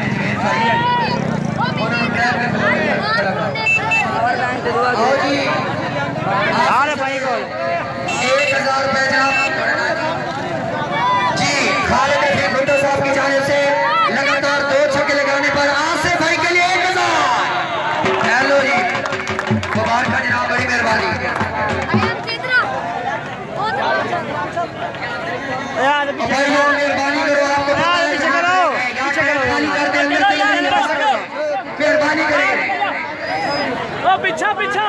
अरे भाई को एक हजार रुपए जी खालिद भुट्टो साहब की जानिब से लगातार दो छक्के लगाने पर आसिफ भाई के लिए एक हजार। हेलो जी मुबारक जनाब, बड़ी मेहरबानी। मेहरबानी करो, आपको मेहरबानी करें पीछा पीछा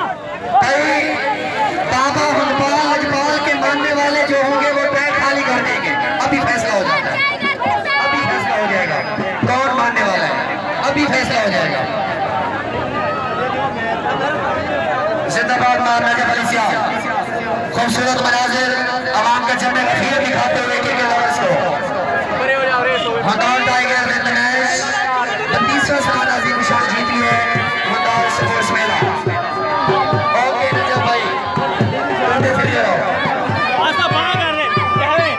बाबा हुनपाल अजमाल के मानने वाले जो होंगे वो ट्रैक खाली कर देंगे। अभी फैसला हो जाएगा, अभी फैसला हो जाएगा कौन मानने वाला है, अभी फैसला हो जाएगा। जिंदाबाद महाराजा नजफ अली सियाह। खूबसूरत मनाजिर आवाम का जन्म खीर दिखाते हुए क्रिकेट लवर्स को हंगाल टाइगर बत्तीसवां साल अजीम शान जीती है हंगाल स्पोर्ट्स मेला। ओके नजफ भाई करते फिर जाओ आस्था बड़ा कर रहे कह रहे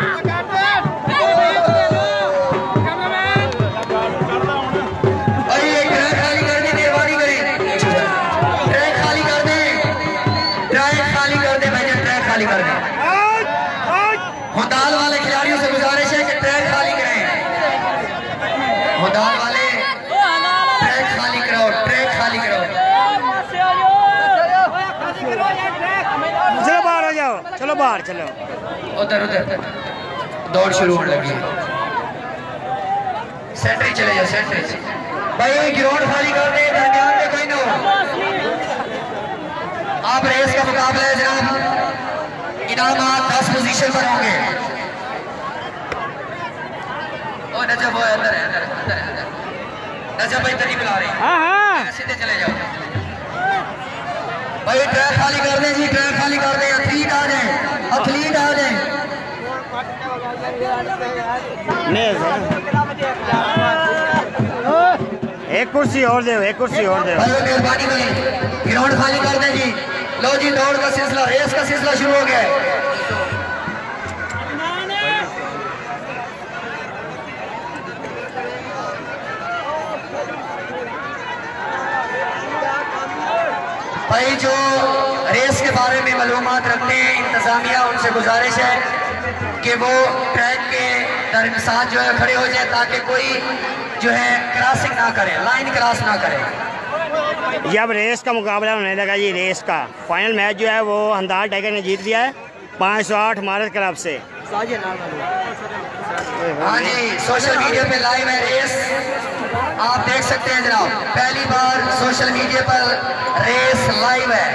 भाई एक ट्रैक खाली कर दे, मेहरबानी करें ट्रैक खाली कर दे, ट्रैक खाली कर दे भाई, ट्रैक खाली कर दे। हंगाल वाले खिलाड़ियों से गुजारिश है कि ट्रैक खाली करें, हंगाल वाले ट्रैक खाली कराओ, ट्रैक खाली कराओ। चलो बाहर आ जाओ, चलो बाहर चलो। उधर उधर दौड़ शुरू होने लगी, सेंट्री चले जाओ, सेंट्री भाई ग्राउंड खाली कर दे, दरमियान में कोई ना हो। आप रेस का मुकाबला है जनाब, इनामात दस पोजीशन पर होंगे। ओ नजफ वो अंदर है, अंदर अंदर अंदर नजफ भाई तरी बुला रहे हैं, हाँ हाँ सीधे चले जाओ भाई। ट्रैक खाली कर दें जी, ट्रैक खाली कर दें, एथलीट आ जाए, एथलीट आ जाए। एक कुर्सी और दे, एक कुर्सी और दे भाई मेहरबानी करें, ग्राउंड खाली कर दें जी। लो जी दौड़ का सिलसिला, रेस का सिलसिला शुरू हो गया है। भाई जो रेस के बारे में मालूमात रखते हैं इंतजामिया, उनसे गुजारिश है कि वो ट्रैक के साथ जो है खड़े हो जाए ताकि कोई जो है क्रॉसिंग ना करे, लाइन क्रॉस ना करे। ये अब रेस का मुकाबला होने लगा जी। रेस का फाइनल मैच जो है वो हमदार टाइगर ने जीत लिया है पाँच सौ आठ भारत क्लब से। हाँ जी, सोशल मीडिया पे लाइव है रेस, आप देख सकते हैं जनाब। पहली बार सोशल मीडिया पर रेस लाइव है।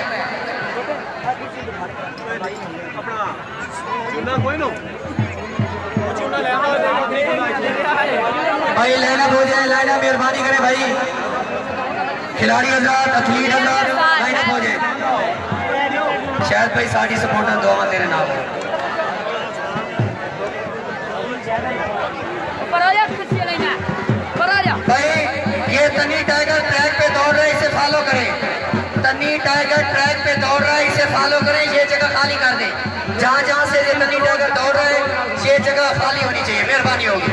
भाई लाइनअप हो जाए, लाइनअप मेहरबानी करें भाई, खिलाड़ी हजरात, एथलीट हजरात लाइनअप हो जाए। शायद भाई साड़ी सपोर्टर दुआ तेरे नाम भाई। ये तन्नी टाइगर ट्रैक पे दौड़ रहा है, इसे फॉलो करें। तन्नी टाइगर ट्रैक पे दौड़ रहा है, इसे फॉलो करें। ये जगह खाली कर दें, जहाँ जहाँ से ये तन्नी टाइगर दौड़ रहा है ये जगह खाली होनी चाहिए, मेहरबानी होगी।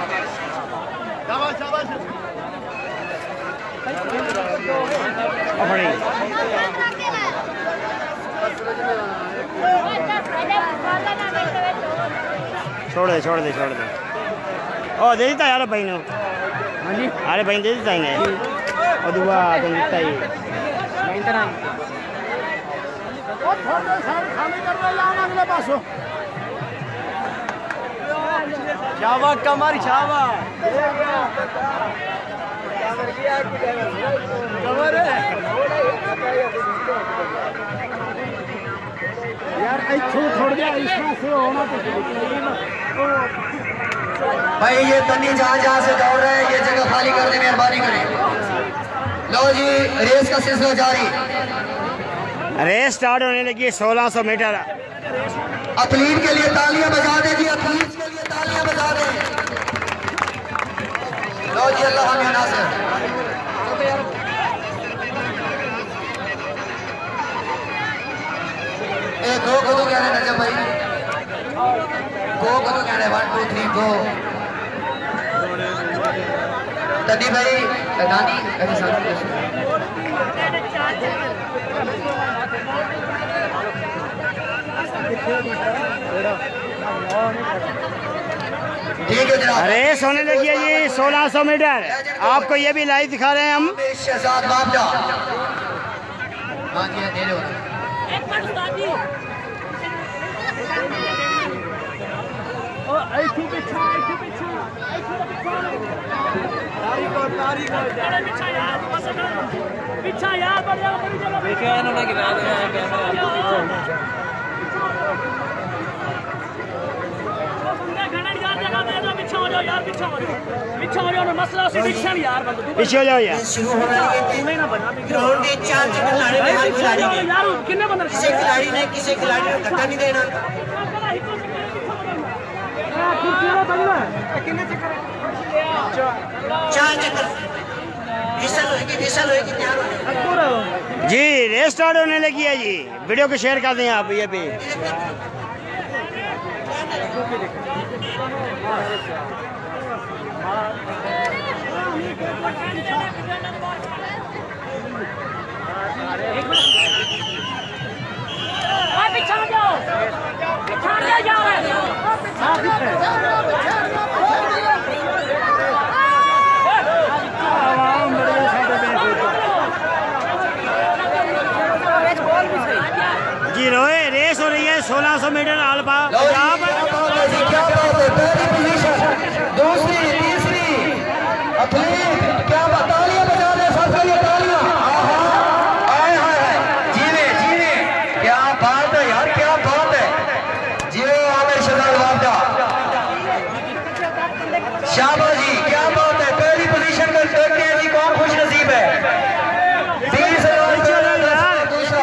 छोड़ दे छोड़ दे छोड़ दे। ओ दे देता यार भाई ने। हाँ जी, अरे भाई दे देता इन्हें। और दुआ तुम देता ही शाबाश कमर, शाबाश कमर यार। छोड़ दिया इसमें से होना तो भाई ये तन्नी जहाँ जहाँ से दौड़ रहे हैं ये जगह खाली कर दे, मेहरबानी करें। लो जी, रेस का सिलसिला जारी। रेस स्टार्ट होने लगी है सोलह सौ मीटर। एथलीट के लिए तालियां बजा दे जी, एथलीट के लिए तालियां बजा दे। लो जी, अल्लाह हम नासिर। ए गो को तो कह रहे नजब भाई, गो को तो कह रहे वन टू थ्री गो। तन्नी भाई नानी ऐसे साथ ठीक है जनाब। रेस होने लगी है जी सोलह सौ मीटर। आपको ये भी लाइव दिखा रहे हैं हम। शहजाद बाबजा, हाँ जी दे रहे हो। पीछा यार बढ़ जाओ, बड़ी जगह पे क्या इन्होंने गिरा दिया है कैमरा। पीछे हो जाओ यार, पीछे हो जाओ, पीछे हो जाओ ना, मसला सिलेक्शन यार, पीछे हो जाओ यार। शुरू होने लगे ग्राउंड के चार चक्कर लाने में हर खिलाड़ी ने यार कितने बंदे, किसी खिलाड़ी ने किसी खिलाड़ी ने धक्का नहीं देना। चार चक्कर विसल होगी, विसल होगी, तैयार हो जी। रेस स्टार्ट होने लगी है जी। वीडियो को शेयर कर दें आप ये भी। पीछे जाओ, पीछे जाओ। जी रोए रेस हो रही है सोलह सौ मीटर आलपा पंजाब। क्या बात है, पहली पोजीशन, दूसरी तीसरी एथलीट, क्या बात, तालियां बजा दे सबके लिए, तालियां। हाय हाय जीवे जीवे, क्या बात है यार, क्या बात है। जीवे आमिर शहजाद बाबजा, शाबाश जी, क्या बात है। पहली पोजीशन में देखते हैं जी कौन खुश नसीब है। बीस हजार दूसरा।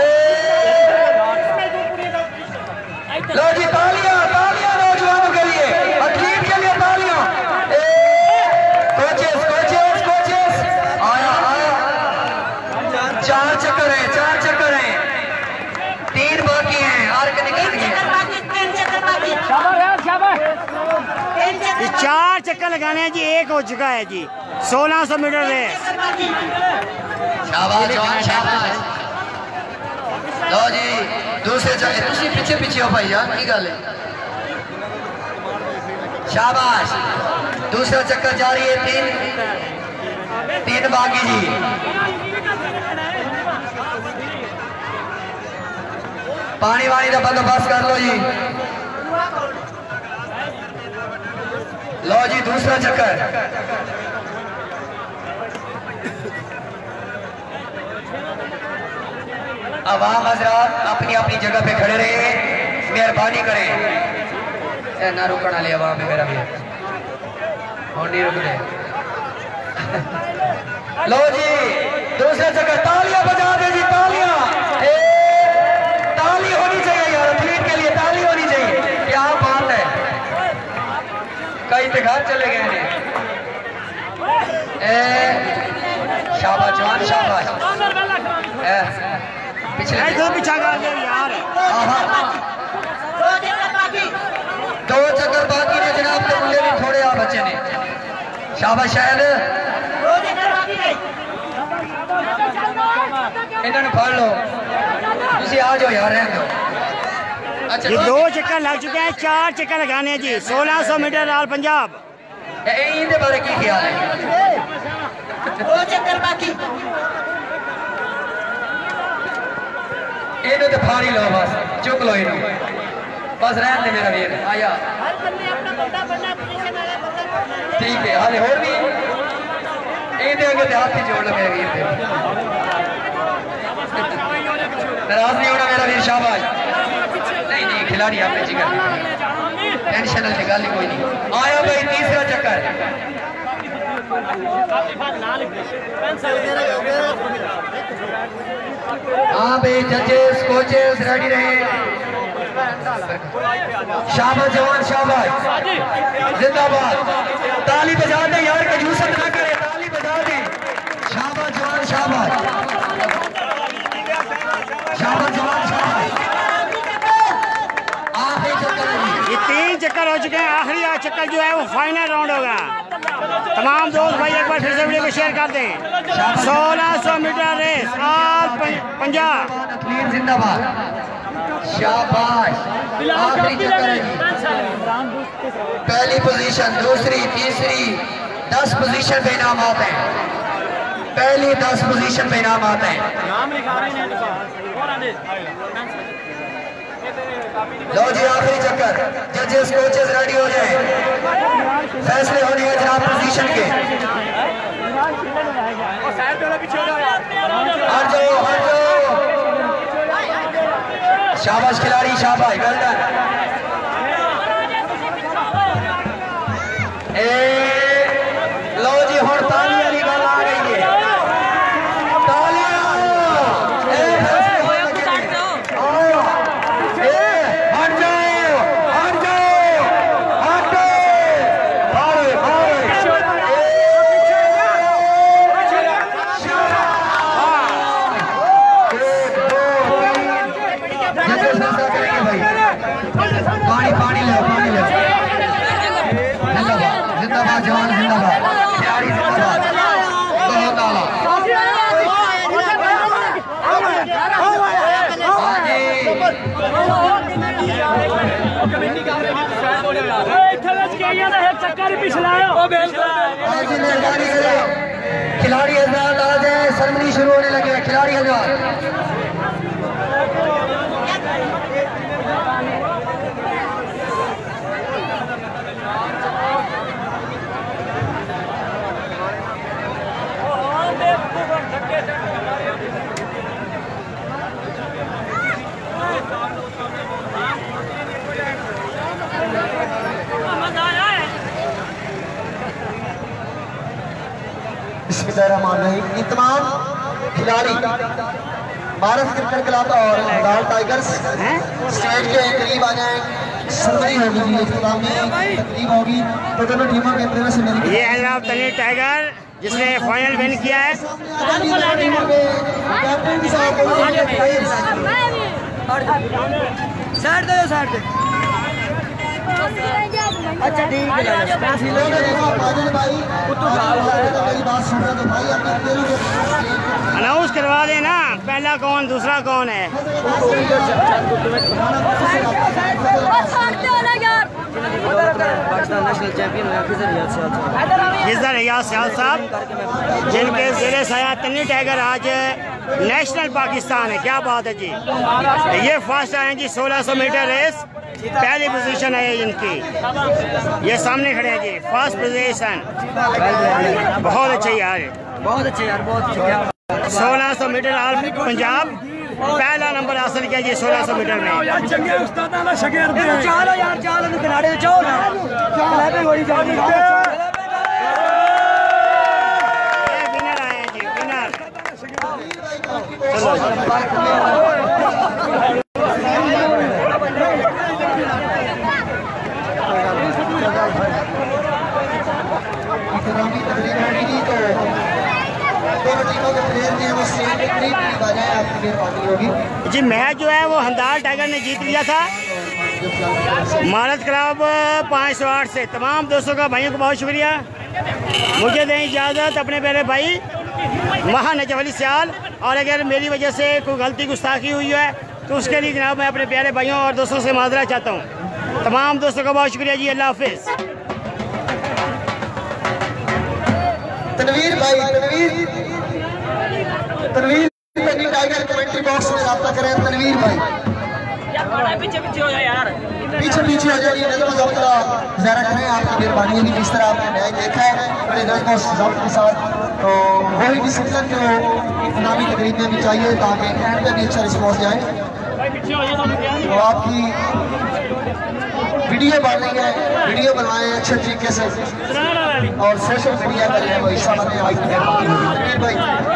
लो जी तालियां, तालियां नौजवानों के लिए, एथलीट के लिए तालियां। कोचेस कोचेस कोचेस, आया आया। चार चक्कर है, चार चक्कर है, तीन बाकी हैं, आर के निकल गए। चार चक्कर लगाने हैं जी, एक हो चुका है जी। सोलह सौ मीटर रेस। शाबाश जवान, शाबाश। लो जी दूसरे चक्कर, दूसरी पीछे पीछे हो भाई यार, की गल है। शाबाश, दूसरा चक्कर जारी है, तीन तीन बाकी जी। पानी वानी का बंदोबस्त कर लो जी। लो जी दूसरा चक्कर। आवाम हजरात अपनी अपनी जगह पे खड़े रहे, मेहरबानी करें। ना रुकने वाले आवाम है मेरा भी, और नहीं रुकते। लो जी दूसरा चक्कर। तालियां बजा दे जी, तालियां। ताली होनी चाहिए यार, एथलीट के लिए ताली होनी चाहिए। क्या बात है, कई दिखा चले गए हैं। शाबाश जवान, शाबाश। पिछले पीछा कर दे यार। दो चक्कर बाकी ने जनाब, के मुंडे भी थोड़े आ बच्चे ने। शाबाश शायद इन्होंने फड़ लो, तुम आ जाओ यार, रहने दो। अच्छा ये दो चक्कर लग चुके हैं, चार चक्कर लगाने हैं जी। सोलह सौ मीटर लाल पंजाब। इनके बारे की ख्याल है? दो चक्कर बाकी, इन्हों तो फाड़ी लो बस, चुक लो इन्हों बस, रहने दे मेरा वीर। आया ठीक है, हाले होर भी इहदे अगे हाथ ही जोड़ लो मेरे वीर। नाराज नहीं होना मेरा वीर, शाबाश। नहीं नहीं खिलाड़ी आपने जिगर, टेंशन वाली गल ही कोई नहीं। आया भाई तीसरा चक्कर। हाँ भाई जजेस कोचेस रेडी रहे। शाबाश जवान, शाबाश, जिंदाबाद। ताली बजा दे यार, कंजूसत ना करे, ताली बजा दे। शाबाश जवान, शाबाश, शाबाश जवान, शाबाश। आखिरी चक्कर है जी। ये तीन चक्कर हो चुके हैं, आखिरी चक्कर जो है वो फाइनल राउंड होगा। तमाम दोस्त भाई एक बार फिर से वीडियो को शेयर कर दें। सोलह सौ मीटर रेस आल पंजाब। जिंदाबाद, शाबाश। आखिरी चक्कर है जी। पहली पोजीशन, दूसरी, तीसरी, दस पोजीशन पे इनाम आते हैं। पहली दस पोजीशन पे इनाम आते हैं। लो जी आखिरी चक्कर। जजेस कोचेस रेडी हो जाए, फैसले होने हैं जनाब पोजीशन के। हट जाओ, हट जाओ। शाबाश खिलाड़ी, शाबाश, वेल डन। लो जी हुण ताली वाली गल आ गई है। पानी पानी लो, पानी लो। जिंदाबाद, जिंदाबाद जवान, जिंदाबाद, खिलाड़ी जिंदाबाद। बहुत आला। खिलाड़ी हजरात आ जाए, सेरेमनी शुरू होने लगे। खिलाड़ी हजरात ये तमाम खिलाड़ी भारत क्रिकेट क्लब और लाल टाइगर्स स्टेज के करीब आ जाए। सर्वरी होगी जी, इख्तितामी तकरीब होगी, तो दोनों टीमों के प्लेयर से मेरी ये है जनाब तनी टाइगर जिसने फाइनल विन किया है। साइड दे, साइड दे। अच्छा ठीक है, अनाउंस करवा देना पहला कौन दूसरा कौन है। पाकिस्तान नेशनल चैंपियन खिजर रियाज साहब, जिनके ज़ेरे साया तन्नी टाइगर आज नेशनल पाकिस्तान है। क्या बात है जी। ये फर्स्ट आए हैं जी सोलह सौ मीटर रेस, पहली पोजीशन है इनकी। ये सामने खड़े हैं जी, फर्स्ट पोजीशन। बहुत अच्छे यार, बहुत अच्छे यार, बहुत अच्छे। सोलह सौ मीटर ऑल पंजाब पहला नंबर हासिल किया जी सोलह सौ मीटर में। विनर आए हैं जी, विनर। जी मैच जो है वो हंदाल टाइगर ने जीत लिया था महारत क्लब पाँच सौ आठ से। तमाम दोस्तों का, भाइयों को बहुत शुक्रिया। मुझे दें इजाज़त अपने प्यारे भाई महा नजफ अली सियाल, और अगर मेरी वजह से कोई गलती गुस्ताखी हुई है तो उसके लिए जनाब मैं अपने प्यारे भाइयों और दोस्तों से माजरा चाहता हूँ। तमाम दोस्तों का बहुत शुक्रिया जी। अल्लाह हाफिज़। तनवीर भाई, Tanveer Tanveer tiger commentary box में रब्ता करें। तनवीर भाई पीछे पीछे हो जाए यार, पीछे पीछे हो जाइए, नज़र ज़ब्ता ज़रा करें। आपकी मेहरबानी होगी। जिस तरह आपने मैच देखा है बड़े नज़र ज़ब्त के साथ, तो वही डिसिप्लिन जो इनामी तकरीब में भी चाहिए ताकि एंड में भी अच्छा रिस्पॉन्स जाए। तो आपकी वीडियो बन रही है, वीडियो बनवाएं अच्छे तरीके से और सोशल मीडिया पर है वो हिस्सा बने। भाई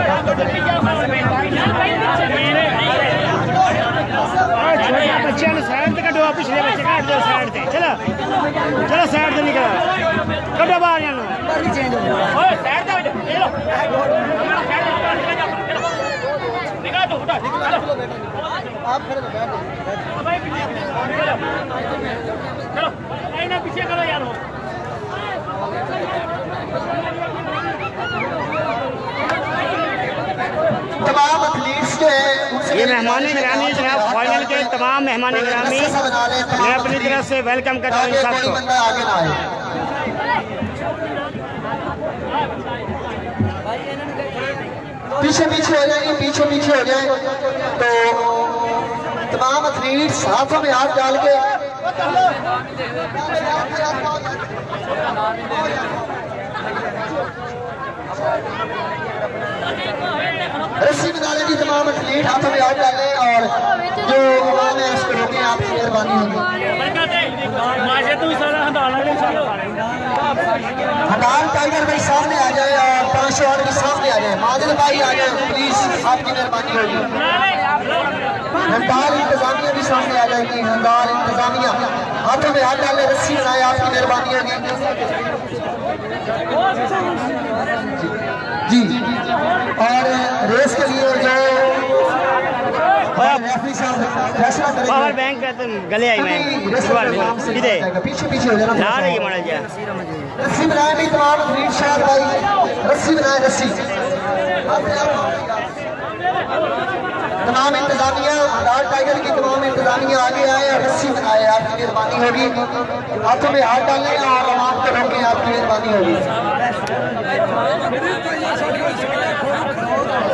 बच्चे साइड से कटो, पिछले बच्चे काट दो साइड से। चलो चलो साइड से निकलो, कटो बाहर जानो। आप खड़े पीछे करो यार। तमाम एथलीट्स जो है ये मेहमान गिरामी जनाब, फाइनल के तमाम मेहमान गिरामी मैं अपनी तरफ से वेलकम करता हूँ इन सबको। आगे ना आए। पीछे पीछे हो जाएंगे, पीछे पीछे हो जाए तो तमाम एथलीट्स हाथों में हाथ डाल के रस्सी बना लेंगी। तमाम एथलीट हाथों में हाथ डालें और जो आवाम है उसको रोकें। आपकी मेहरबानी होगी। हंडाल टाइगर भाई सामने आ जाए और पाँच सौ आठ के सामने आ जाए। माजिद भाई आ जाए प्लीज, आपकी मेहरबानी होगी। हंडाल इंतजामिया भी सामने आ जाएगी। हंडाल इंतजामिया हाथों में हाथ डाले, रस्सी बनाए, आपकी मेहरबानी होगी जी। और रेस के लिए जो पावर बैंक का तुम गले आई मैं पीछे पीछे हो जाना। ला रही मॉडल जा रस्सी बनाए भी तमाम एथलीट शायद भाई रस्सी बनाए, रस्सी तमाम इंतजामिया हंडाल टाइगर की तमाम इंतजामिया आगे आए और रस्सी बनाए। आपकी मेहरबानी होगी। हाथों में हाथ डालें और आवाम को रोकें। आपकी मेहरबानी होगी।